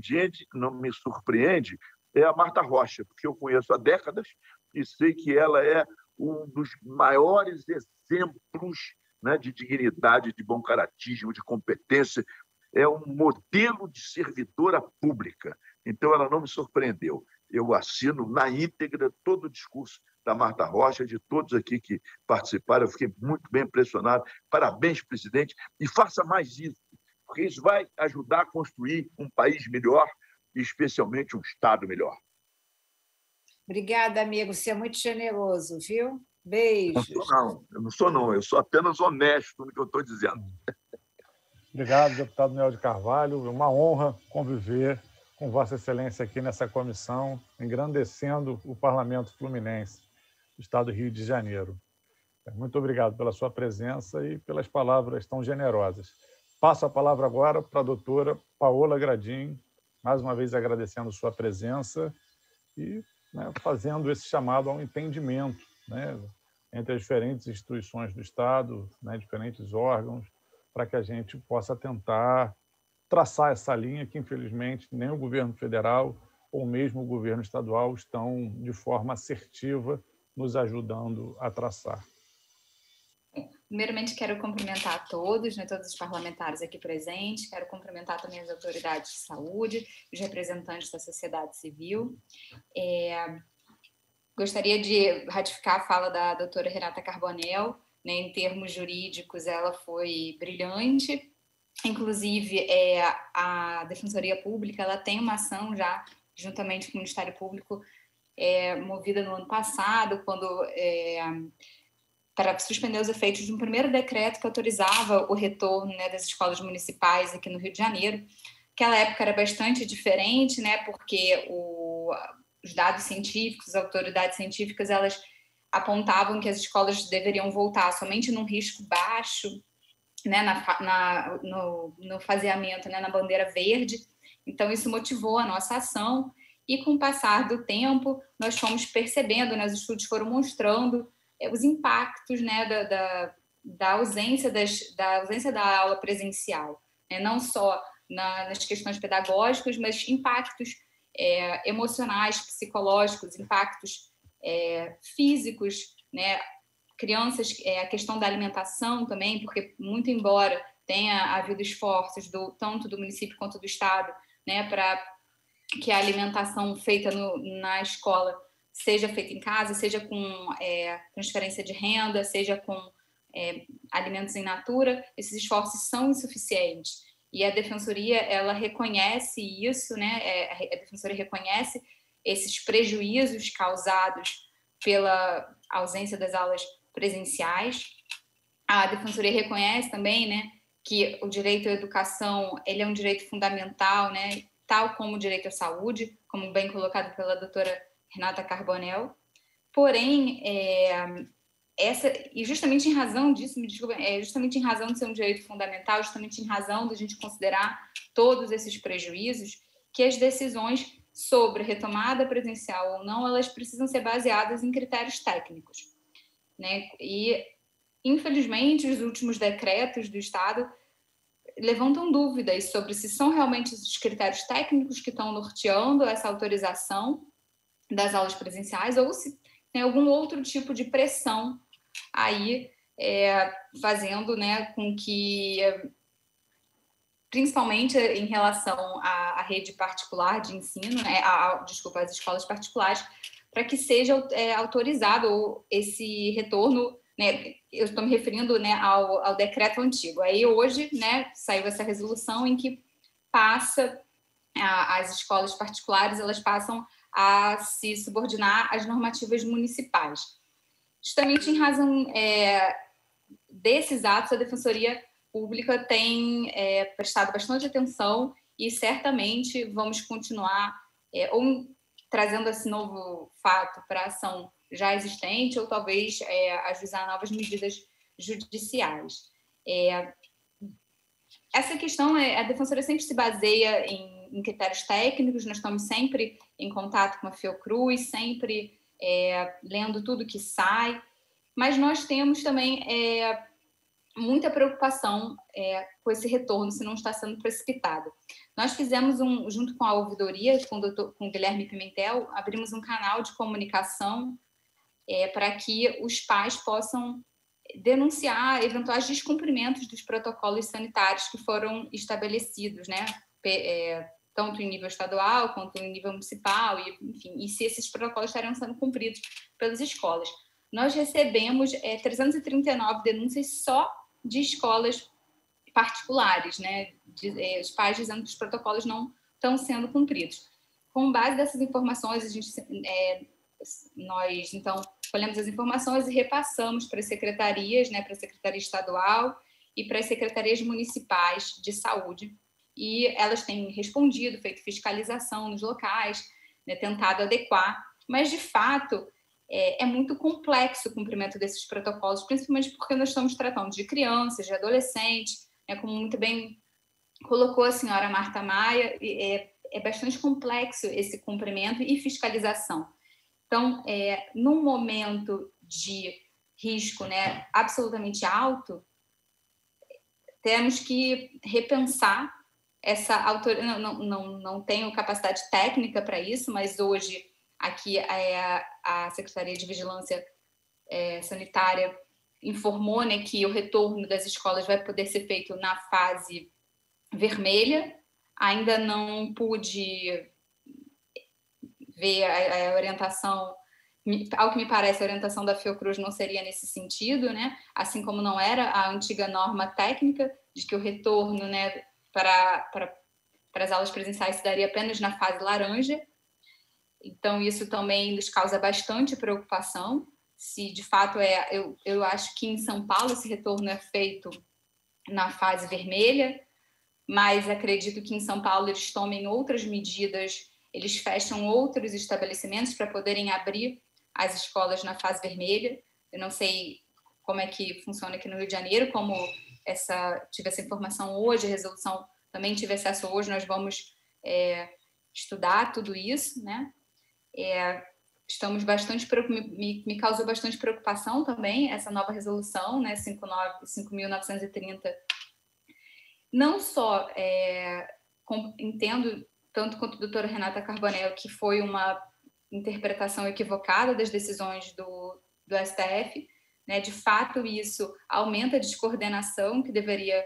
surpreende é a Marta Rocha, porque eu conheço há décadas e sei que ela é um dos maiores exemplos, né, de dignidade, de bom caratismo, de competência. É um modelo de servidora pública. Então, ela não me surpreendeu. Eu assino na íntegra todo o discurso da Marta Rocha, de todos aqui que participaram. Eu fiquei muito bem impressionado. Parabéns, presidente, e faça mais isso, porque isso vai ajudar a construir um país melhor e, especialmente, um Estado melhor. Obrigada, amigo. Você é muito generoso, viu? Beijos. Eu não sou, eu sou apenas honesto no que eu estou dizendo. Obrigado, deputado Nel de Carvalho. É uma honra conviver com Vossa Excelência aqui nessa comissão, engrandecendo o Parlamento Fluminense do Estado do Rio de Janeiro. Muito obrigado pela sua presença e pelas palavras tão generosas. Passo a palavra agora para a doutora Paola Gradim, mais uma vez agradecendo sua presença e, né, fazendo esse chamado ao entendimento, né, entre as diferentes instituições do Estado, né, diferentes órgãos, para que a gente possa tentar traçar essa linha que, infelizmente, nem o governo federal ou mesmo o governo estadual estão, de forma assertiva, nos ajudando a traçar. Primeiramente, quero cumprimentar a todos, né, todos os parlamentares aqui presentes, quero cumprimentar também as autoridades de saúde, os representantes da sociedade civil. Gostaria de ratificar a fala da doutora Renata Carbonell, né, em termos jurídicos, ela foi brilhante. Inclusive, a Defensoria Pública ela tem uma ação já, juntamente com o Ministério Público, movida no ano passado, para suspender os efeitos de um primeiro decreto que autorizava o retorno, né, das escolas municipais aqui no Rio de Janeiro. Aquela época era bastante diferente, né, porque os dados científicos, as autoridades científicas, elas apontavam que as escolas deveriam voltar somente num risco baixo, né, no faseamento, né, na bandeira verde. Então, isso motivou a nossa ação e, com o passar do tempo, nós fomos percebendo, né, os estudos foram mostrando os impactos, né, da ausência da aula presencial, né, não só nas questões pedagógicas, mas impactos emocionais, psicológicos, impactos físicos, né, crianças, a questão da alimentação também, porque muito embora tenha havido esforços tanto do município quanto do estado, né, para que a alimentação feita na escola seja feita em casa, seja com transferência de renda, seja com alimentos in natura, esses esforços são insuficientes. E a Defensoria, ela reconhece isso, né? A Defensoria reconhece esses prejuízos causados pela ausência das aulas presenciais. A Defensoria reconhece também, né, que o direito à educação ele é um direito fundamental, né, tal como o direito à saúde, como bem colocado pela doutora Renata Carbonell. Porém, e justamente em razão disso, me desculpa, justamente em razão de ser um direito fundamental, justamente em razão de a gente considerar todos esses prejuízos, que as decisões sobre retomada presencial ou não, elas precisam ser baseadas em critérios técnicos, né? E, infelizmente, os últimos decretos do Estado levantam dúvidas sobre se são realmente os critérios técnicos que estão norteando essa autorização das aulas presenciais ou se tem algum outro tipo de pressão aí fazendo, né, com que, principalmente em relação à rede particular de ensino, né, às escolas particulares, para que seja autorizado esse retorno, né, eu estou me referindo, né, ao decreto antigo. Aí hoje, né, saiu essa resolução em que passa as escolas particulares, elas passam a se subordinar às normativas municipais. Justamente em razão desses atos, a Defensoria Pública tem prestado bastante atenção e certamente vamos continuar ou trazendo esse novo fato para a ação já existente ou talvez ajuizar novas medidas judiciais. Essa questão, a Defensoria sempre se baseia em critérios técnicos, nós estamos sempre em contato com a Fiocruz, sempre lendo tudo que sai, mas nós temos também muita preocupação com esse retorno, se não está sendo precipitado. Nós fizemos, junto com a ouvidoria, com o Guilherme Pimentel, abrimos um canal de comunicação para que os pais possam denunciar eventuais descumprimentos dos protocolos sanitários que foram estabelecidos, né? Tanto em nível estadual quanto em nível municipal, e se esses protocolos estariam sendo cumpridos pelas escolas. Nós recebemos 339 denúncias só de escolas particulares, né? Os pais dizendo que os protocolos não estão sendo cumpridos. Com base dessas informações, nós, então, colhemos as informações e repassamos para as secretarias, né, para a Secretaria Estadual e para as secretarias municipais de saúde, e elas têm respondido, feito fiscalização nos locais, né, tentado adequar, mas, de fato, é muito complexo o cumprimento desses protocolos, principalmente porque nós estamos tratando de crianças, de adolescentes, né, como muito bem colocou a senhora Marta Maia, é bastante complexo esse cumprimento e fiscalização. Então, num momento de risco, né, absolutamente alto, temos que repensar essa autoridade. Não tenho capacidade técnica para isso, mas hoje aqui a Secretaria de Vigilância Sanitária informou, né, que o retorno das escolas vai poder ser feito na fase vermelha. Ainda não pude ver a orientação, ao que me parece, a orientação da Fiocruz não seria nesse sentido, né? Assim como não era a antiga norma técnica de que o retorno, né, para as aulas presenciais se daria apenas na fase laranja. Então, isso também nos causa bastante preocupação. Se, de fato, eu acho que em São Paulo esse retorno é feito na fase vermelha, mas acredito que em São Paulo eles tomem outras medidas, eles fecham outros estabelecimentos para poderem abrir as escolas na fase vermelha. Eu não sei como é que funciona aqui no Rio de Janeiro, como tive essa informação hoje, a resolução também tive acesso hoje, nós vamos estudar tudo isso, né? Estamos bastante me causou bastante preocupação também essa nova resolução, né, 5.930. Não só entendo, tanto quanto a doutora Renata Carbonell, que foi uma interpretação equivocada das decisões do STF, né? De fato, isso aumenta a descoordenação que deveria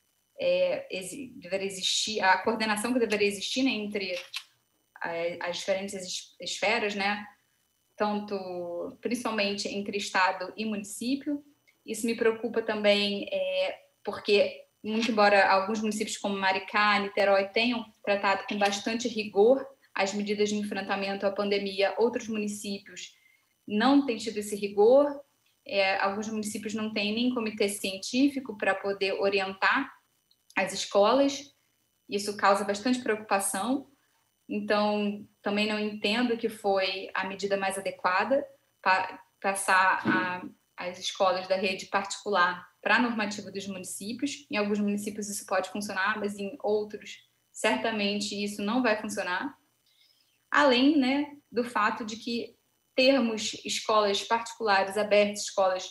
existir, a coordenação que deveria existir, né, entre as diferentes esferas, né? Tanto, principalmente entre Estado e município. Isso me preocupa também porque, muito embora alguns municípios como Maricá, Niterói tenham tratado com bastante rigor as medidas de enfrentamento à pandemia, outros municípios não têm tido esse rigor. Alguns municípios não têm nem comitê científico para poder orientar as escolas. Isso causa bastante preocupação. Então, também não entendo que foi a medida mais adequada para passar as escolas da rede particular para a normativa dos municípios. Em alguns municípios isso pode funcionar, mas em outros, certamente, isso não vai funcionar. Além, né, do fato de que termos escolas particulares abertas, escolas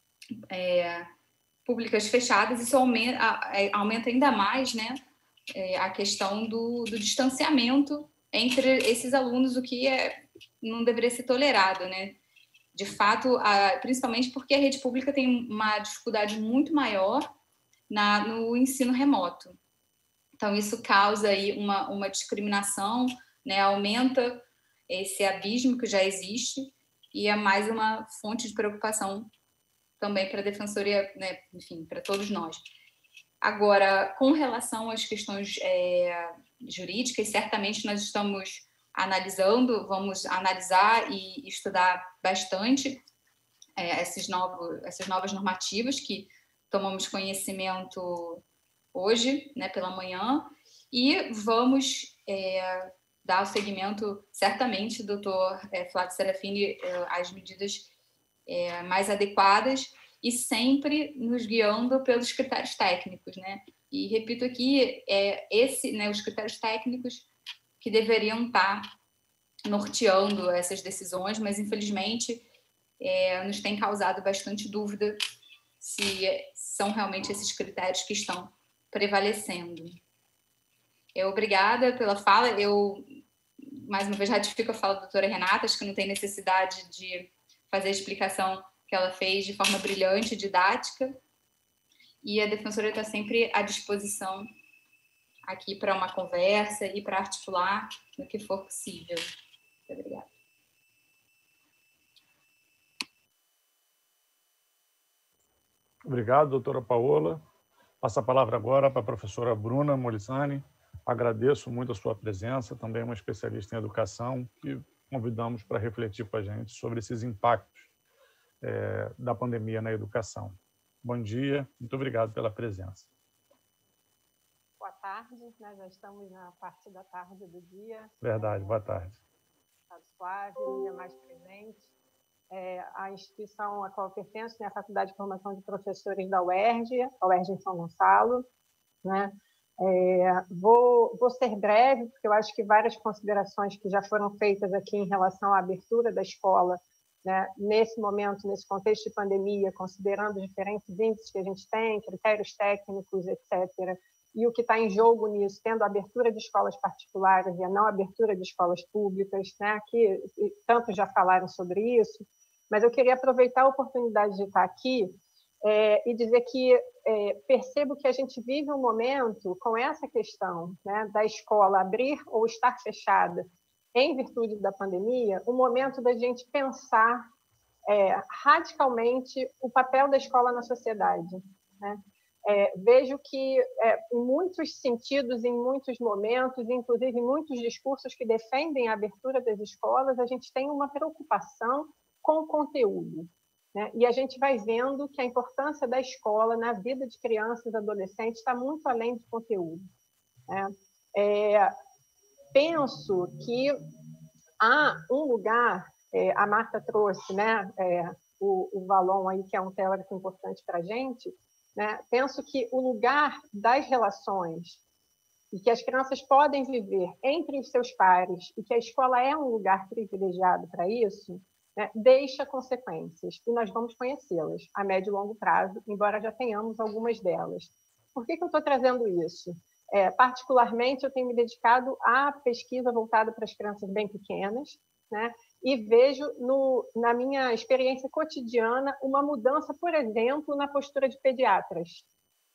públicas fechadas, isso aumenta ainda mais, né, a questão do distanciamento entre esses alunos, o que não deveria ser tolerado, né? De fato, principalmente porque a rede pública tem uma dificuldade muito maior no ensino remoto. Então, isso causa aí uma discriminação, né? Aumenta esse abismo que já existe e é mais uma fonte de preocupação também para a defensoria, né? Enfim, para todos nós. Agora, com relação às questões jurídicas, certamente nós estamos vamos analisar e estudar bastante essas novas normativas que tomamos conhecimento hoje, né, pela manhã, e vamos dar o seguimento, certamente, doutor Flávio Serafini, às medidas mais adequadas, e sempre nos guiando pelos critérios técnicos, né? E repito aqui, né, os critérios técnicos que deveriam estar norteando essas decisões, mas infelizmente nos tem causado bastante dúvida se são realmente esses critérios que estão prevalecendo. Obrigada pela fala. Eu, mais uma vez, ratifico a fala da doutora Renata, acho que não tem necessidade de fazer a explicação que ela fez de forma brilhante, didática, e a defensora está sempre à disposição aqui para uma conversa e para articular no que for possível. Muito obrigada. Obrigado, doutora Paola. Passo a palavra agora para a professora Bruna Molisani. Agradeço muito a sua presença, também uma especialista em educação, que convidamos para refletir com a gente sobre esses impactos da pandemia na educação. Bom dia, muito obrigado pela presença. Boa tarde, nós já estamos na parte da tarde do dia. Verdade, boa tarde. Flávio, e demais presentes. A instituição a qual eu pertenço, né, a Faculdade de Formação de Professores da UERJ, a UERJ em São Gonçalo, né? Vou ser breve, porque eu acho que várias considerações que já foram feitas aqui em relação à abertura da escola, né, nesse momento, nesse contexto de pandemia, considerando os diferentes índices que a gente tem, critérios técnicos, etc., e o que está em jogo nisso, tendo a abertura de escolas particulares e a não abertura de escolas públicas, né, aqui tantos já falaram sobre isso, mas eu queria aproveitar a oportunidade de estar aqui e dizer que percebo que a gente vive um momento com essa questão, né, da escola abrir ou estar fechada em virtude da pandemia, um momento da gente pensar radicalmente o papel da escola na sociedade, né? Vejo que, em muitos sentidos, em muitos momentos, inclusive em muitos discursos que defendem a abertura das escolas, a gente tem uma preocupação com o conteúdo, né? E a gente vai vendo que a importância da escola na vida de crianças e adolescentes está muito além do conteúdo, né? Penso que há um lugar, a Marta trouxe, né, o Valon aí, que é um teórico importante para a gente, né? Penso que o lugar das relações e que as crianças podem viver entre os seus pares e que a escola é um lugar privilegiado para isso, né, deixa consequências, e nós vamos conhecê-las a médio e longo prazo, embora já tenhamos algumas delas. Por que eu estou trazendo isso? Particularmente, eu tenho me dedicado à pesquisa voltada para as crianças bem pequenas, né? E vejo na minha experiência cotidiana uma mudança, por exemplo, na postura de pediatras,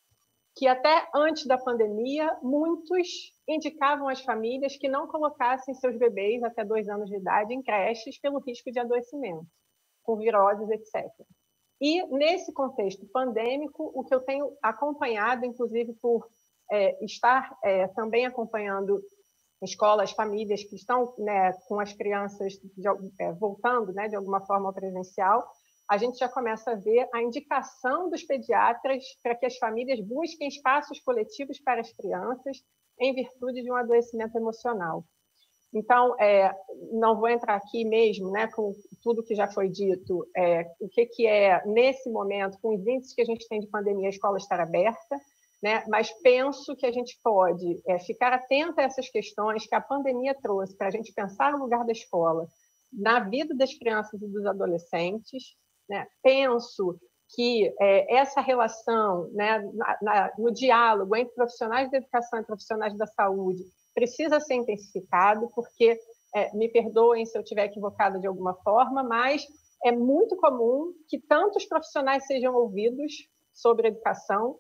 que até antes da pandemia, muitos indicavam às famílias que não colocassem seus bebês até 2 anos de idade em creches pelo risco de adoecimento, com viroses, etc. E, nesse contexto pandêmico, o que eu tenho acompanhado, inclusive por estar também acompanhando escolas, famílias que estão, né, com as crianças voltando, né, de alguma forma ao presencial, a gente já começa a ver a indicação dos pediatras para que as famílias busquem espaços coletivos para as crianças em virtude de um adoecimento emocional. Então, não vou entrar aqui mesmo, né, com tudo que já foi dito, o que é, nesse momento, com os índices que a gente tem de pandemia, a escola estar aberta, né? Mas penso que a gente pode ficar atento a essas questões que a pandemia trouxe para a gente pensar o lugar da escola na vida das crianças e dos adolescentes, né? Penso que essa relação, né, no diálogo entre profissionais da educação e profissionais da saúde precisa ser intensificado, porque, me perdoem se eu estiver equivocada de alguma forma, mas é muito comum que tantos profissionais sejam ouvidos sobre educação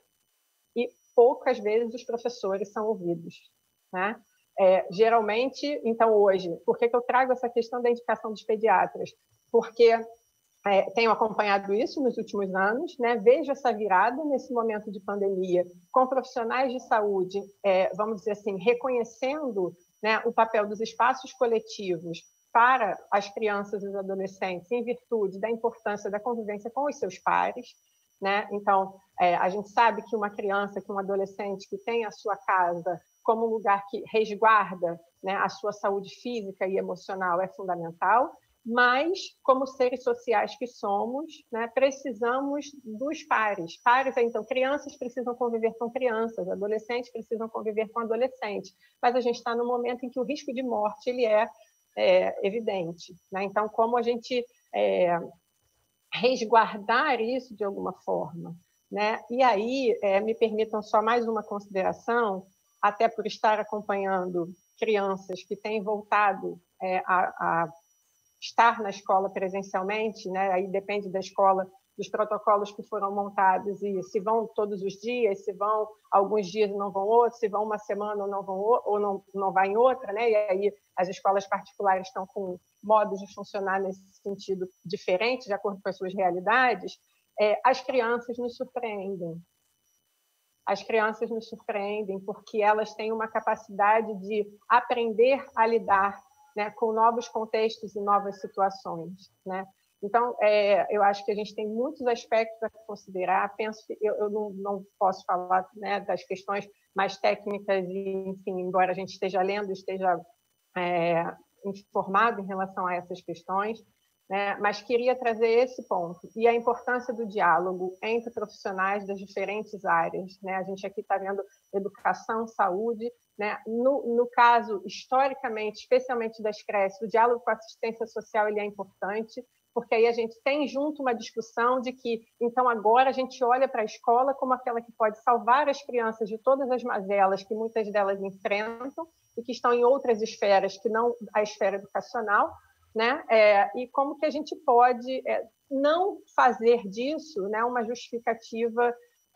e poucas vezes os professores são ouvidos, né? Geralmente, então, hoje, por que eu trago essa questão da indicação dos pediatras? Porque tenho acompanhado isso nos últimos anos, né? Vejo essa virada nesse momento de pandemia, com profissionais de saúde, vamos dizer assim, reconhecendo, né, o papel dos espaços coletivos para as crianças e os adolescentes, em virtude da importância da convivência com os seus pares, né? Então, a gente sabe que uma criança, que um adolescente que tem a sua casa como um lugar que resguarda, né, a sua saúde física e emocional é fundamental, mas, como seres sociais que somos, né, precisamos dos pares. Pares, então, crianças precisam conviver com crianças, adolescentes precisam conviver com adolescentes, mas a gente está num momento em que o risco de morte ele é evidente, né? Então, como a gente resguardar isso de alguma forma, né? E aí, me permitam só mais uma consideração, até por estar acompanhando crianças que têm voltado a estar na escola presencialmente, né? Aí depende da escola, dos protocolos que foram montados, e se vão todos os dias, se vão alguns dias e não vão outros, se vão uma semana ou não vão ou não vai em outra, né? E aí as escolas particulares estão com modos de funcionar nesse sentido diferente, de acordo com as suas realidades. As crianças nos surpreendem. As crianças nos surpreendem porque elas têm uma capacidade de aprender a lidar, né, com novos contextos e novas situações, né? Então, eu acho que a gente tem muitos aspectos a considerar. Penso que eu não posso falar, né, das questões mais técnicas, e, enfim, embora a gente esteja lendo, esteja informado em relação a essas questões, né, mas queria trazer esse ponto e a importância do diálogo entre profissionais das diferentes áreas, né? A gente aqui está vendo educação, saúde, né? No caso, historicamente, especialmente das creches, o diálogo com a assistência social ele é importante, porque aí a gente tem junto uma discussão de que, então, agora a gente olha para a escola como aquela que pode salvar as crianças de todas as mazelas que muitas delas enfrentam e que estão em outras esferas que não a esfera educacional, né? E como que a gente pode não fazer disso, né, uma justificativa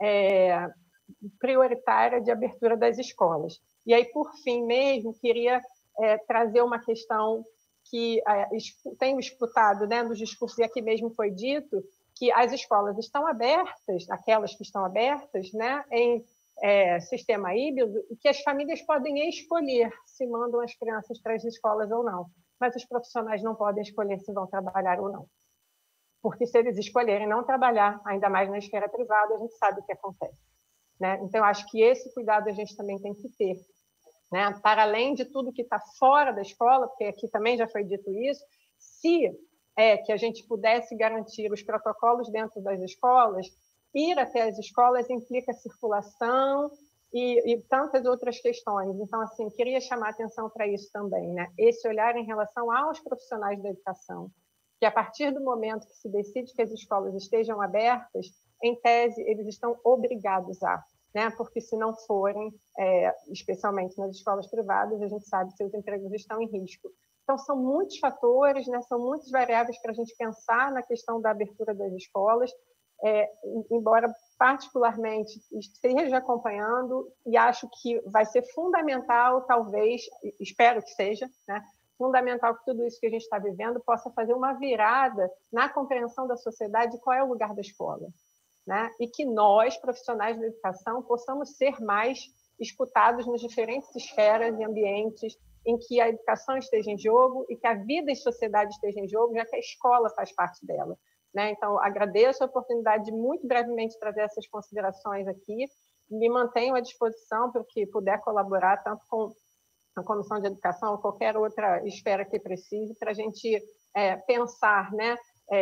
prioritária de abertura das escolas. E aí, por fim mesmo, queria trazer uma questão que tenho escutado, né, nos discursos, e aqui mesmo foi dito, que as escolas estão abertas, aquelas que estão abertas, né, em sistema híbrido, e que as famílias podem escolher se mandam as crianças para as escolas ou não, mas os profissionais não podem escolher se vão trabalhar ou não. Porque se eles escolherem não trabalhar, ainda mais na esfera privada, a gente sabe o que acontece, né? Então, acho que esse cuidado a gente também tem que ter, né? Para além de tudo que está fora da escola, porque aqui também já foi dito isso, se que a gente pudesse garantir os protocolos dentro das escolas, ir até as escolas implica circulação e tantas outras questões. Então, assim, queria chamar a atenção para isso também, né? Esse olhar em relação aos profissionais da educação, que a partir do momento que se decide que as escolas estejam abertas, em tese, eles estão obrigados a, né? Porque se não forem, especialmente nas escolas privadas, a gente sabe que seus empregos estão em risco. Então, são muitos fatores, né? São muitas variáveis para a gente pensar na questão da abertura das escolas, embora particularmente esteja acompanhando e acho que vai ser fundamental, talvez, espero que seja, né? Fundamental que tudo isso que a gente está vivendo possa fazer uma virada na compreensão da sociedade de qual é o lugar da escola, né? E que nós, profissionais da educação, possamos ser mais escutados nas diferentes esferas e ambientes em que a educação esteja em jogo e que a vida e sociedade esteja em jogo, já que a escola faz parte dela, né? Então, agradeço a oportunidade de muito brevemente trazer essas considerações aqui, me mantenho à disposição para o que puder colaborar, tanto com a Comissão de Educação ou qualquer outra esfera que precise, para a gente pensar, né,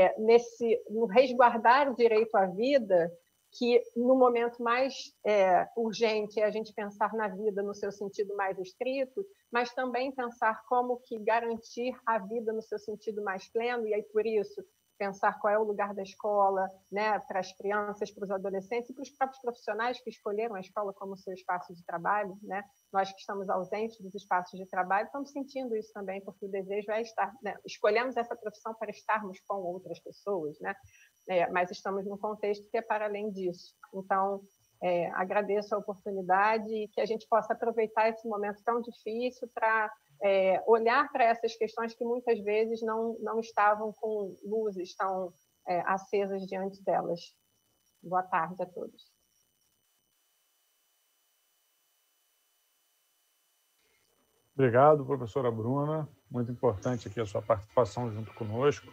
no resguardar o direito à vida, que no momento mais urgente é a gente pensar na vida no seu sentido mais estrito, mas também pensar como que garantir a vida no seu sentido mais pleno, e aí por isso pensar qual é o lugar da escola, né, para as crianças, para os adolescentes e para os próprios profissionais que escolheram a escola como seu espaço de trabalho, né? Nós que estamos ausentes dos espaços de trabalho estamos sentindo isso também, porque o desejo é estar, né? Escolhemos essa profissão para estarmos com outras pessoas, né? Mas estamos num contexto que é para além disso. Então, agradeço a oportunidade e que a gente possa aproveitar esse momento tão difícil para olhar para essas questões que muitas vezes não estavam com luzes tão acesas diante delas. Boa tarde a todos. Obrigado, professora Bruna. Muito importante aqui a sua participação junto conosco.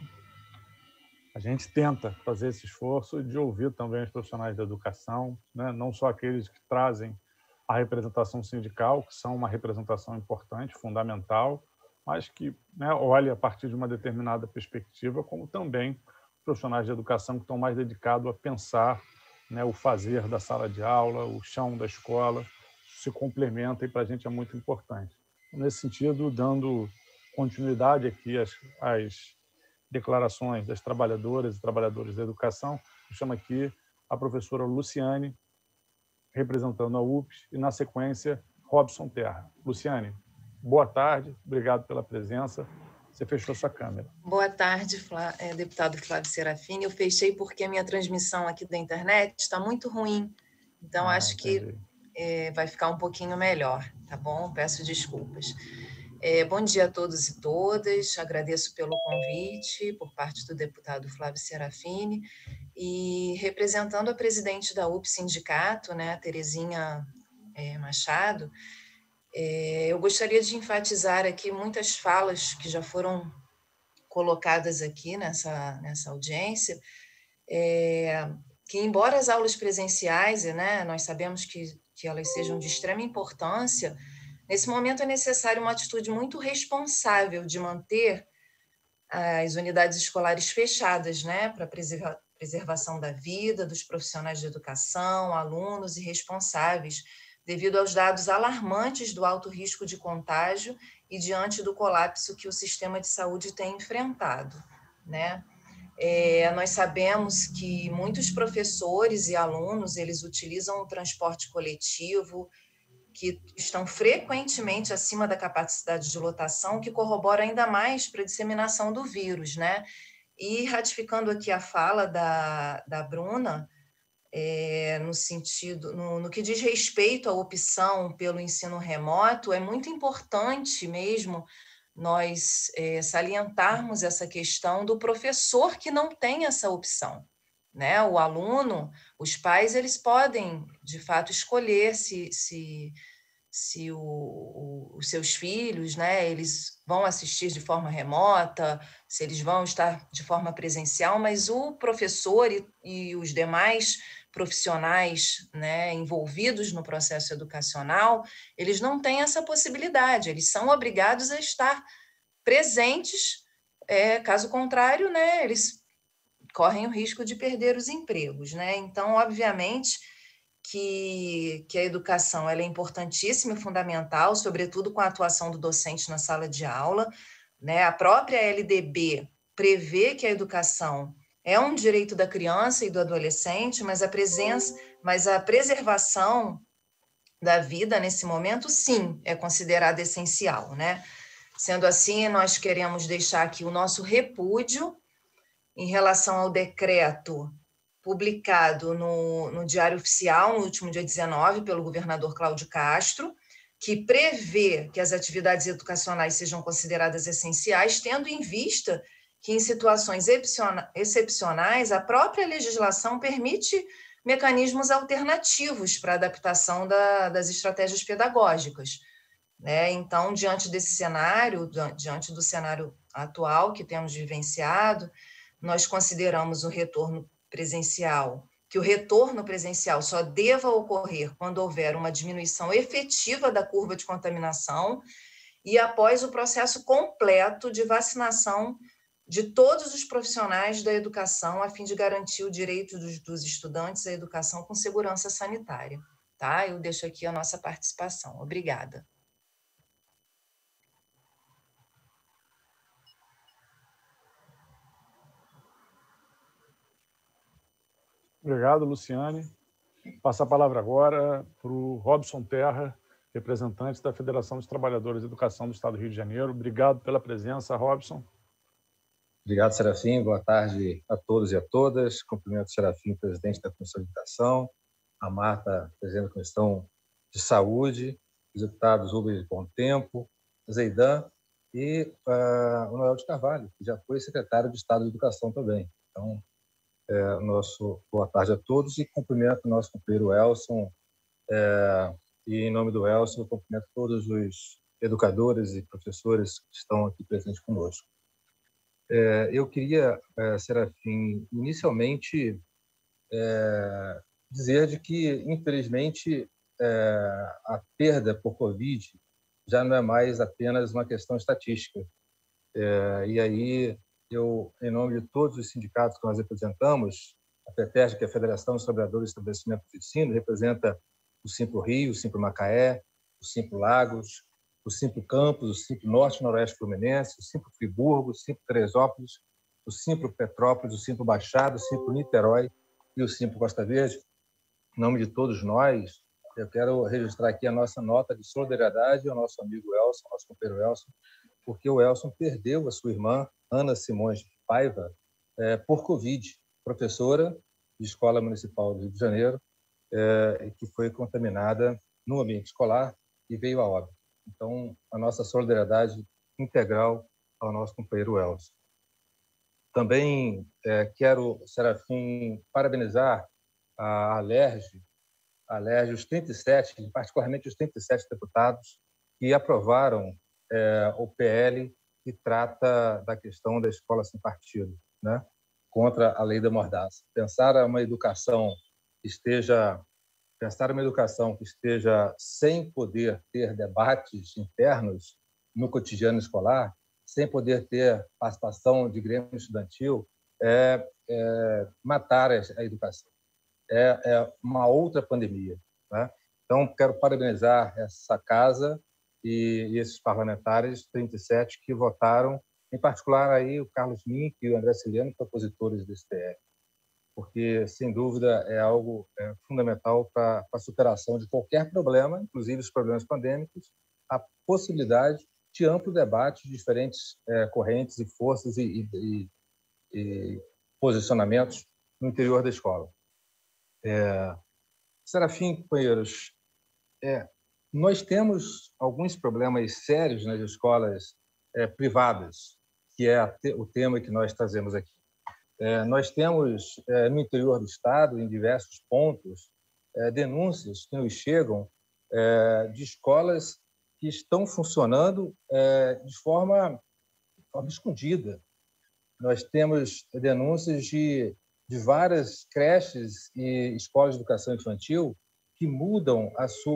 A gente tenta fazer esse esforço de ouvir também os profissionais da educação, né? Não só aqueles que trazem a representação sindical, que são uma representação importante, fundamental, mas que, né, olha a partir de uma determinada perspectiva, como também profissionais de educação que estão mais dedicados a pensar, né, o fazer da sala de aula, o chão da escola, se complementa e para a gente é muito importante. Nesse sentido, dando continuidade aqui às declarações das trabalhadoras e trabalhadores da educação, eu chamo aqui a professora Luciane, representando a UPS, e, na sequência, Robson Terra. Luciane, boa tarde, obrigado pela presença. Você fechou sua câmera. Boa tarde, deputado Flávio Serafini. Eu fechei porque a minha transmissão aqui da internet está muito ruim, então acho que vai ficar um pouquinho melhor, tá bom? Peço desculpas. Bom dia a todos e todas, agradeço pelo convite por parte do deputado Flávio Serafini e representando a presidente da UPS Sindicato, né, Terezinha Machado, eu gostaria de enfatizar aqui muitas falas que já foram colocadas aqui nessa audiência, que embora as aulas presenciais, né, nós sabemos que elas sejam de extrema importância, nesse momento é necessário uma atitude muito responsável de manter as unidades escolares fechadas, né, para preservação da vida dos profissionais de educação, alunos e responsáveis, devido aos dados alarmantes do alto risco de contágio e diante do colapso que o sistema de saúde tem enfrentado, né? Nós sabemos que muitos professores e alunos, eles utilizam o transporte coletivo, que estão frequentemente acima da capacidade de lotação, que corrobora ainda mais para a disseminação do vírus, né? E ratificando aqui a fala da Bruna, no sentido, no que diz respeito à opção pelo ensino remoto, é muito importante mesmo nós salientarmos essa questão do professor que não tem essa opção, né? O aluno, os pais, eles podem, de fato, escolher se os seus filhos, né, eles vão assistir de forma remota, se eles vão estar de forma presencial, mas o professor e os demais profissionais, né, envolvidos no processo educacional, eles não têm essa possibilidade, eles são obrigados a estar presentes, caso contrário, né, eles correm o risco de perder os empregos, né? Então, obviamente, que a educação ela é importantíssima e fundamental, sobretudo com a atuação do docente na sala de aula, né? A própria LDB prevê que a educação é um direito da criança e do adolescente, mas a preservação da vida nesse momento, sim, é considerada essencial, né? Sendo assim, nós queremos deixar aqui o nosso repúdio em relação ao decreto publicado no Diário Oficial, no último dia 19, pelo governador Cláudio Castro, que prevê que as atividades educacionais sejam consideradas essenciais, tendo em vista que, em situações excepcionais, a própria legislação permite mecanismos alternativos para a adaptação das estratégias pedagógicas, né? Então, diante desse cenário, diante do cenário atual que temos vivenciado, nós consideramos o retorno presencial, que o retorno presencial só deva ocorrer quando houver uma diminuição efetiva da curva de contaminação e após o processo completo de vacinação de todos os profissionais da educação, a fim de garantir o direito dos estudantes à educação com segurança sanitária. Tá? Eu deixo aqui a nossa participação. Obrigada. Obrigado, Luciane. Passo a palavra agora para o Robson Terra, representante da Federação dos Trabalhadores de Educação do Estado do Rio de Janeiro. Obrigado pela presença, Robson. Obrigado, Serafim. Boa tarde a todos e a todas. Cumprimento o Serafim, presidente da Comissão de Educação, a Marta, presidente da Comissão de Saúde, os deputados Rubens Bom Tempo, Zeidan e o Noel de Carvalho, que já foi secretário de Estado de Educação também. Então, nosso boa tarde a todos e cumprimento o nosso companheiro Elson, e em nome do Elson eu cumprimento todos os educadores e professores que estão aqui presentes conosco. Eu queria, Serafim, inicialmente dizer de que, infelizmente, a perda por Covid já não é mais apenas uma questão estatística. E aí eu, em nome de todos os sindicatos que nós representamos, a FETESG, que é a Federação dos Trabalhadores de Estabelecimentos de Ensino, representa o Simpro Rio, o Simpro Macaé, o Simpro Lagos, o Simpro Campos, o Simpro Norte e Noroeste Fluminense, o Simpro Friburgo, o Simpro Teresópolis, o Simpro Petrópolis, o Simpro Baixada, o Simpro Niterói e o Simpro Costa Verde. Em nome de todos nós, eu quero registrar aqui a nossa nota de solidariedade ao nosso amigo Elson, nosso companheiro Elson, porque o Elson perdeu a sua irmã, Ana Simões Paiva, por Covid, professora de Escola Municipal do Rio de Janeiro, que foi contaminada no ambiente escolar e veio a óbito. Então, a nossa solidariedade integral ao nosso companheiro Elson. Também quero, Serafim, parabenizar a Alerj, os 37, particularmente os 37 deputados que aprovaram o PL que trata da questão da escola sem partido, né? Contra a lei da mordaça. Pensar uma educação que esteja sem poder ter debates internos no cotidiano escolar, sem poder ter participação de grêmio estudantil, matar a educação. É uma outra pandemia, né? Então, quero parabenizar essa casa e esses parlamentares 37 que votaram, em particular aí o Carlos Mink e o André Ciliano, propositores desse PL, porque, sem dúvida, é algo fundamental para a superação de qualquer problema, inclusive os problemas pandêmicos, a possibilidade de amplo debate de diferentes correntes e forças e e posicionamentos no interior da escola. Serafim, companheiros, nós temos alguns problemas sérios nas escolas privadas, que é o tema que nós trazemos aqui. Nós temos, no interior do Estado, em diversos pontos, denúncias que nos chegam de escolas que estão funcionando de forma escondida. Nós temos denúncias de várias creches e escolas de educação infantil que mudam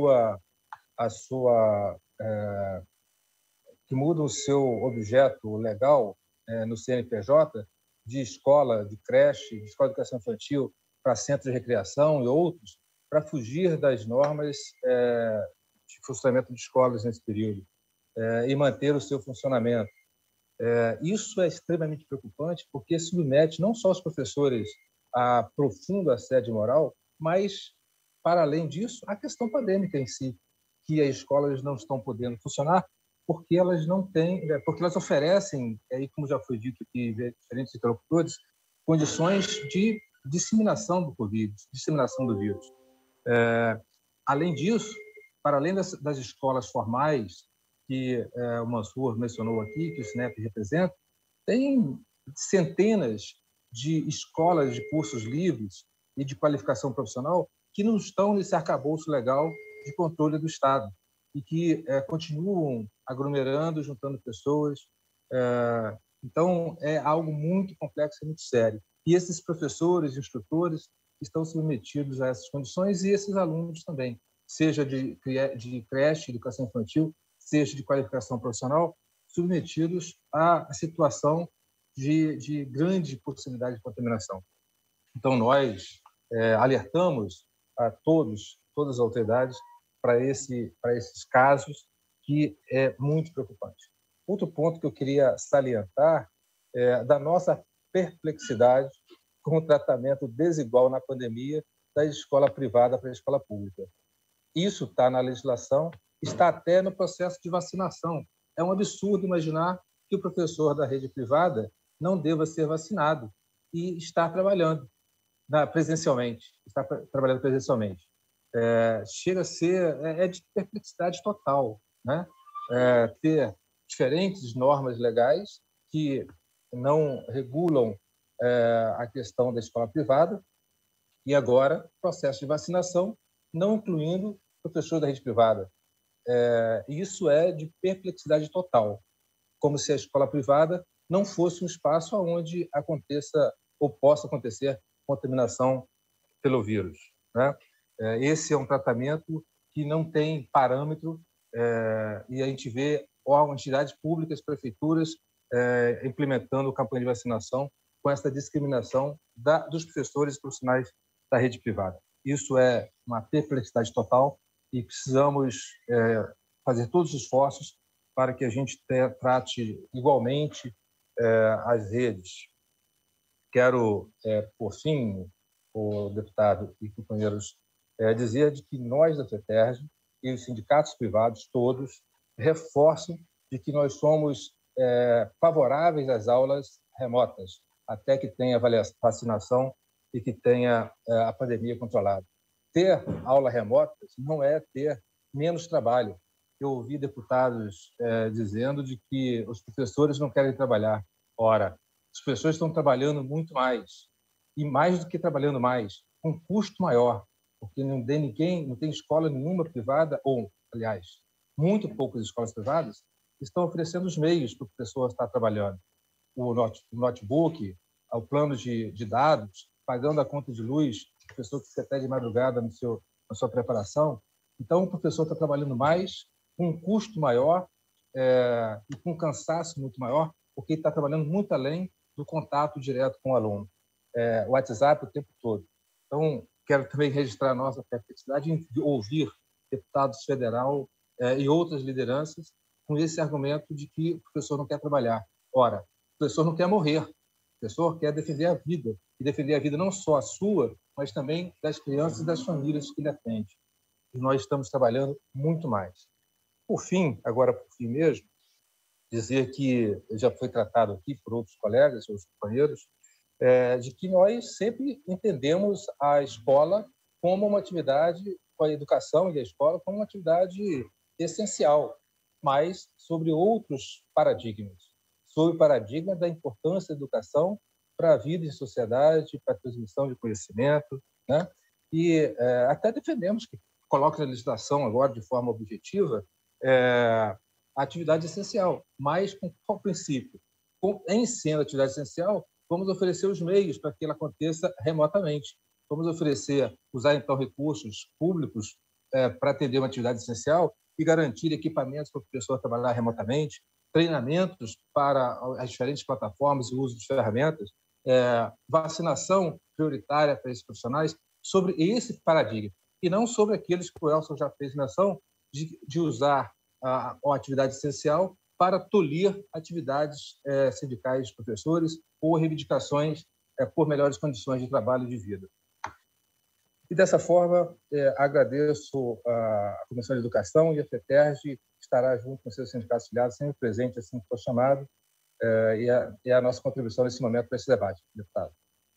que mudam o seu objeto legal no CNPJ de escola, de creche, de escola de educação infantil para centro de recreação e outros, para fugir das normas de funcionamento de escolas nesse período e manter o seu funcionamento. Isso é extremamente preocupante porque submete não só os professores a profundo assédio moral, mas, para além disso, a questão pandêmica em si, que as escolas não estão podendo funcionar porque elas não têm, porque elas oferecem, como já foi dito aqui, diferentes interlocutores, condições de disseminação do Covid, disseminação do vírus. Além disso, para além das escolas formais que o Mansur mencionou aqui, que o SINEP representa, tem centenas de escolas de cursos livres e de qualificação profissional que não estão nesse arcabouço legal de controle do Estado e que continuam aglomerando, juntando pessoas. Então, é algo muito complexo e muito sério. E esses professores e instrutores estão submetidos a essas condições e esses alunos também, seja de creche, educação infantil, seja de qualificação profissional, submetidos à situação de grande possibilidade de contaminação. Então, nós alertamos a todas as autoridades para esses casos, que é muito preocupante. Outro ponto que eu queria salientar é da nossa perplexidade com o tratamento desigual na pandemia da escola privada para a escola pública. Isso está na legislação, está até no processo de vacinação. É um absurdo imaginar que o professor da rede privada não deva ser vacinado e está trabalhando presencialmente. Chega a ser de perplexidade total, né? Ter diferentes normas legais que não regulam a questão da escola privada e agora processo de vacinação não incluindo professor da rede privada. Isso é de perplexidade total, como se a escola privada não fosse um espaço onde aconteça ou possa acontecer contaminação pelo vírus, né? Esse é um tratamento que não tem parâmetro e a gente vê entidades públicas, prefeituras, implementando campanha de vacinação com essa discriminação dos professores e profissionais da rede privada. Isso é uma perplexidade total e precisamos fazer todos os esforços para que a gente trate igualmente as redes. Quero, por fim, o deputado e companheiros, dizer de que nós da FETERJ e os sindicatos privados todos reforçam de que nós somos favoráveis às aulas remotas, até que tenha vacinação e que tenha a pandemia controlada. Ter aula remota não é ter menos trabalho. Eu ouvi deputados dizendo de que os professores não querem trabalhar. Ora, os professores estão trabalhando muito mais, e mais do que trabalhando mais, com custo maior, porque não tem escola nenhuma privada, ou, aliás, muito poucas escolas privadas estão oferecendo os meios para o professor estar trabalhando. O notebook, o plano de dados, pagando a conta de luz, o professor que fica até de madrugada na sua preparação. Então, o professor está trabalhando mais, com um custo maior e com um cansaço muito maior, porque ele está trabalhando muito além do contato direto com o aluno. O WhatsApp o tempo todo. Então, quero também registrar a nossa perplexidade em ouvir deputados federal e outras lideranças com esse argumento de que o professor não quer trabalhar. Ora, o professor não quer morrer. O professor quer defender a vida. E defender a vida não só a sua, mas também das crianças e das famílias que ele atende. E nós estamos trabalhando muito mais. Por fim mesmo, dizer que já foi tratado aqui por outros colegas, outros companheiros, de que nós sempre entendemos a escola como uma atividade, a educação e a escola como uma atividade essencial, mas sobre outros paradigmas, sobre o paradigma da importância da educação para a vida em sociedade, para a transmissão de conhecimento, né? E até defendemos que coloque na legislação agora de forma objetiva a atividade essencial, mas com qual princípio? Em sendo atividade essencial, vamos oferecer os meios para que ela aconteça remotamente. Vamos oferecer, usar então recursos públicos para atender uma atividade essencial e garantir equipamentos para a pessoa trabalhar remotamente, treinamentos para as diferentes plataformas e o uso de ferramentas, vacinação prioritária para esses profissionais, sobre esse paradigma, e não sobre aqueles que o Elson já fez menção de usar a atividade essencial para tolir atividades sindicais de professores ou reivindicações por melhores condições de trabalho e de vida. E, dessa forma, agradeço a Comissão de Educação e a FETERJ, que estará junto com os seus sindicatos afiliados, sempre presente, assim que for chamado, e a nossa contribuição nesse momento para esse debate, deputado.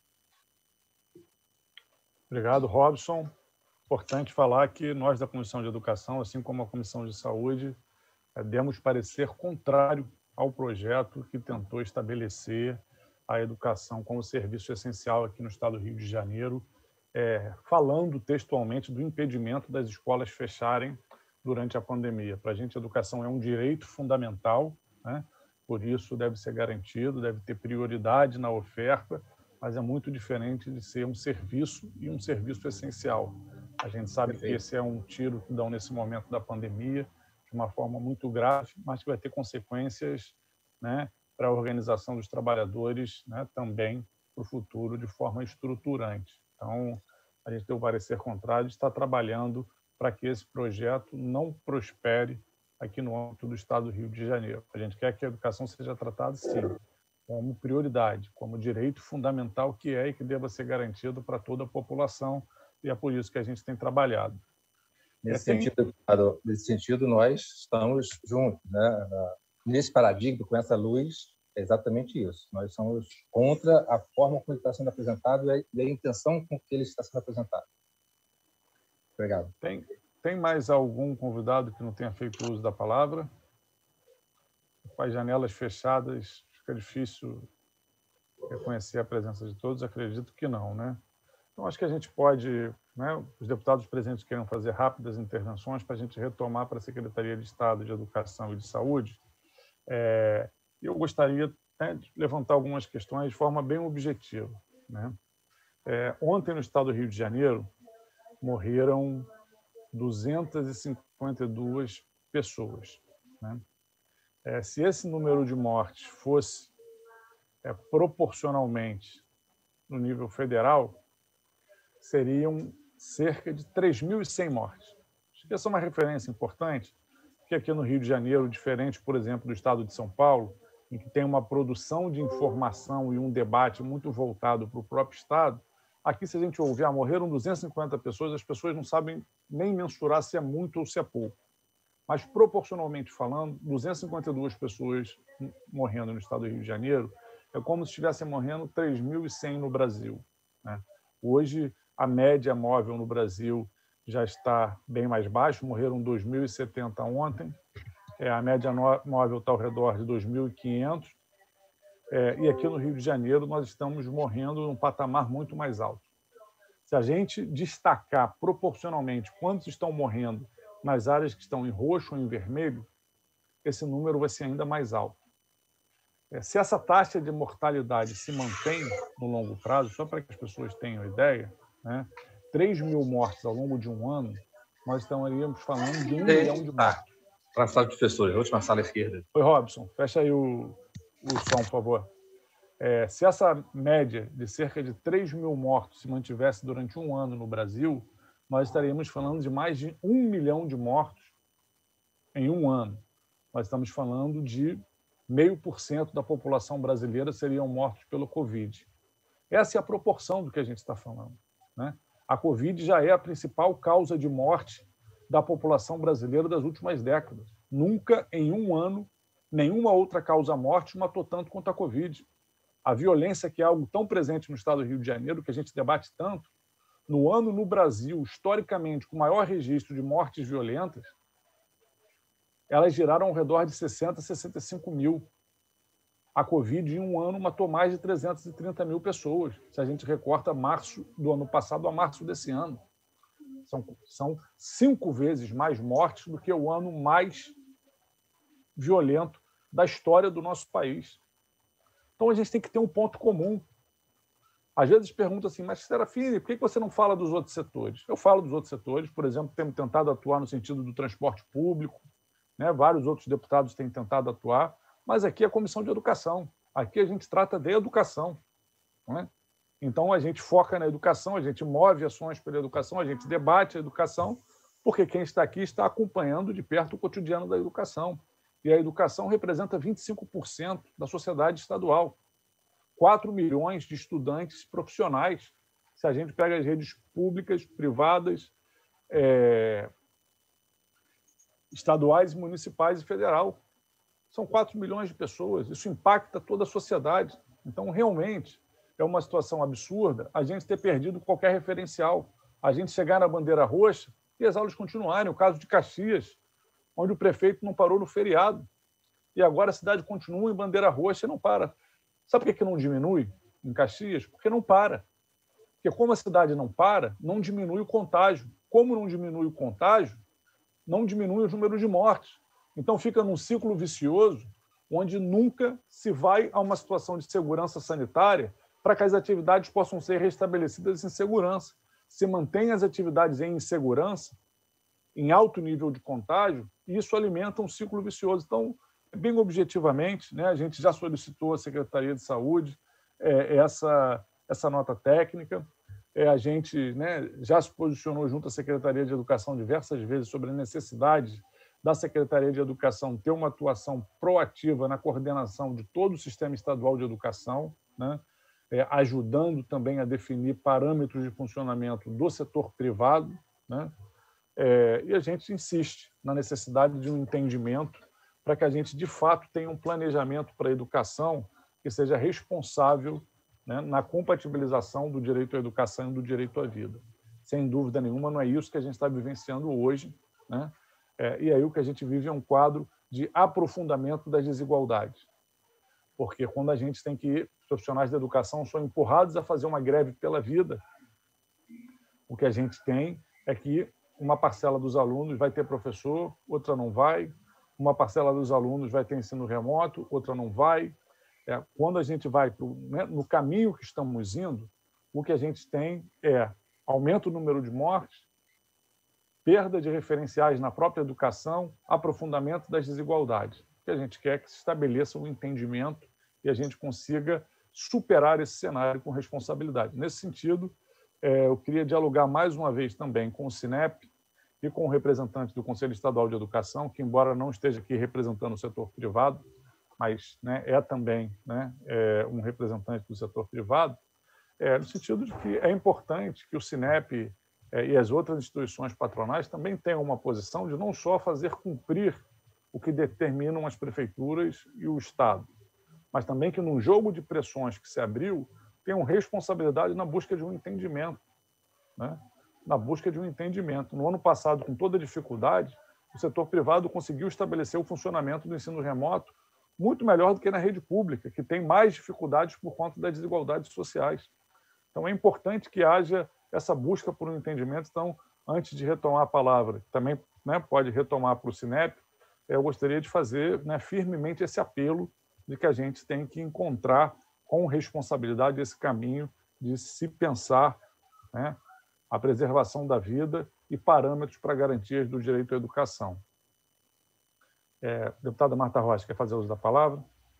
Obrigado, Robson. Importante falar que nós da Comissão de Educação, assim como a Comissão de Saúde, demos parecer contrário ao projeto que tentou estabelecer a educação como serviço essencial aqui no estado do Rio de Janeiro, falando textualmente do impedimento das escolas fecharem durante a pandemia. Para a gente, a educação é um direito fundamental, né? Por isso deve ser garantido, deve ter prioridade na oferta, mas é muito diferente de ser um serviço e um serviço essencial. A gente sabe que esse é um tiro que dão nesse momento da pandemia, de uma forma muito grave, mas que vai ter consequências, né, para a organização dos trabalhadores, né, também para o futuro, de forma estruturante. Então, a gente deu o parecer contrário, está trabalhando para que esse projeto não prospere aqui no âmbito do estado do Rio de Janeiro. A gente quer que a educação seja tratada, sim, como prioridade, como direito fundamental que é e que deva ser garantido para toda a população, e é por isso que a gente tem trabalhado. Nesse sentido, nós estamos juntos, né? Nesse paradigma, com essa luz, é exatamente isso. Nós somos contra a forma como ele está sendo apresentado e a intenção com que ele está sendo apresentado. Obrigado. Tem mais algum convidado que não tenha feito uso da palavra? Com as janelas fechadas, fica difícil reconhecer a presença de todos. Acredito que não, né? Então, acho que a gente pode, né, os deputados presentes queiram fazer rápidas intervenções para a gente retomar para a Secretaria de Estado de Educação e de Saúde. Eu gostaria, né, de levantar algumas questões de forma bem objetiva, né? Ontem, no estado do Rio de Janeiro, morreram 252 pessoas, né? Se esse número de mortes fosse proporcionalmente no nível federal, seriam cerca de 3.100 mortes. Acho que essa é uma referência importante, porque aqui no Rio de Janeiro, diferente, por exemplo, do estado de São Paulo, em que tem uma produção de informação e um debate muito voltado para o próprio estado, aqui, se a gente ouvir, morreram 250 pessoas, as pessoas não sabem nem mensurar se é muito ou se é pouco. Mas, proporcionalmente falando, 252 pessoas morrendo no estado do Rio de Janeiro é como se estivessem morrendo 3.100 no Brasil, né? Hoje, a média móvel no Brasil já está bem mais baixa, morreram 2.070 ontem, a média móvel está ao redor de 2.500, e aqui no Rio de Janeiro nós estamos morrendo num patamar muito mais alto. Se a gente destacar proporcionalmente quantos estão morrendo nas áreas que estão em roxo ou em vermelho, esse número vai ser ainda mais alto. Se essa taxa de mortalidade se mantém no longo prazo, só para que as pessoas tenham ideia, né, 3.000 mortes ao longo de um ano, nós estaríamos falando de 1 milhão de mortes. Para a sala de professores, a última sala à esquerda. Oi, Robson, fecha aí o som, por favor. Se essa média de cerca de 3.000 mortos se mantivesse durante um ano no Brasil, nós estaríamos falando de mais de 1 milhão de mortos em um ano. Nós estamos falando de 0,5% da população brasileira seriam mortos pelo Covid. Essa é a proporção do que a gente está falando, né? A Covid já é a principal causa de morte da população brasileira das últimas décadas. Nunca, em um ano, nenhuma outra causa-morte matou tanto quanto a Covid. A violência, que é algo tão presente no estado do Rio de Janeiro, que a gente debate tanto, no ano no Brasil, historicamente, com o maior registro de mortes violentas, elas giraram ao redor de 60, 65 mil. A Covid, em um ano, matou mais de 330 mil pessoas, se a gente recorta março do ano passado a março desse ano. São 5 vezes mais mortes do que o ano mais violento da história do nosso país. Então, a gente tem que ter um ponto comum. Às vezes perguntam assim, mas, Serafini, por que você não fala dos outros setores? Eu falo dos outros setores, por exemplo, temos tentado atuar no sentido do transporte público, né? Vários outros deputados têm tentado atuar, mas aqui é a Comissão de Educação. Aqui a gente trata de educação, não é? Então, a gente foca na educação, a gente move ações pela educação, a gente debate a educação, porque quem está aqui está acompanhando de perto o cotidiano da educação. E a educação representa 25% da sociedade estadual. 4 milhões de estudantes profissionais, se a gente pega as redes públicas, privadas, estaduais, municipais e federal. São 4 milhões de pessoas. Isso impacta toda a sociedade. Então, realmente, é uma situação absurda a gente ter perdido qualquer referencial, a gente chegar na bandeira roxa e as aulas continuarem. O caso de Caxias, onde o prefeito não parou no feriado, e agora a cidade continua em bandeira roxa e não para. Sabe por que não diminui em Caxias? Porque não para. Porque como a cidade não para, não diminui o contágio. Como não diminui o contágio, não diminui os números de mortes. Então fica num ciclo vicioso, onde nunca se vai a uma situação de segurança sanitária para que as atividades possam ser restabelecidas em segurança. Se mantém as atividades em insegurança, em alto nível de contágio, e isso alimenta um ciclo vicioso. Então, bem objetivamente, né, a gente já solicitou à Secretaria de Saúde essa nota técnica, a gente, né, já se posicionou junto à Secretaria de Educação diversas vezes sobre a necessidade da Secretaria de Educação ter uma atuação proativa na coordenação de todo o sistema estadual de educação, né, ajudando também a definir parâmetros de funcionamento do setor privado, né, e a gente insiste na necessidade de um entendimento para que a gente, de fato, tenha um planejamento para a educação que seja responsável, né, na compatibilização do direito à educação e do direito à vida. Sem dúvida nenhuma, não é isso que a gente está vivenciando hoje, né? E aí o que a gente vive é um quadro de aprofundamento das desigualdades. Porque quando a gente tem que os profissionais da educação são empurrados a fazer uma greve pela vida, o que a gente tem é que uma parcela dos alunos vai ter professor, outra não vai, uma parcela dos alunos vai ter ensino remoto, outra não vai. Quando a gente vai no caminho que estamos indo, o que a gente tem é aumento do número de mortes, perda de referenciais na própria educação, aprofundamento das desigualdades. O que a gente quer é que se estabeleça um entendimento e a gente consiga superar esse cenário com responsabilidade. Nesse sentido, eu queria dialogar mais uma vez também com o Sinep e com o representante do Conselho Estadual de Educação, que, embora não esteja aqui representando o setor privado, mas, né, é também, né, um representante do setor privado, no sentido de que é importante que o Sinep e as outras instituições patronais também tenham uma posição de não só fazer cumprir o que determinam as prefeituras e o Estado, mas também que, num jogo de pressões que se abriu, tenham responsabilidade na busca de um entendimento, né? Na busca de um entendimento. No ano passado, com toda a dificuldade, o setor privado conseguiu estabelecer o funcionamento do ensino remoto muito melhor do que na rede pública, que tem mais dificuldades por conta das desigualdades sociais. Então, é importante que haja essa busca por um entendimento. Então, antes de retomar a palavra, também, né, pode retomar para o Sinep, eu gostaria de fazer, né, firmemente esse apelo de que a gente tem que encontrar com responsabilidade esse caminho de se pensar, né, a preservação da vida e parâmetros para garantias do direito à educação. Deputada Marta Rocha, quer fazer uso da palavra?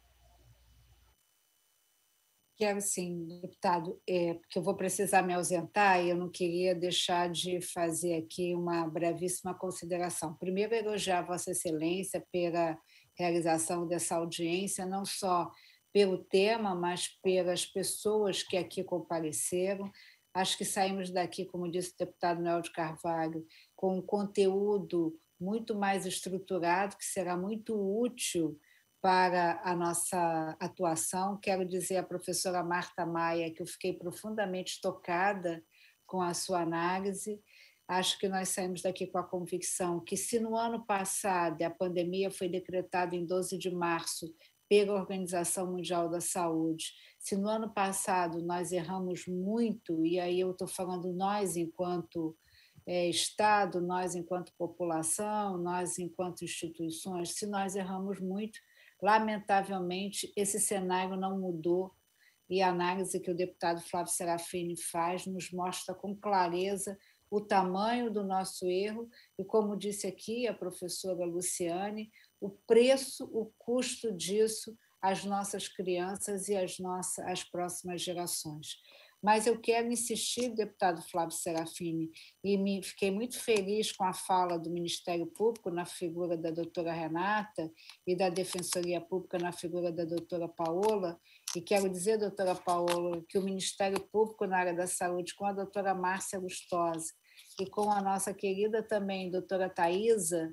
Quero sim, deputado, porque eu vou precisar me ausentar e eu não queria deixar de fazer aqui uma brevíssima consideração. Primeiro, elogiar Vossa Excelência pela realização dessa audiência, não só pelo tema, mas pelas pessoas que aqui compareceram. Acho que saímos daqui, como disse o deputado Noel de Carvalho, com um conteúdo muito mais estruturado, que será muito útil para a nossa atuação. Quero dizer à professora Marta Maia que eu fiquei profundamente tocada com a sua análise. Acho que nós saímos daqui com a convicção que, se no ano passado a pandemia foi decretada em 12 de março pela Organização Mundial da Saúde, se no ano passado nós erramos muito, e aí eu estou falando nós enquanto Estado, nós enquanto população, nós enquanto instituições, se nós erramos muito, lamentavelmente esse cenário não mudou, e a análise que o deputado Flávio Serafini faz nos mostra com clareza o tamanho do nosso erro e, como disse aqui a professora Luciane, o preço, o custo disso às nossas crianças e às próximas gerações. Mas eu quero insistir, deputado Flávio Serafini, e fiquei muito feliz com a fala do Ministério Público na figura da doutora Renata e da Defensoria Pública na figura da doutora Paola, e quero dizer, doutora Paola, que o Ministério Público na área da saúde, com a doutora Márcia Lustosa e com a nossa querida também doutora Thaisa,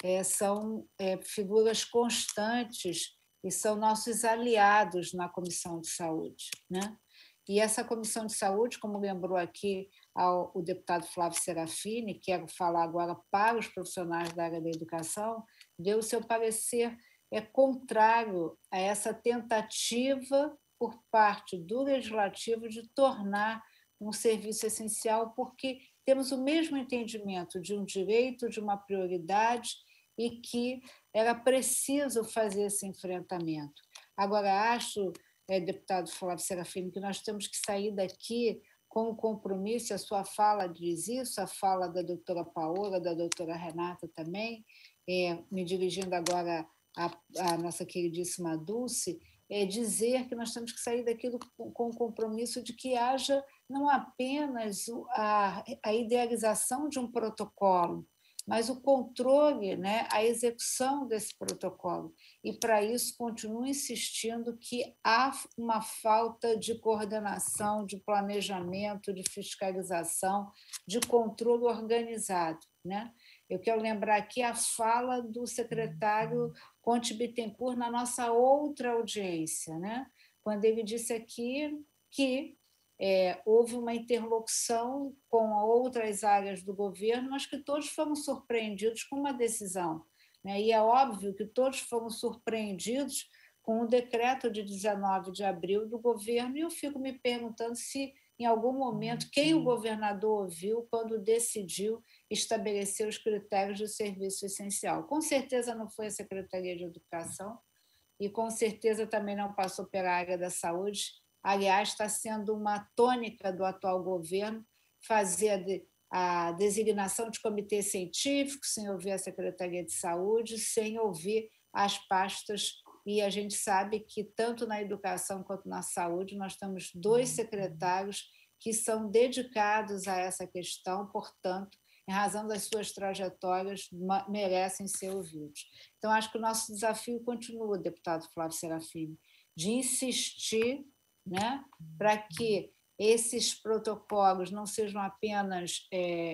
são figuras constantes e são nossos aliados na Comissão de Saúde, né? E essa Comissão de Saúde, como lembrou aqui o deputado Flávio Serafini, quero falar agora para os profissionais da área da educação, deu o seu parecer contrário a essa tentativa por parte do Legislativo de tornar um serviço essencial, porque temos o mesmo entendimento de um direito, de uma prioridade, e que era preciso fazer esse enfrentamento. Agora, acho, deputado Flávio Serafini, que nós temos que sair daqui com o compromisso, a sua fala diz isso, a fala da doutora Paola, da doutora Renata também, me dirigindo agora à nossa queridíssima Dulce, dizer que nós temos que sair daquilo com o compromisso de que haja não apenas a idealização de um protocolo, mas o controle, né, a execução desse protocolo. E, para isso, continuo insistindo que há uma falta de coordenação, de planejamento, de fiscalização, de controle organizado, né? Eu quero lembrar aqui a fala do secretário Conte Bittencourt na nossa outra audiência, né? Quando ele disse aqui que houve uma interlocução com outras áreas do governo, mas que todos foram surpreendidos com uma decisão, né? E é óbvio que todos foram surpreendidos com o decreto de 19 de abril do governo, e eu fico me perguntando se, em algum momento, quem o governador ouviu quando decidiu estabelecer os critérios de serviço essencial. Com certeza não foi a Secretaria de Educação e, com certeza, também não passou pela área da saúde. Aliás, está sendo uma tônica do atual governo fazer a designação de comitê científico sem ouvir a Secretaria de Saúde, sem ouvir as pastas. E a gente sabe que, tanto na educação quanto na saúde, nós temos 2 secretários que são dedicados a essa questão, portanto, em razão das suas trajetórias, merecem ser ouvidos. Então, acho que o nosso desafio continua, deputado Flávio Serafini, de insistir, né, para que esses protocolos não sejam apenas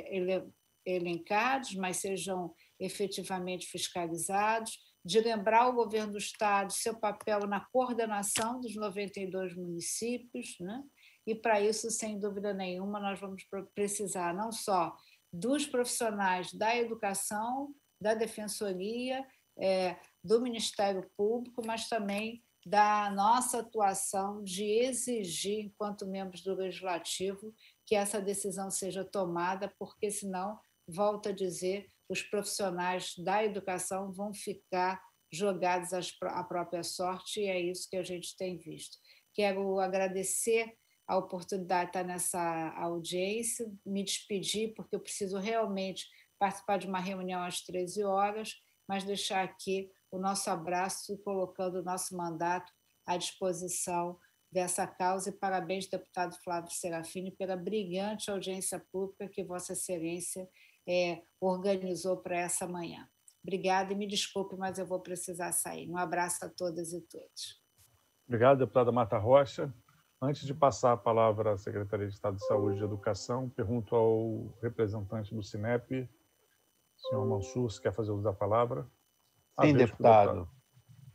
elencados, mas sejam efetivamente fiscalizados, de lembrar ao governo do Estado seu papel na coordenação dos 92 municípios, né? E, para isso, sem dúvida nenhuma, nós vamos precisar não só dos profissionais da educação, da Defensoria, do Ministério Público, mas também da nossa atuação de exigir, enquanto membros do Legislativo, que essa decisão seja tomada, porque, senão, volto a dizer, os profissionais da educação vão ficar jogados à própria sorte, e é isso que a gente tem visto. Quero agradecer a oportunidade de estar nessa audiência, me despedir, porque eu preciso realmente participar de uma reunião às 13 horas, mas deixar aqui o nosso abraço, colocando o nosso mandato à disposição dessa causa. E parabéns, deputado Flávio Serafini, pela brilhante audiência pública que Vossa Excelência organizou para essa manhã. Obrigada e me desculpe, mas eu vou precisar sair. Um abraço a todas e todos. Obrigado, deputada Marta Rocha. Antes de passar a palavra à Secretaria de Estado de Saúde e de Educação, pergunto ao representante do Cinep, senhor Mansur, se quer fazer uso da palavra. Sim, deputado.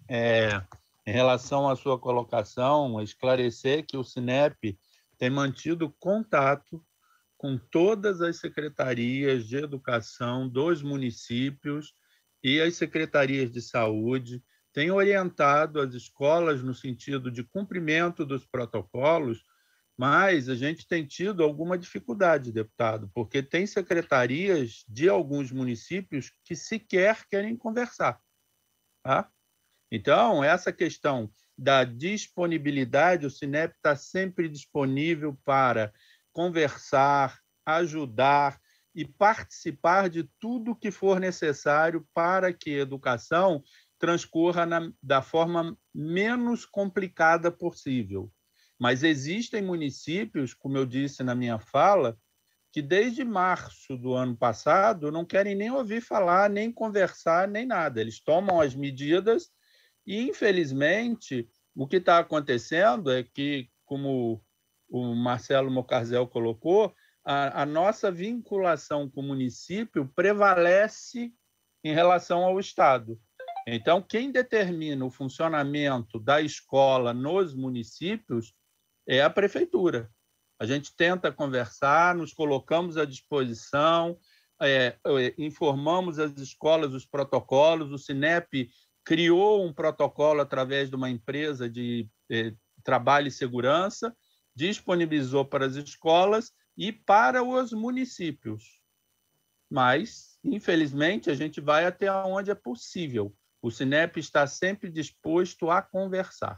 em relação à sua colocação, esclarecer que o Sinep tem mantido contato com todas as secretarias de educação dos municípios e as secretarias de saúde, tem orientado as escolas no sentido de cumprimento dos protocolos, mas a gente tem tido alguma dificuldade, deputado, porque tem secretarias de alguns municípios que sequer querem conversar. Tá? Então, essa questão da disponibilidade, o Sinep está sempre disponível para conversar, ajudar e participar de tudo que for necessário para que a educação transcorra da forma menos complicada possível. Mas existem municípios, como eu disse na minha fala, que desde março do ano passado não querem nem ouvir falar, nem conversar, nem nada. Eles tomam as medidas e, infelizmente, o que está acontecendo é que, como o Marcelo Mocarzel colocou, a nossa vinculação com o município prevalece em relação ao Estado. Então, quem determina o funcionamento da escola nos municípios é a prefeitura. A gente tenta conversar, nos colocamos à disposição, informamos as escolas os protocolos, o Sinep criou um protocolo através de uma empresa de trabalho e segurança, disponibilizou para as escolas e para os municípios. Mas, infelizmente, a gente vai até onde é possível. O Sinep está sempre disposto a conversar.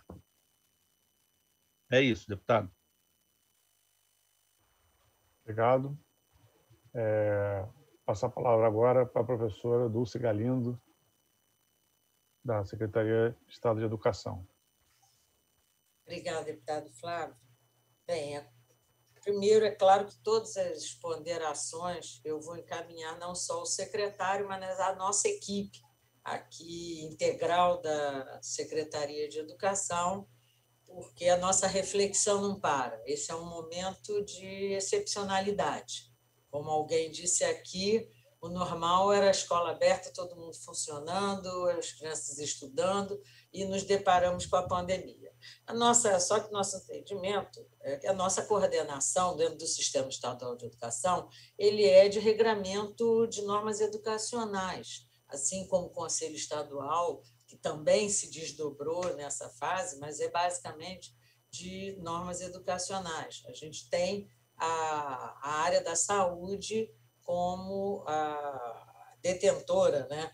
É isso, deputado. Obrigado. Passo a palavra agora para a professora Dulce Galindo, da Secretaria de Estado de Educação. Obrigada, deputado Flávio. Bem, primeiro, é claro que todas as ponderações eu vou encaminhar não só ao secretário, mas a nossa equipe aqui integral da Secretaria de Educação, porque a nossa reflexão não para. Esse é um momento de excepcionalidade. Como alguém disse aqui, o normal era a escola aberta, todo mundo funcionando, as crianças estudando, e nos deparamos com a pandemia. Só que nosso entendimento é que a nossa coordenação dentro do Sistema Estadual de Educação ele é de regramento de normas educacionais, assim como o Conselho Estadual, que também se desdobrou nessa fase, mas é basicamente de normas educacionais. A gente tem a área da saúde como a detentora, né,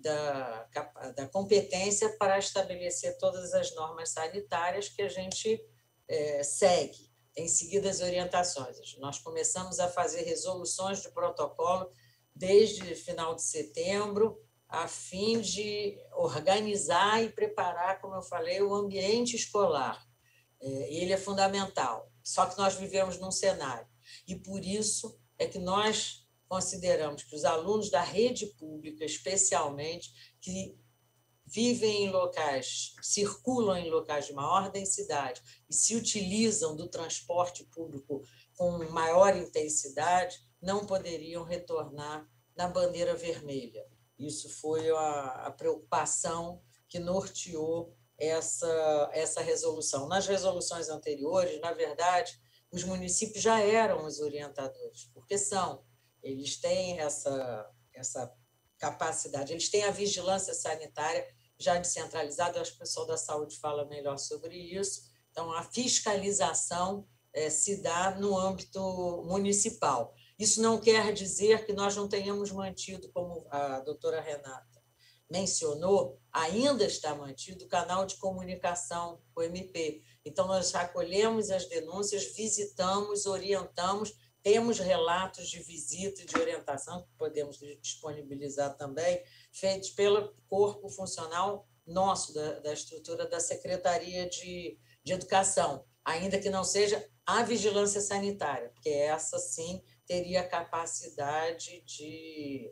da competência para estabelecer todas as normas sanitárias que a gente segue, tem seguido as orientações. Nós começamos a fazer resoluções de protocolo desde final de setembro, a fim de organizar e preparar, como eu falei, o ambiente escolar. Ele é fundamental, só que nós vivemos num cenário, e por isso é que nós consideramos que os alunos da rede pública, especialmente, que vivem em locais, circulam em locais de maior densidade e se utilizam do transporte público com maior intensidade, não poderiam retornar na bandeira vermelha. Isso foi a preocupação que norteou essa resolução. Nas resoluções anteriores, na verdade, os municípios já eram os orientadores, porque eles têm essa capacidade, eles têm a vigilância sanitária já descentralizada, acho que o pessoal da saúde fala melhor sobre isso. Então, a fiscalização se dá no âmbito municipal. Isso não quer dizer que nós não tenhamos mantido, como a doutora Renata mencionou, ainda está mantido o canal de comunicação com o MP. Então, nós acolhemos as denúncias, visitamos, orientamos, temos relatos de visita e de orientação, que podemos disponibilizar também, feitos pelo corpo funcional nosso, da estrutura da Secretaria de Educação, ainda que não seja a vigilância sanitária, porque essa, sim, teria capacidade de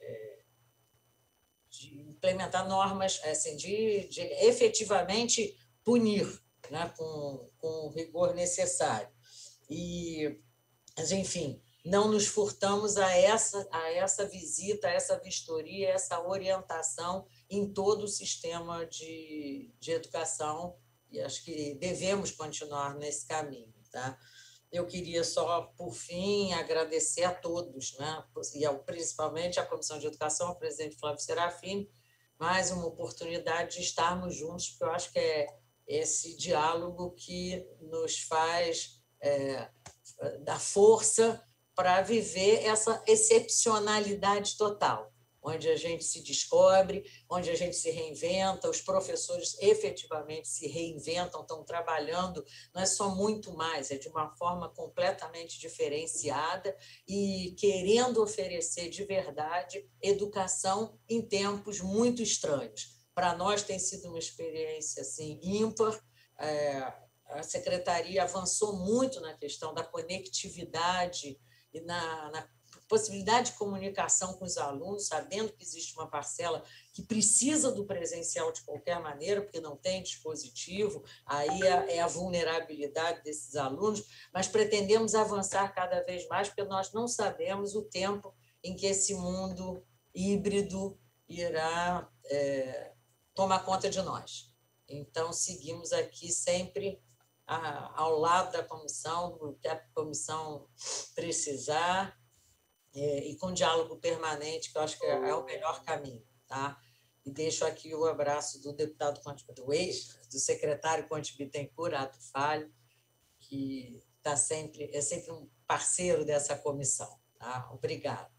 implementar normas, assim, de efetivamente punir, né, com o rigor necessário. Mas, enfim, não nos furtamos a essa visita, a essa vistoria, a essa orientação em todo o sistema de educação, e acho que devemos continuar nesse caminho. Tá? Eu queria só, por fim, agradecer a todos, né? E principalmente à Comissão de Educação, ao presidente Flávio Serafini, mais uma oportunidade de estarmos juntos, porque eu acho que é esse diálogo que nos faz dar força para viver essa excepcionalidade total, onde a gente se descobre, onde a gente se reinventa, os professores efetivamente se reinventam, estão trabalhando, não é só muito mais, é de uma forma completamente diferenciada e querendo oferecer de verdade educação em tempos muito estranhos. Para nós tem sido uma experiência assim, ímpar. A Secretaria avançou muito na questão da conectividade e na possibilidade de comunicação com os alunos, sabendo que existe uma parcela que precisa do presencial de qualquer maneira, porque não tem dispositivo, aí é a vulnerabilidade desses alunos, mas pretendemos avançar cada vez mais, porque nós não sabemos o tempo em que esse mundo híbrido irá tomar conta de nós. Então, seguimos aqui sempre ao lado da comissão, do que a comissão precisar, e com diálogo permanente, que eu acho que é o melhor caminho. Tá? E deixo aqui o abraço do deputado do secretário Conte Bittencourt, Ato Falho, que é sempre um parceiro dessa comissão. Tá? Obrigado.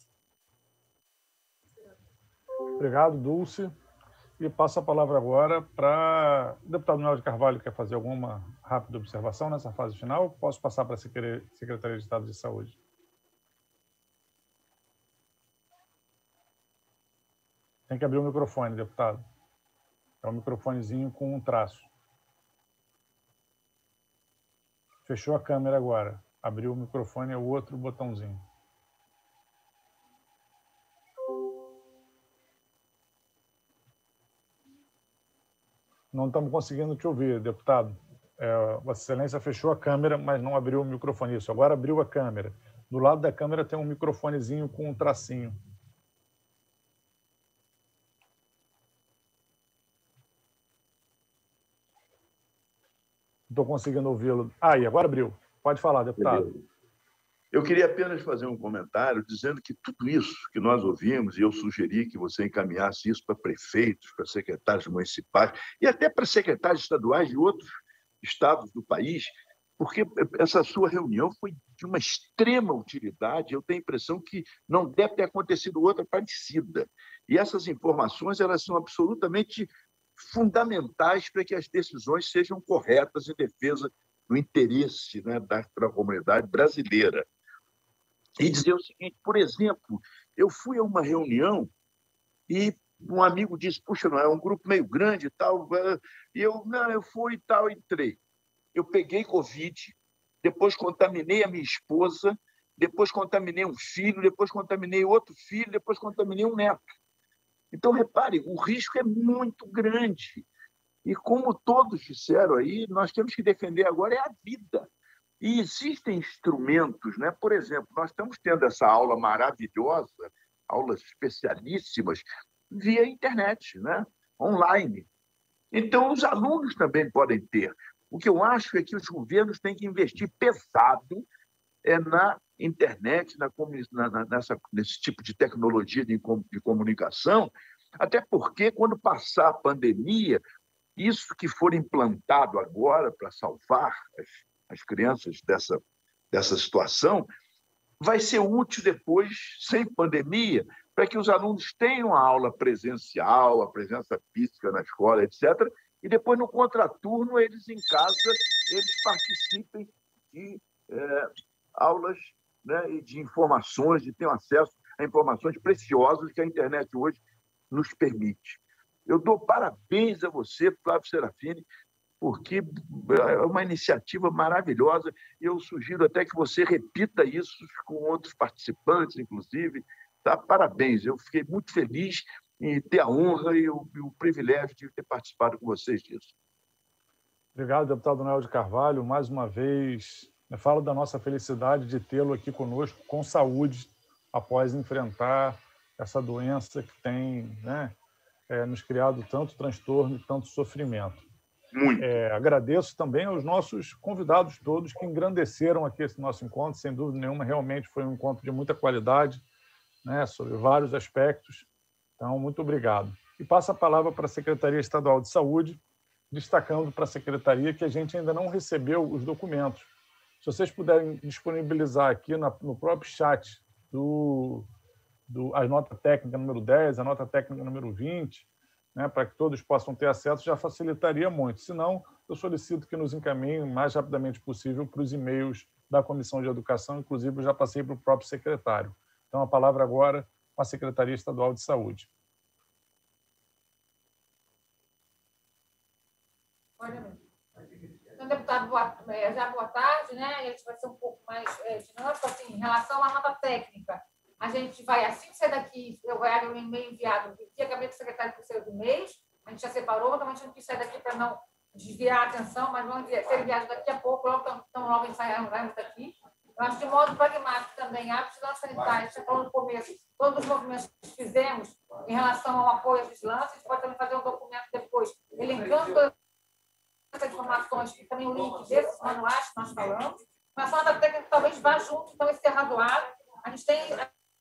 Obrigado, Dulce. E passo a palavra agora para o deputado Noel de Carvalho. Quer fazer alguma rápida observação nessa fase final? Posso passar para a Secretaria de Estado de Saúde. Tem que abrir o microfone, deputado. É um microfonezinho com um traço. Fechou a câmera agora. Abriu o microfone, é o outro botãozinho. Não estamos conseguindo te ouvir, deputado. Vossa Excelência fechou a câmera, mas não abriu o microfone. Isso, agora abriu a câmera. Do lado da câmera tem um microfonezinho com um tracinho. Não estou conseguindo ouvi-lo. E agora abriu. Pode falar, deputado. Eu queria apenas fazer um comentário dizendo que tudo isso que nós ouvimos, e eu sugeri que você encaminhasse isso para prefeitos, para secretários municipais e até para secretários estaduais de outros estados do país, porque essa sua reunião foi de uma extrema utilidade. Eu tenho a impressão que não deve ter acontecido outra parecida. E essas informações elas são absolutamente fundamentais para que as decisões sejam corretas em defesa do interesse, né, da comunidade brasileira. E dizer o seguinte, por exemplo, eu fui a uma reunião e um amigo disse, puxa, não, é um grupo meio grande e tal, e eu fui e tal, entrei. Eu peguei Covid, depois contaminei a minha esposa, depois contaminei um filho, depois contaminei outro filho, depois contaminei um neto. Então, repare, o risco é muito grande. E como todos disseram aí, nós temos que defender agora a vida. E existem instrumentos, né? Por exemplo, nós estamos tendo essa aula maravilhosa, aulas especialíssimas, via internet, né? Online. Então, os alunos também podem ter. O que eu acho é que os governos têm que investir pesado na internet, nesse tipo de tecnologia de comunicação, até porque, quando passar a pandemia, isso que for implantado agora para salvar as crianças dessa situação, vai ser útil depois, sem pandemia, para que os alunos tenham a aula presencial, a presença física na escola, etc., e depois, no contraturno, eles em casa, eles participem de aulas, né, e de informações, de ter acesso a informações preciosas que a internet hoje nos permite. Eu dou parabéns a você, Flávio Serafini, porque é uma iniciativa maravilhosa. Eu sugiro até que você repita isso com outros participantes, inclusive. Tá? Parabéns, eu fiquei muito feliz em ter a honra e o privilégio de ter participado com vocês disso. Obrigado, deputado Noel de Carvalho. Mais uma vez, Eu falo da nossa felicidade de tê-lo aqui conosco, com saúde, após enfrentar essa doença que tem, né, nos criado tanto transtorno e tanto sofrimento. Muito. Agradeço também aos nossos convidados todos que engrandeceram aqui esse nosso encontro. Sem dúvida nenhuma, realmente foi um encontro de muita qualidade, né, sobre vários aspectos. Então, muito obrigado. E passo a palavra para a Secretaria Estadual de Saúde, destacando para a Secretaria que a gente ainda não recebeu os documentos. Se vocês puderem disponibilizar aqui no próprio chat a nota técnica número 10, a nota técnica número 20, né, para que todos possam ter acesso, já facilitaria muito. Se não, eu solicito que nos encaminhem o mais rapidamente possível para os e-mails da Comissão de Educação, inclusive eu já passei para o próprio secretário. Então, a palavra agora com a Secretaria Estadual de Saúde. Então, deputado, boa tarde, né? A gente vai ser um pouco mais dinâmico, assim, em relação à nota técnica. A gente vai, assim que sair daqui, eu vou um e-mail enviado via gabinete do secretário por ser do mês, a gente já separou, então a gente não quis sair daqui para não desviar a atenção, mas vamos ser enviados daqui a pouco, logo ensaiarmos daqui. Eu acho de modo pragmático também, a vigilância sanitária, a gente já falou no começo, todos os movimentos que fizemos em relação ao apoio à vigilância, a gente pode também fazer um documento depois, elencando todas essas informações, e também o link desses manuais que nós falamos, mas a nota técnica talvez vá junto, então, esse razoável. A gente tem,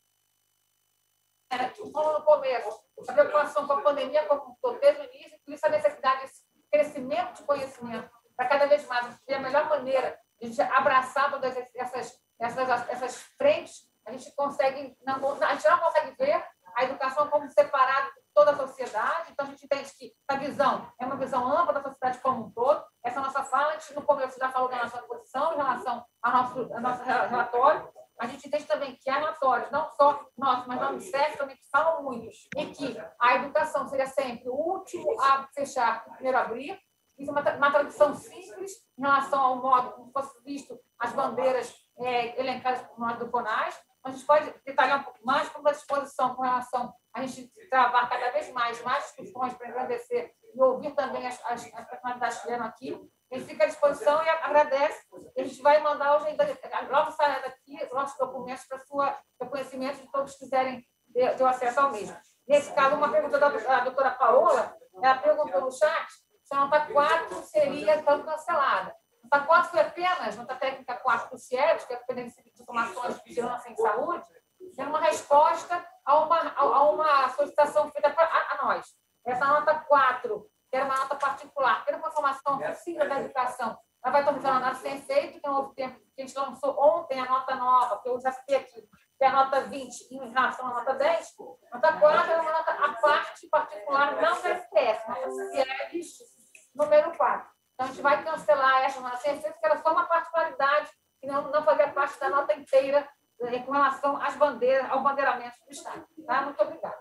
como no começo, a preocupação com a pandemia, como todo desde o início, por isso a necessidade desse crescimento de conhecimento, para cada vez mais, ter a melhor maneira de a gente abraçar todas essas frentes, a gente consegue, a gente não consegue ver a educação como separada de toda a sociedade, então a gente entende que a visão é uma visão ampla da sociedade como um todo. Essa nossa fala, a gente no começo já falou da nossa posição em relação ao nosso relatório. A gente entende também que há relatórios, não só nossos, mas da Unicef também, que falam muito, e que a educação seria sempre o último a fechar, o primeiro a abrir. Isso é uma tradução simples em relação ao modo como fosse visto as bandeiras elencadas por nós do CONAS. A gente pode detalhar um pouco mais como a disposição com relação a gente travar cada vez mais discussões para engrandecer e ouvir também as personalidades que vieram aqui. A gente fica à disposição e agradece. A gente vai mandar hoje, logo sair daqui, os nossos documentos para o conhecimento de todos que quiserem ter acesso ao mesmo. Nesse caso, uma pergunta da doutora Paola, ela perguntou no chat se a nota 4 seria então cancelada. A nota 4 foi apenas, nota técnica 4 do CIEBS, que é a Dependência de Informações de Vigilância em Saúde, sendo uma resposta a uma solicitação feita a nós. Essa nota 4, que era uma nota particular, que era uma informação possível da educação, ela vai estar funcionando sem efeito, que houve tempo que a gente lançou ontem a nota nova, que eu já citei aqui, que é a nota 20 em relação à nota 10. A nota 4 é uma nota à parte particular, não da SPS, nota CIEBS número 4. Então, a gente vai cancelar essa nota sem efeito, que era só uma particularidade, que não fazia parte da nota inteira com relação às bandeiras, ao bandeiramento do Estado. Tá? Muito obrigada.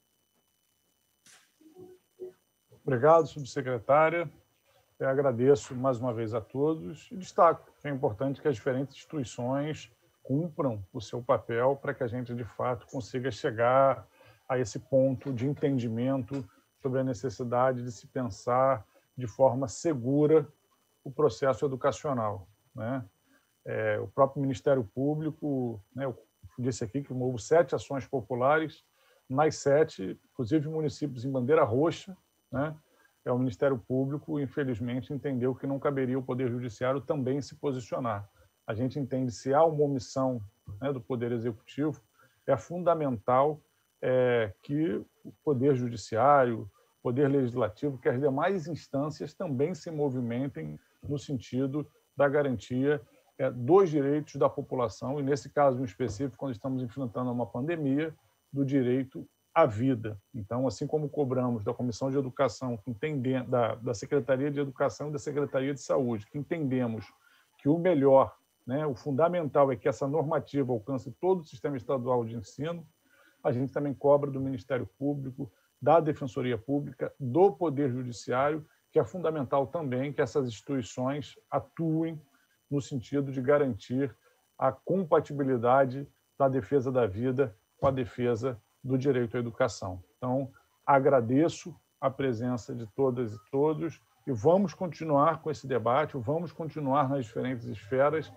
Obrigado, subsecretária. Eu agradeço mais uma vez a todos e destaco que é importante que as diferentes instituições cumpram o seu papel para que a gente, de fato, consiga chegar a esse ponto de entendimento sobre a necessidade de se pensar de forma segura o processo educacional, né? O próprio Ministério Público, né, eu disse aqui que houve 7 ações populares, nas 7, inclusive municípios em bandeira roxa, né? O Ministério Público, infelizmente, entendeu que não caberia o Poder Judiciário também se posicionar. A gente entende que se há uma omissão, né, do Poder Executivo, é fundamental que o Poder Judiciário, o Poder Legislativo, que as demais instâncias também se movimentem no sentido da garantia dos direitos da população, e nesse caso em específico, quando estamos enfrentando uma pandemia, do direito à vida. Então, assim como cobramos da Comissão de Educação, da Secretaria de Educação e da Secretaria de Saúde, que entendemos que o melhor, né, o fundamental é que essa normativa alcance todo o sistema estadual de ensino, a gente também cobra do Ministério Público, da Defensoria Pública, do Poder Judiciário, que é fundamental também que essas instituições atuem no sentido de garantir a compatibilidade da defesa da vida com a defesa do direito à educação. Então, agradeço a presença de todas e todos e vamos continuar com esse debate, vamos continuar nas diferentes esferas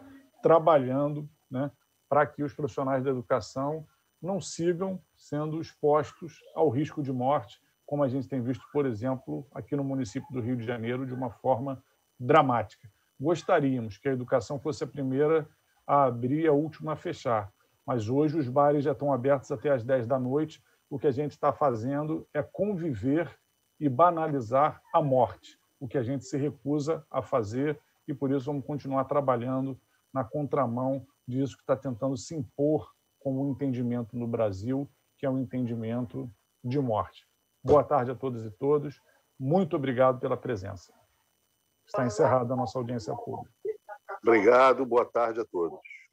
trabalhando, né, para que os profissionais da educação não sigam sendo expostos ao risco de morte, como a gente tem visto, por exemplo, aqui no município do Rio de Janeiro, de uma forma dramática. Gostaríamos que a educação fosse a primeira a abrir e a última a fechar, mas hoje os bares já estão abertos até às 10 da noite. O que a gente está fazendo é conviver e banalizar a morte, o que a gente se recusa a fazer, e por isso vamos continuar trabalhando na contramão disso que está tentando se impor como um entendimento no Brasil, que é um entendimento de morte. Boa tarde a todas e todos. Muito obrigado pela presença. Está encerrada a nossa audiência pública. Obrigado, boa tarde a todos.